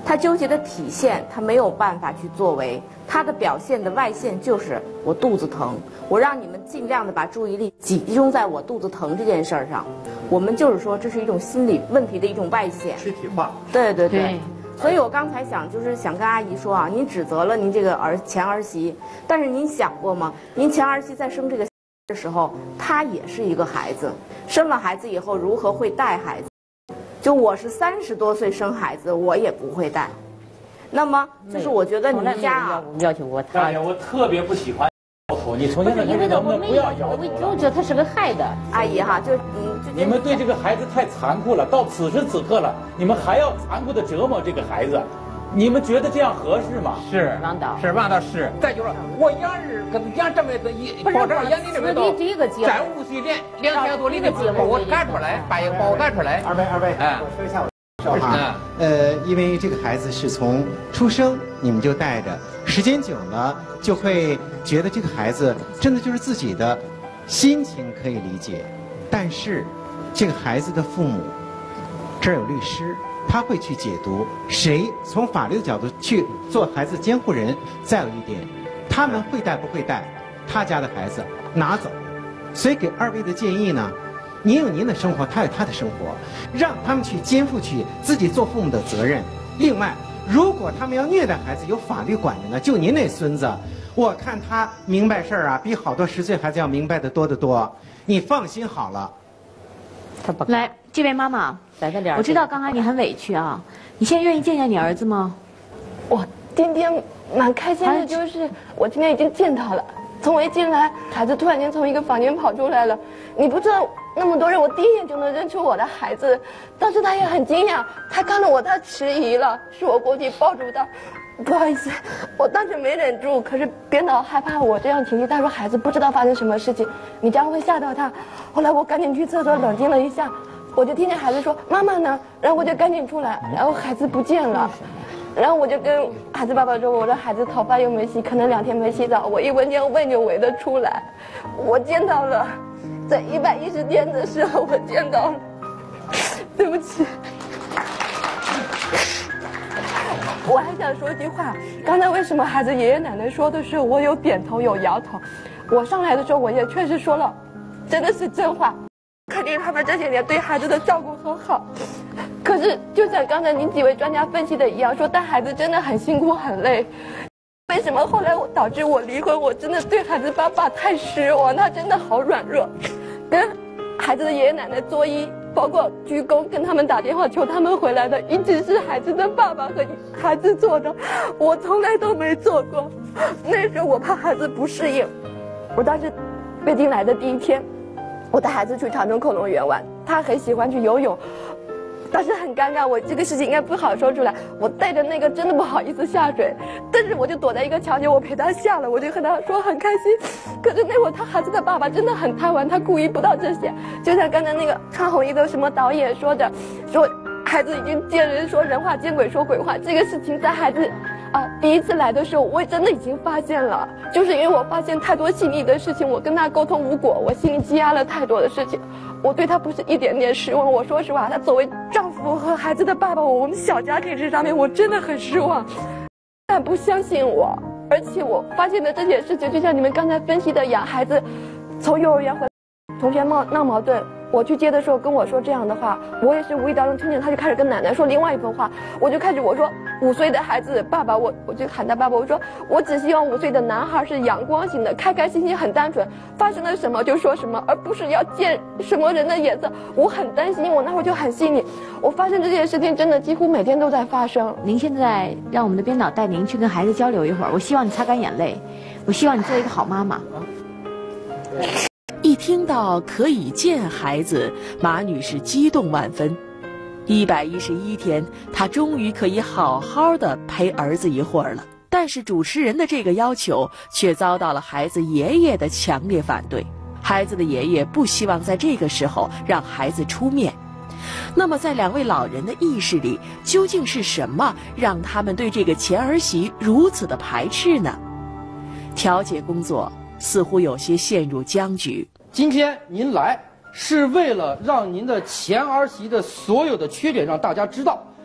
他纠结的体现，他没有办法去作为，他的表现的外现就是我肚子疼，我让你们尽量的把注意力集中在我肚子疼这件事儿上。我们就是说，这是一种心理问题的一种外现， 躯体化。 对对对。所以我刚才想跟阿姨说啊，您指责了您这个前儿媳，但是您想过吗？您前儿媳在生这个的时候，她也是一个孩子，生了孩子以后如何会带孩子？就我是30多岁生孩子，我也不会带。那么就是我觉得你们家要求过他。 大姐，我特别不喜欢摇头，你从现在开始能不能不要摇头了？ 我觉得他是个害的。 阿姨哈， 你们对这个孩子太残酷了，到此时此刻了，你们还要残酷的折磨这个孩子，你们觉得这样合适吗？ 是， 王导是。再就是我养儿跟养这么保证养你这么多，在5岁连2天多里的节目我赶出来，把我赶出来。 二位，我说一下我哈，因为这个孩子是从出生你们就带着，时间久了就会觉得这个孩子真的就是自己的心情可以理解，但是这个孩子的父母这儿有律师，他会去解读谁从法律的角度去做孩子监护人。再有一点，他们会带不会带他家的孩子拿走。所以给二位的建议呢，您有您的生活，他有他的生活，让他们去肩负起自己做父母的责任。另外，如果他们要虐待孩子，有法律管着呢。就您那孙子，我看他明白事儿啊，比好多10岁孩子要明白的多得多。你放心好了。 来，这位妈妈，我知道刚才你很委屈啊，你现在愿意见见你儿子吗？ 我今天蛮开心的，就是我今天已经见到了。从我一进来，孩子突然间从一个房间跑出来了，你不知道那么多人，我第一眼就能认出我的孩子。当时他也很惊讶，他看到我，他迟疑了，是我过去抱住他。不好意思，我当时没忍住，可是编导害怕我这样情绪，他说孩子不知道发生什么事情，你这样会吓到他。后来我赶紧去厕所冷静了一下，我就听见孩子说妈妈呢，然后我就赶紧出来，然后孩子不见了。然后我就跟孩子爸爸说，我说孩子头发又没洗，可能2天没洗澡。我一闻见味就闻得出来。我见到了，在110天的时候我见到了，对不起。我还想说一句话，刚才为什么孩子爷爷奶奶说的时候我有点头有摇头，我上来的时候我也确实说了，真的是真话。肯定他们这些年对孩子的照顾很好，可是就像刚才您几位专家分析的一样，说带孩子真的很辛苦很累。为什么后来导致我离婚？我真的对孩子爸爸太失望，他真的好软弱，跟孩子的爷爷奶奶作揖，包括鞠躬，跟他们打电话求他们回来的，一直是孩子的爸爸和孩子做的，我从来都没做过。那时候我怕孩子不适应，我当时北京来的第1天。我带孩子去长春恐龙园玩，他很喜欢去游泳，当时很尴尬，我这个事情应该不好说出来，我带着那个真的不好意思下水，但是我就躲在一个墙角，我陪他下了，我就和他说很开心。可是那会儿他孩子的爸爸真的很贪玩，他顾及不到这些，就像刚才那个穿红衣的什么导演说的，说孩子已经见人说人话，见鬼说鬼话，这个事情在孩子第1次来的时候，我真的已经发现了，就是因为我发现太多心里的事情，我跟他沟通无果，我心里积压了太多的事情，我对他不是一点点失望。我说实话，他作为丈夫和孩子的爸爸，我们小家庭这上面我真的很失望，但不相信我，而且我发现的这些事情，就像你们刚才分析的一样，孩子从幼儿园回来，同学闹矛盾。我去接的时候跟我说这样的话，我也是无意当中听见，他就开始跟奶奶说另外一番话，我就开始我说5岁的孩子爸爸，我就喊他爸爸，我说我只希望5岁的男孩是阳光型的，开开心心，很单纯，发生了什么就说什么，而不是要见什么人的眼色。我很担心，我那会儿就很心里，我发现这件事情真的几乎每天都在发生。 您现在让我们的编导带您去跟孩子交流一会儿，我希望你擦干眼泪，我希望你做一个好妈妈。 一听到可以见孩子，马女士激动万分。111天，她终于可以好好的陪儿子一会儿了。但是主持人的这个要求却遭到了孩子爷爷的强烈反对。孩子的爷爷不希望在这个时候让孩子出面。那么在2位老人的意识里，究竟是什么让他们对这个前儿媳如此的排斥呢？调解工作似乎有些陷入僵局。 今天您来是为了让您的前儿媳的所有的缺点让大家知道，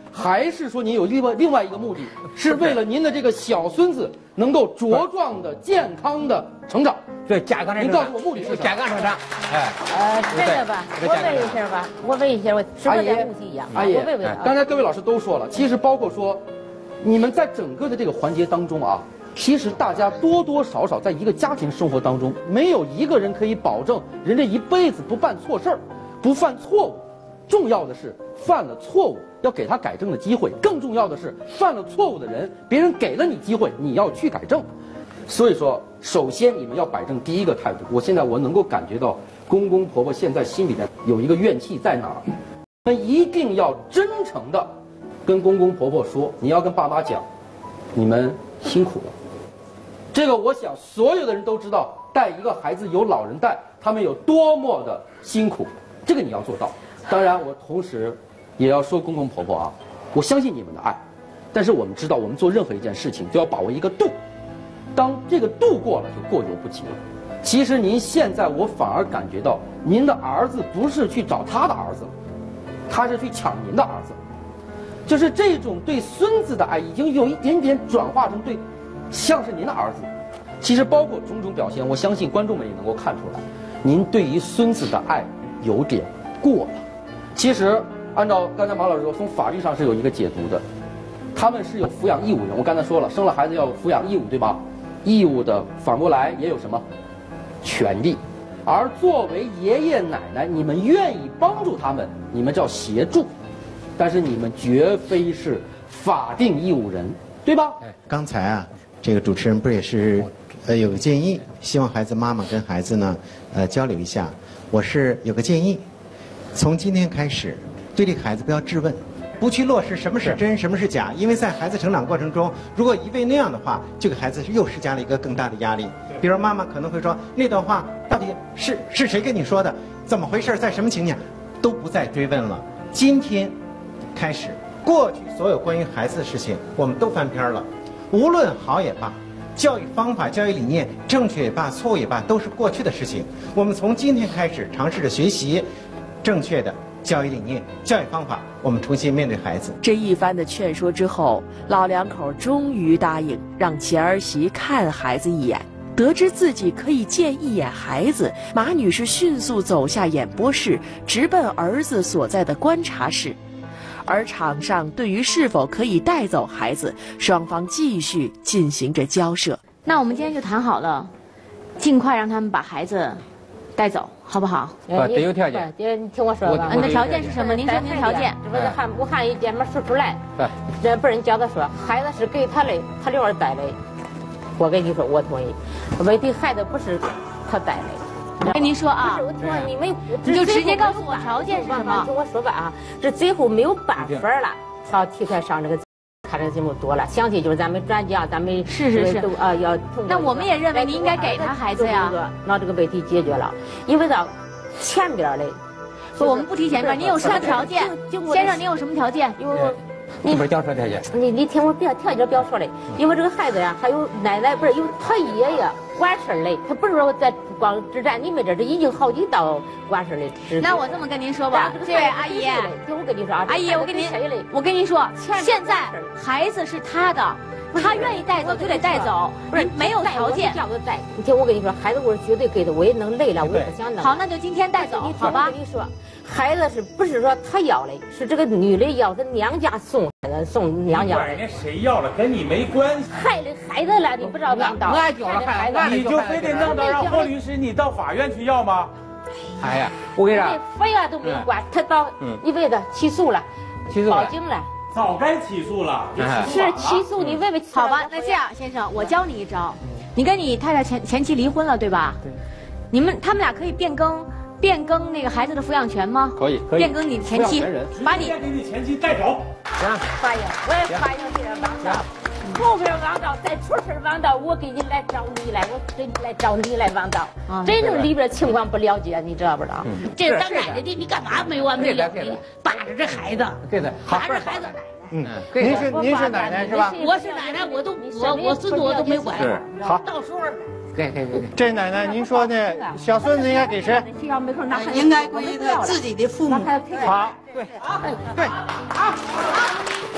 还是说您有另外一个目的，是为了您的这个小孙子能够茁壮的、健康的成长？ 对，健康成长。 您告诉我目的是健康成长。 这个吧，我问一下，我是不是在无锡一样？ 阿姨， 我问问啊。 刚才各位老师都说了，其实包括说，你们在整个的这个环节当中啊，其实大家多多少少在一个家庭生活当中，没有一个人可以保证人这一辈子不办错事儿，不犯错误。重要的是，犯了错误要给他改正的机会；更重要的是，犯了错误的人，别人给了你机会，你要去改正。所以说，首先你们要摆正第一个态度。我能够感觉到公公婆婆现在心里面有一个怨气在哪儿，你们一定要真诚的跟公公婆婆说，你要跟爸妈讲，你们辛苦了。这个我想所有的人都知道，带一个孩子有老人带，他们有多么的辛苦，这个你要做到。当然，我同时也要说公公婆婆啊，我相信你们的爱，但是我们知道，我们做任何一件事情都要把握一个度，当这个度过了，就过犹不及了。其实您现在，我反而感觉到，您的儿子不是去找他的儿子了，他是去抢您的儿子，就是这种对孙子的爱，已经有一点点转化成对，像是您的儿子。其实包括种种表现，我相信观众们也能够看出来，您对于孙子的爱有点过了。其实，按照刚才马老师说，从法律上是有一个解读的，他们是有抚养义务人。我刚才说了，生了孩子要有抚养义务，对吧？义务的反过来也有什么权利？而作为爷爷奶奶，你们愿意帮助他们，你们叫协助，但是你们绝非是法定义务人，对吧？ 刚才啊，这个主持人不是也是有个建议，希望孩子妈妈跟孩子呢交流一下。我是有个建议。从今天开始，对这个孩子不要质问，不去落实什么是真，什么是假，因为在孩子成长过程中，如果一味那样的话，就给孩子又施加了一个更大的压力。比如妈妈可能会说，那段话到底是谁跟你说的，怎么回事，在什么情景，都不再追问了。今天开始，过去所有关于孩子的事情，我们都翻篇了，无论好也罢，教育方法、教育理念，正确也罢，错误也罢，都是过去的事情。我们从今天开始尝试着学习正确的教育理念、教育方法，我们重新面对孩子。 这一番的劝说之后，老两口终于答应让其儿媳看孩子一眼。得知自己可以见一眼孩子，马女士迅速走下演播室，直奔儿子所在的观察室。而场上对于是否可以带走孩子，双方继续进行着交涉。 那我们今天就谈好了，尽快让他们把孩子带走，好不好？ 得有条件。 你听我说吧。 你的条件是什么？您说您条件。 这不是汉语节目说出来，这不人教他说，孩子是给他的，他留着带的。我跟你说，我同意。问题孩子不是他带的。 我跟您说啊，你就直接告诉我条件是什么？ 听我说吧啊，这最后没有办法了，他题材上这个。看这个节目多了，详细就是咱们专家，咱们是都要。 那我们也认为你应该给他孩子呀， 让这个问题解决了。因为到前边嘞， 我们不提前边，你有什么条件？先生，你有什么条件？ 你不是讲说条件？ 你听我条件不要说嘞，因为这个孩子呀，还有奶奶不是有他爷爷管事儿嘞，他不是说在光只在你们这已经好几道管事儿嘞。 那我这么跟您说吧，这位阿姨， 听我跟你说啊， 阿姨，我跟您说，现在孩子是他的，他愿意带走就得带走，不是没有条件。 你听我跟你说，孩子我是绝对给的，我也能累了，我也不想弄。 好，那就今天带走，好吧？ 我跟你说，孩子是不是说他要的，是这个女的要，他娘家送娘家。 人家谁要了，跟你没关系。 害了孩子了，你不知道让到。 俺教了孩子， 你就非得弄到让霍律师你到法院去要吗？ 哎呀，我跟你说， 非要都没有关，他到你为他起诉了，报警了。 早该起诉了， 是起诉你为好吧？那这样，先生，我教你一招，你跟你太太前妻离婚了，对吧？对。他们俩可以变更那个孩子的抚养权吗？ 可以。 变更你前妻，把你给你前妻带走。 发言，我也发言给他王道，不给王道，再出事王道，我给你来找你来，我给你来找你来王道。真正里边情况不了解，你知道不知道？ 这当奶奶的，你干嘛没完没了的把着这孩子？ 对的， 把着孩子。 您是奶奶是吧？ 我是奶奶，我孙子我都没管。 好， 到时候。 对。 这奶奶，您说呢？小孙子应该给谁？ 应该归他自己的父母。 好，对。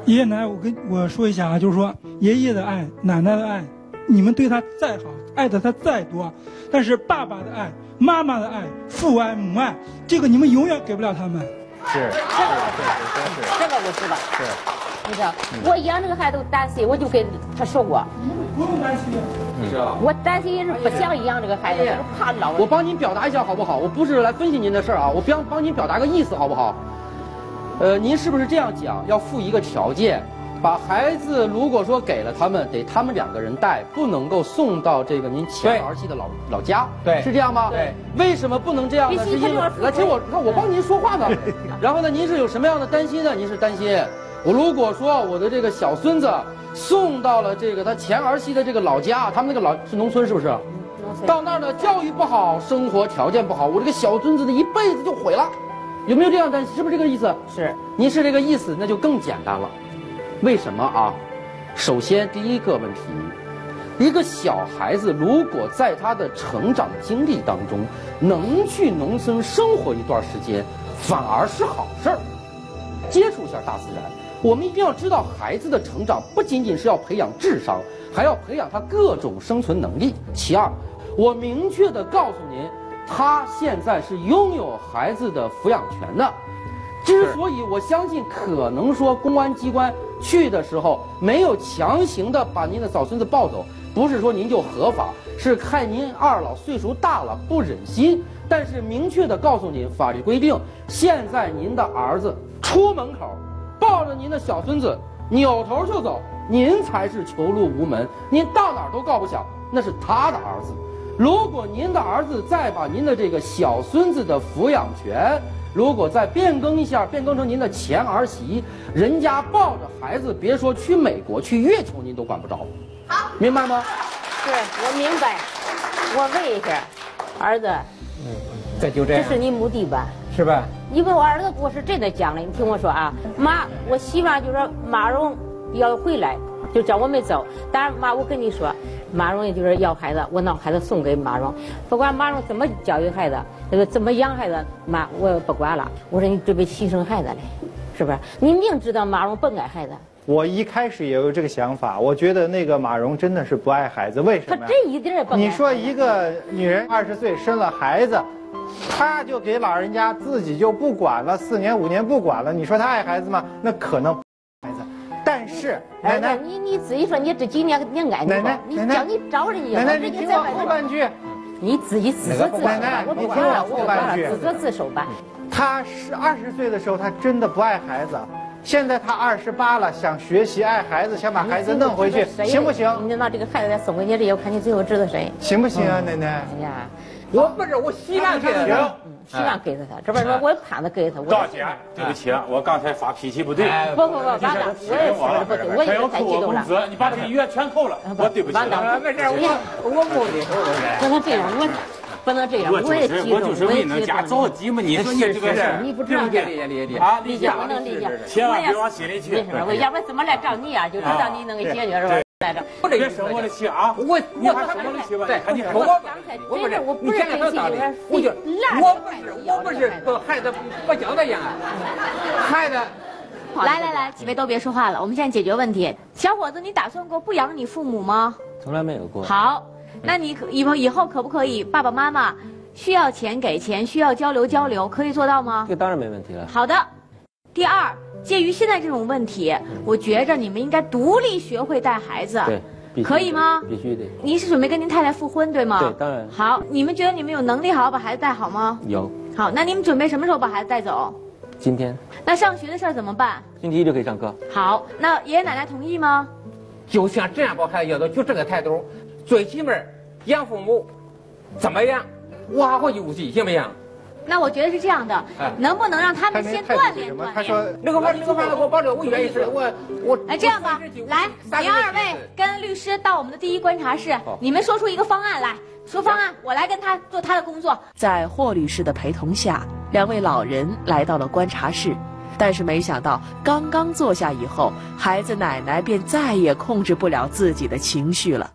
爷爷奶奶，我说一下啊，就是说爷爷的爱、奶奶的爱，你们对他再好，爱的他再多，但是爸爸的爱、妈妈的爱、父爱、母爱，这个你们永远给不了他们。 是， 这个我知道。 是， 你知道，我养这个孩子担心，我就跟他说过。 不用担心。 是啊。 我担心是不想养这个孩子，是怕老。 我帮您表达一下好不好？我不是来分析您的事儿啊，我帮您表达个意思好不好？您是不是这样讲？要附一个条件，把孩子如果说给了他们，得他们2个人带，不能够送到这个您前儿媳的老家， 对， 是这样吗？ 对。 为什么不能这样呢？是因为来听我，看我帮您说话呢。然后呢，您是有什么样的担心呢？您是担心我如果说我的这个小孙子送到了这个他前儿媳的这个老家，他们那个是农村是不是？农村。到那儿呢，教育不好，生活条件不好，我这个小孙子的一辈子就毁了。有没有这样担心？是不是这个意思？ 是。 您是这个意思，那就更简单了。为什么啊？首先第一个问题，一个小孩子如果在他的成长经历当中能去农村生活一段时间，反而是好事儿。接触一下大自然，我们一定要知道，孩子的成长不仅仅是要培养智商，还要培养他各种生存能力。其二，我明确地告诉您，他现在是拥有孩子的抚养权的。之所以我相信可能说公安机关去的时候没有强行的把您的小孙子抱走，不是说您就合法，是看您2老岁数大了不忍心。但是明确的告诉您，法律规定，现在您的儿子出门口抱着您的小孙子扭头就走，您才是求路无门，您到哪儿都告不响，那是他的儿子。如果您的儿子再把您的这个小孙子的抚养权如果再变更一下，变更成您的前儿媳，人家抱着孩子，别说去美国、去月球，您都管不着。好，明白吗？ 是我明白。我问一下，儿子， 这就这样。 这是你目的吧？ 是吧？ 因为我儿子给我是真的讲了，你听我说啊，妈，我希望就是说马蓉要回来，就叫我们走。当然，妈，我跟你说，马蓉也就是要孩子，我拿孩子送给马蓉，不管马蓉怎么教育孩子，这个怎么养孩子，妈我不管了。我说你准备牺牲孩子嘞，是不是？你明知道马蓉不爱孩子。 我一开始也有这个想法，我觉得那个马蓉真的是不爱孩子，为什么呀？ 她这一点也不爱。 你说一个女人20岁生了孩子，她就给老人家自己就不管了，4年5年不管了，你说她爱孩子吗？那可能不爱孩子。但是奶奶， 你自己说你这几年你爱奶奶， 你叫你找人家， 奶奶你听我后半句， 你自己自作自受吧。 奶奶， 我不管了，我不管了，自作自受吧。 她是20岁的时候，她真的不爱孩子。现在他28了，想学习爱孩子，想把孩子弄回去，行不行？ 你拿这个孩子再送给你，这我看你最后知道谁？ 行不行啊，奶奶？ 哎呀， 我不是，我希望给他， 希望给他，这不是说我盼着给他。 大姐，对不起，我刚才发脾气不对。 不，完了，我也说的不对，我也太激动了。 你把这个月全扣了，我对不起。 完了，没事，我不的，不能这样，我。不能这样，我也激动， 就是为能家着急嘛。你说你这个事儿， 你不知道理解啊， 理解，我能理解， 千万别往心里去。 我要不然怎么来找你啊？就知道你能给解决是吧？来着， 别生我的气啊！你还生我的气吧？对，你看我不是，我不是生气， 我不是跟孩子不讲的呀，孩子。 来，几位都别说话了，我们现在解决问题。小伙子，你打算过不养你父母吗？ 从来没有过。 好。那你以后可不可以爸爸妈妈需要钱给钱，需要交流，可以做到吗？ 这当然没问题了。 好的。第二，介于现在这种问题，我觉着你们应该独立学会带孩子。 对， 可以吗？ 必须的。 您是准备跟您太太复婚对吗？ 对，当然。 好，你们觉得你们有能力好好把孩子带好吗？ 有。 好，那你们准备什么时候把孩子带走？ 今天。 那上学的事儿怎么办？ 星期一就可以上课。 好，那爷爷奶奶同意吗？ 就像这样把孩子要走，就这个态度，最起码养父母怎么样，挖回游戏行不行？ 那我觉得是这样的，能不能让他们先锻炼锻炼？ 他说那个饭给我保证，我愿意吃，我。 哎，这样吧，来，您2位跟律师到我们的第一观察室，你们说出一个方案来，说方案，我来跟他做他的工作。 在霍律师的陪同下，2位老人来到了观察室。但是没想到，刚刚坐下以后，孩子奶奶便再也控制不了自己的情绪了。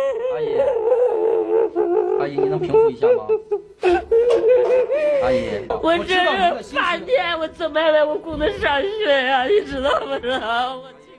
阿姨，你能平复一下吗？阿姨， 我这半天我怎么还为我供他上学呀？你知道不知道？我。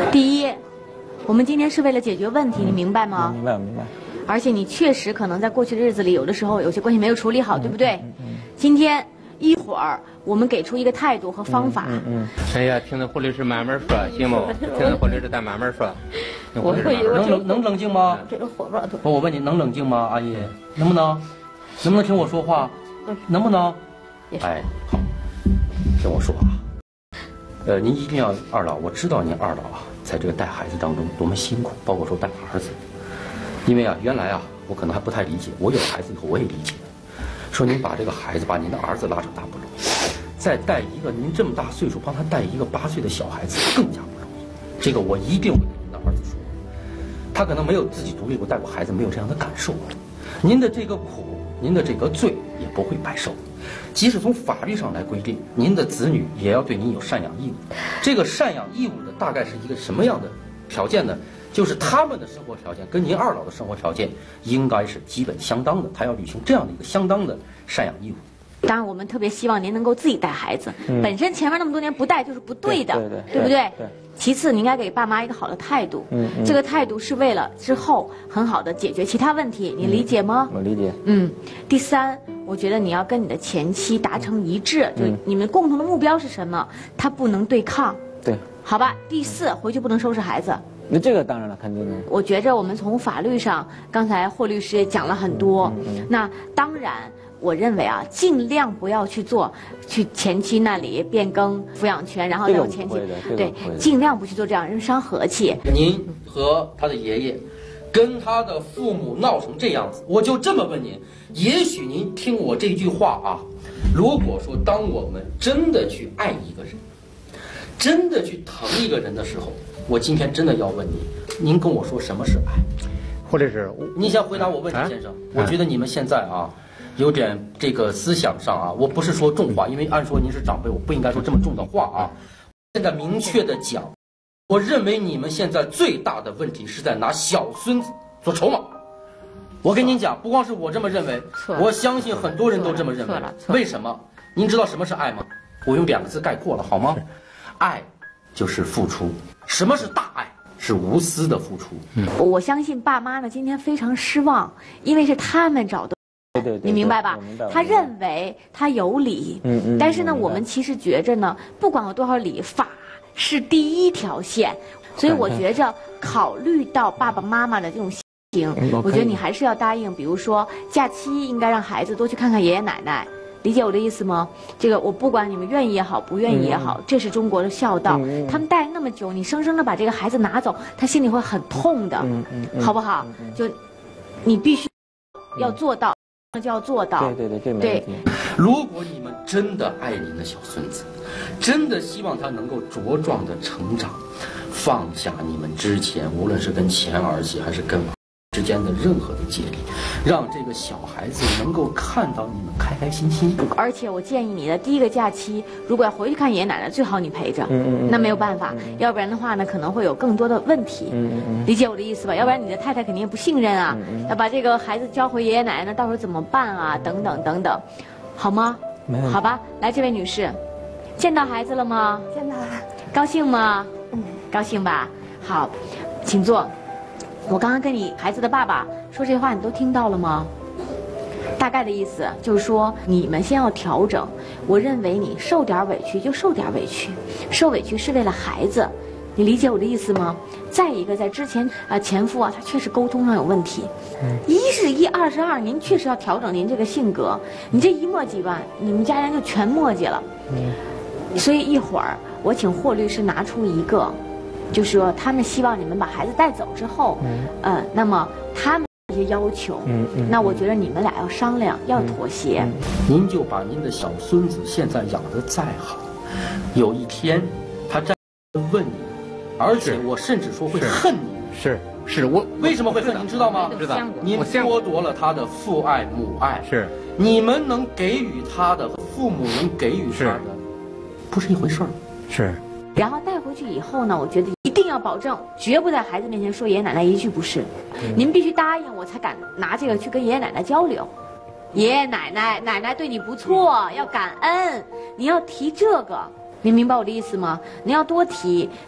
第一，我们今天是为了解决问题，你明白吗？ 明白，明白。 而且你确实可能在过去的日子里，有的时候有些关系没有处理好，对不对？今天一会儿我们给出一个态度和方法。 哎呀，听着护理师慢慢说，行不？听着护理师咱慢慢说。 我能冷静吗？ 这个火热度。 我问你，能冷静吗，阿姨？能不能？能不能听我说话？能不能？哎，好，听我说啊。您一定要二老，我知道您二老啊，在这个带孩子当中多么辛苦，包括说带儿子。因为啊，原来啊，我可能还不太理解，我有孩子以后我也理解。说您把这个孩子，把您的儿子拉扯大不容易，再带一个您这么大岁数，帮他带一个8岁的小孩子更加不容易。这个我一定会跟您的儿子说，他可能没有自己独立过带过孩子，没有这样的感受。您的这个苦，您的这个罪也不会白受。即使从法律上来规定，您的子女也要对您有赡养义务。这个赡养义务的大概是一个什么样的条件呢？就是他们的生活条件跟您二老的生活条件应该是基本相当的，他要履行这样的一个相当的赡养义务。 当然，我们特别希望您能够自己带孩子。本身前面那么多年不带就是不对的，对不对？其次，你应该给爸妈一个好的态度。这个态度是为了之后很好的解决其他问题，你理解吗？ 我理解。 第三，我觉得你要跟你的前妻达成一致，就你们共同的目标是什么？他不能对抗。 对。 好吧。第四，回去不能收拾孩子。 那这个当然了，肯定的。 我觉着我们从法律上，刚才霍律师也讲了很多。那当然，我认为啊，尽量不要去前妻那里变更抚养权，然后再由前妻对，尽量不去做这样，因为伤和气。 您和他的爷爷，跟他的父母闹成这样子，我就这么问您，也许您听我这句话啊，如果说当我们真的去爱一个人，真的去疼一个人的时候，我今天真的要问您跟我说什么是爱？ 或者是你先回答我问题，先生。我觉得你们现在啊，有点这个思想上啊，我不是说重话，因为按说您是长辈，我不应该说这么重的话啊。现在明确的讲，我认为你们现在最大的问题是在拿小孙子做筹码。我跟您讲，不光是我这么认为，我相信很多人都这么认为。为什么？您知道什么是爱吗？我用2个字概括了，好吗？爱就是付出。什么是大爱？是无私的付出。 我相信爸妈呢今天非常失望，因为是他们找的。 对， 你明白吧？他认为他有理，但是呢，我们其实觉着呢，不管有多少理，法是第一条线。所以我觉着，考虑到爸爸妈妈的这种心情，我觉得你还是要答应，比如说假期应该让孩子多去看看爷爷奶奶。理解我的意思吗？这个我不管你们愿意也好，不愿意也好，这是中国的孝道。他们带那么久，你生生的把这个孩子拿走，他心里会很痛的，好不好？就你必须要做到，就要做到。 对。 如果你们真的爱您的小孙子，真的希望他能够茁壮的成长，放下你们之前无论是跟前儿媳还是跟之间的任何的界力，让这个小孩子能够看到你们开开心心。 而且我建议你的第一个假期，如果要回去看爷爷奶奶，最好你陪着。那没有办法，要不然的话呢，可能会有更多的问题。理解我的意思吧？要不然你的太太肯定也不信任啊，要把这个孩子交回爷爷奶奶那，到时候怎么办啊？等等等等，好吗？好吧，来，这位女士，见到孩子了吗？ 见到了。 高兴吗？高兴吧。好，请坐。我刚刚跟你孩子的爸爸说这话，你都听到了吗？大概的意思就是说，你们先要调整。我认为你受点委屈就受点委屈，受委屈是为了孩子，你理解我的意思吗？再一个，在之前前夫啊，他确实沟通上有问题。一是一，二是二，您确实要调整您这个性格。你这一磨叽吧，你们家人就全磨叽了。所以一会儿我请霍律师拿出一个。就是说，他们希望你们把孩子带走之后，那么他们一些要求，那我觉得你们俩要商量，要妥协。 您就把您的小孙子现在养得再好，有一天他站问你，而且我甚至说会恨你。 是我为什么会恨您知道吗？ 知道。 您剥夺了他的父爱母爱，你们能给予他的，父母能给予他的，不是一回事儿。 然后带回去以后呢，我觉得一定要保证，绝不在孩子面前说爷爷奶奶一句不是。您必须答应我，才敢拿这个去跟爷爷奶奶交流。爷爷奶奶对你不错，要感恩，你要提这个，您明白我的意思吗？你要多提。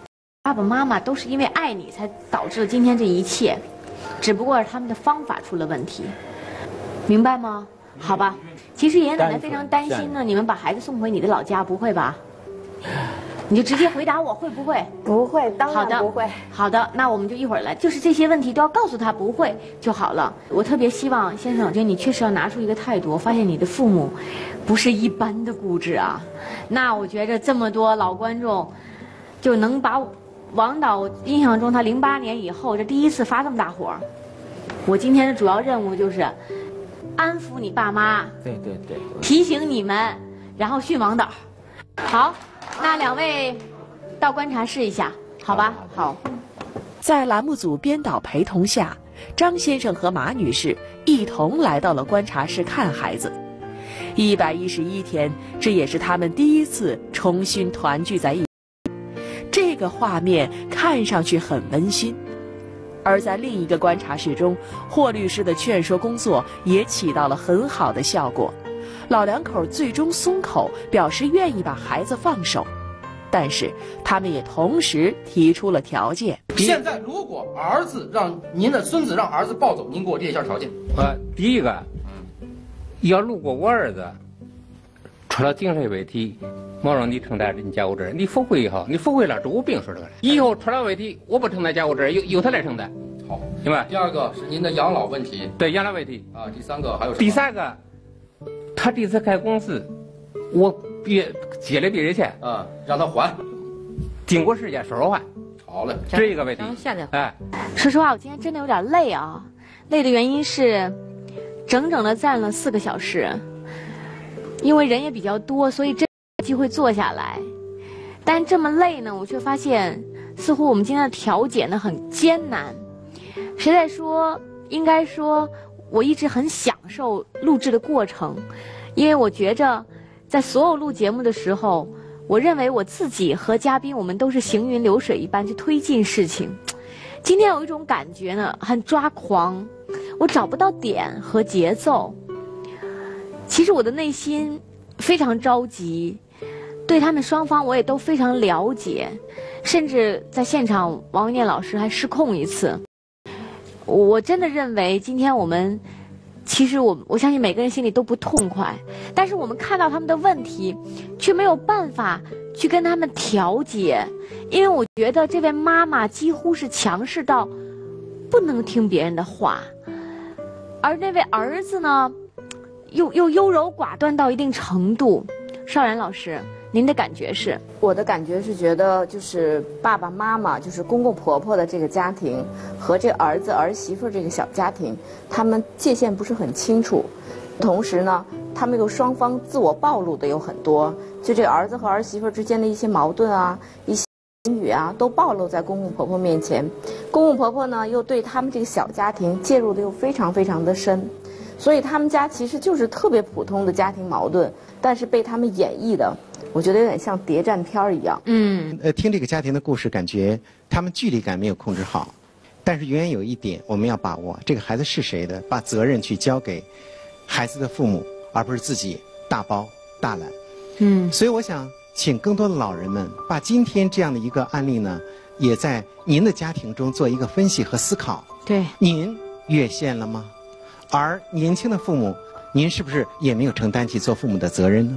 爸爸妈妈都是因为爱你才导致了今天这一切，只不过是他们的方法出了问题，明白吗？好吧，其实爷爷奶奶非常担心呢，你们把孩子送回你的老家，不会吧？你就直接回答我会不会？ 不会，当然不会。 好的，那我们就一会儿来，就是这些问题都要告诉他不会就好了。我特别希望先生，我觉得你确实要拿出一个态度。我发现你的父母不是一般的固执啊。那我觉着这么多老观众，就能把王导印象中他08年以后这第一次发这么大火。我今天的主要任务就是安抚你爸妈， 对， 提醒你们，然后训王导。好。那2位到观察室一下，好吧？好。 在栏目组编导陪同下，张先生和马女士一同来到了观察室看孩子。111天，这也是他们第一次重新团聚在一起。这个画面看上去很温馨。而在另一个观察室中，霍律师的劝说工作也起到了很好的效果。老两口最终松口，表示愿意把孩子放手，但是他们也同时提出了条件。 现在如果儿子让您的孙子让儿子抱走，您给我列一下条件。 第一个，要如果我儿子出了精神问题，没让你承担你家务责任，你复回以后，你复回了，这我并说这个了。以后出了问题，我不承担家务责任，由他来承担。 好， 明白？ 第二个是您的养老问题。 对，养老问题啊。第三个还有什么？ 第三个。他这次开公司，我借了别人钱啊，让他还， 经过时间收还。 好嘞， 这一个问题。 哎，说实话，我今天真的有点累啊，累的原因是，整整的站了4个小时，因为人也比较多，所以这机会坐下来。但这么累呢，我却发现似乎我们今天的调解呢很艰难。谁在说？应该说。我一直很享受录制的过程，因为我觉着，在所有录节目的时候，我认为我自己和嘉宾我们都是行云流水一般去推进事情。今天有一种感觉呢，很抓狂，我找不到点和节奏。其实我的内心非常着急，对他们双方我也都非常了解，甚至在现场王文念老师还失控一次。我真的认为今天我们其实我相信每个人心里都不痛快，但是我们看到他们的问题却没有办法去跟他们调解，因为我觉得这位妈妈几乎是强势到不能听别人的话，而那位儿子呢又优柔寡断到一定程度。邵然老师，您的感觉是？ 我的感觉是觉得，就是爸爸妈妈，就是公公婆婆的这个家庭和这儿子儿媳妇这个小家庭，他们界限不是很清楚。同时呢，他们又双方自我暴露的有很多，就这儿子和儿媳妇之间的一些矛盾啊，一些言语啊，都暴露在公公婆婆面前。公公婆婆呢，又对他们这个小家庭介入的又非常非常的深。所以他们家其实就是特别普通的家庭矛盾，但是被他们演绎的，我觉得有点像谍战片一样。 听这个家庭的故事，感觉他们距离感没有控制好，但是永远有一点我们要把握，这个孩子是谁的，把责任去交给孩子的父母，而不是自己大包大揽。所以我想请更多的老人们把今天这样的一个案例呢，也在您的家庭中做一个分析和思考。 对， 您越线了吗？而年轻的父母，您是不是也没有承担起做父母的责任呢？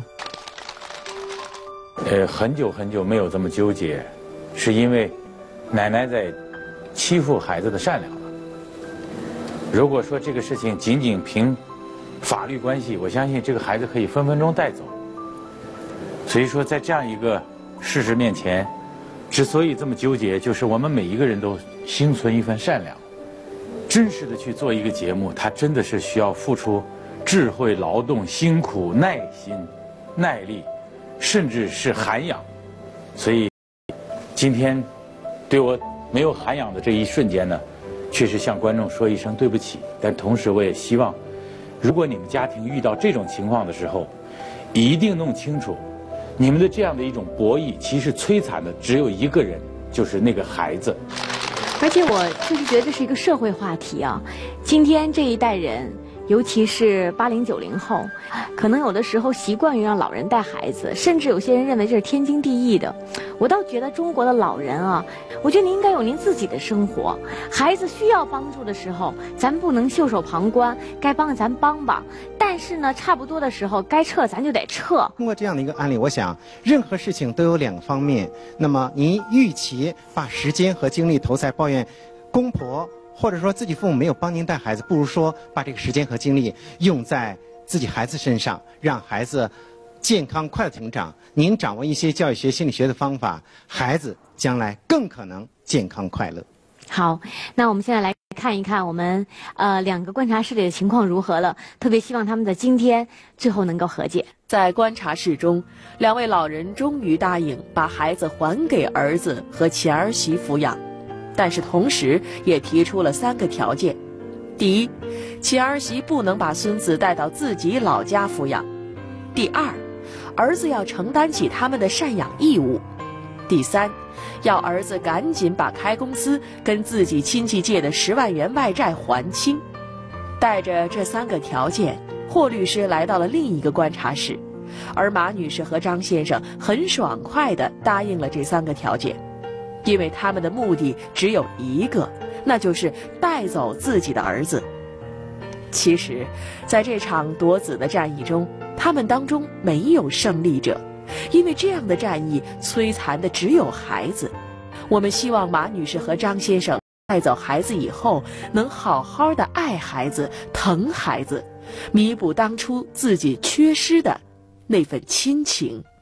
很久很久没有这么纠结，是因为奶奶在欺负孩子的善良了。如果说这个事情仅仅凭法律关系，我相信这个孩子可以分分钟带走。所以说，在这样一个事实面前，之所以这么纠结，就是我们每一个人都心存一份善良。真实的去做一个节目，它真的是需要付出智慧、劳动、辛苦、耐心、耐力，甚至是涵养。所以，今天对我没有涵养的这一瞬间呢，确实向观众说一声对不起。但同时，我也希望，如果你们家庭遇到这种情况的时候，一定弄清楚，你们的这样的一种博弈，其实摧残的只有一个人，就是那个孩子。 而且我就是觉得这是一个社会话题啊。今天这一代人，尤其是80、90后，可能有的时候习惯于让老人带孩子，甚至有些人认为这是天经地义的。 我倒觉得中国的老人啊，我觉得您应该有您自己的生活。孩子需要帮助的时候，咱不能袖手旁观，该帮咱帮帮。但是呢，差不多的时候该撤咱就得撤。 通过这样的一个案例，我想任何事情都有两个方面。那么您与其把时间和精力投在抱怨公婆，或者说自己父母没有帮您带孩子，不如说把这个时间和精力用在自己孩子身上，让孩子健康快乐成长。您掌握一些教育学、心理学的方法，孩子将来更可能健康快乐。 好，那我们现在来看一看我们2个观察室里的情况如何了。特别希望他们在今天最后能够和解。 在观察室中，2位老人终于答应把孩子还给儿子和前儿媳抚养，但是同时也提出了3个条件：第一，前儿媳不能把孙子带到自己老家抚养；第二，儿子要承担起他们的赡养义务；第三，要儿子赶紧把开公司跟自己亲戚借的10万元外债还清。带着这3个条件，霍律师来到了另一个观察室，而马女士和张先生很爽快地答应了这3个条件，因为他们的目的只有一个，那就是带走自己的儿子。其实，在这场夺子的战役中，他们当中没有胜利者，因为这样的战役摧残的只有孩子。我们希望马女士和张先生带走孩子以后，能好好的爱孩子、疼孩子，弥补当初自己缺失的那份亲情。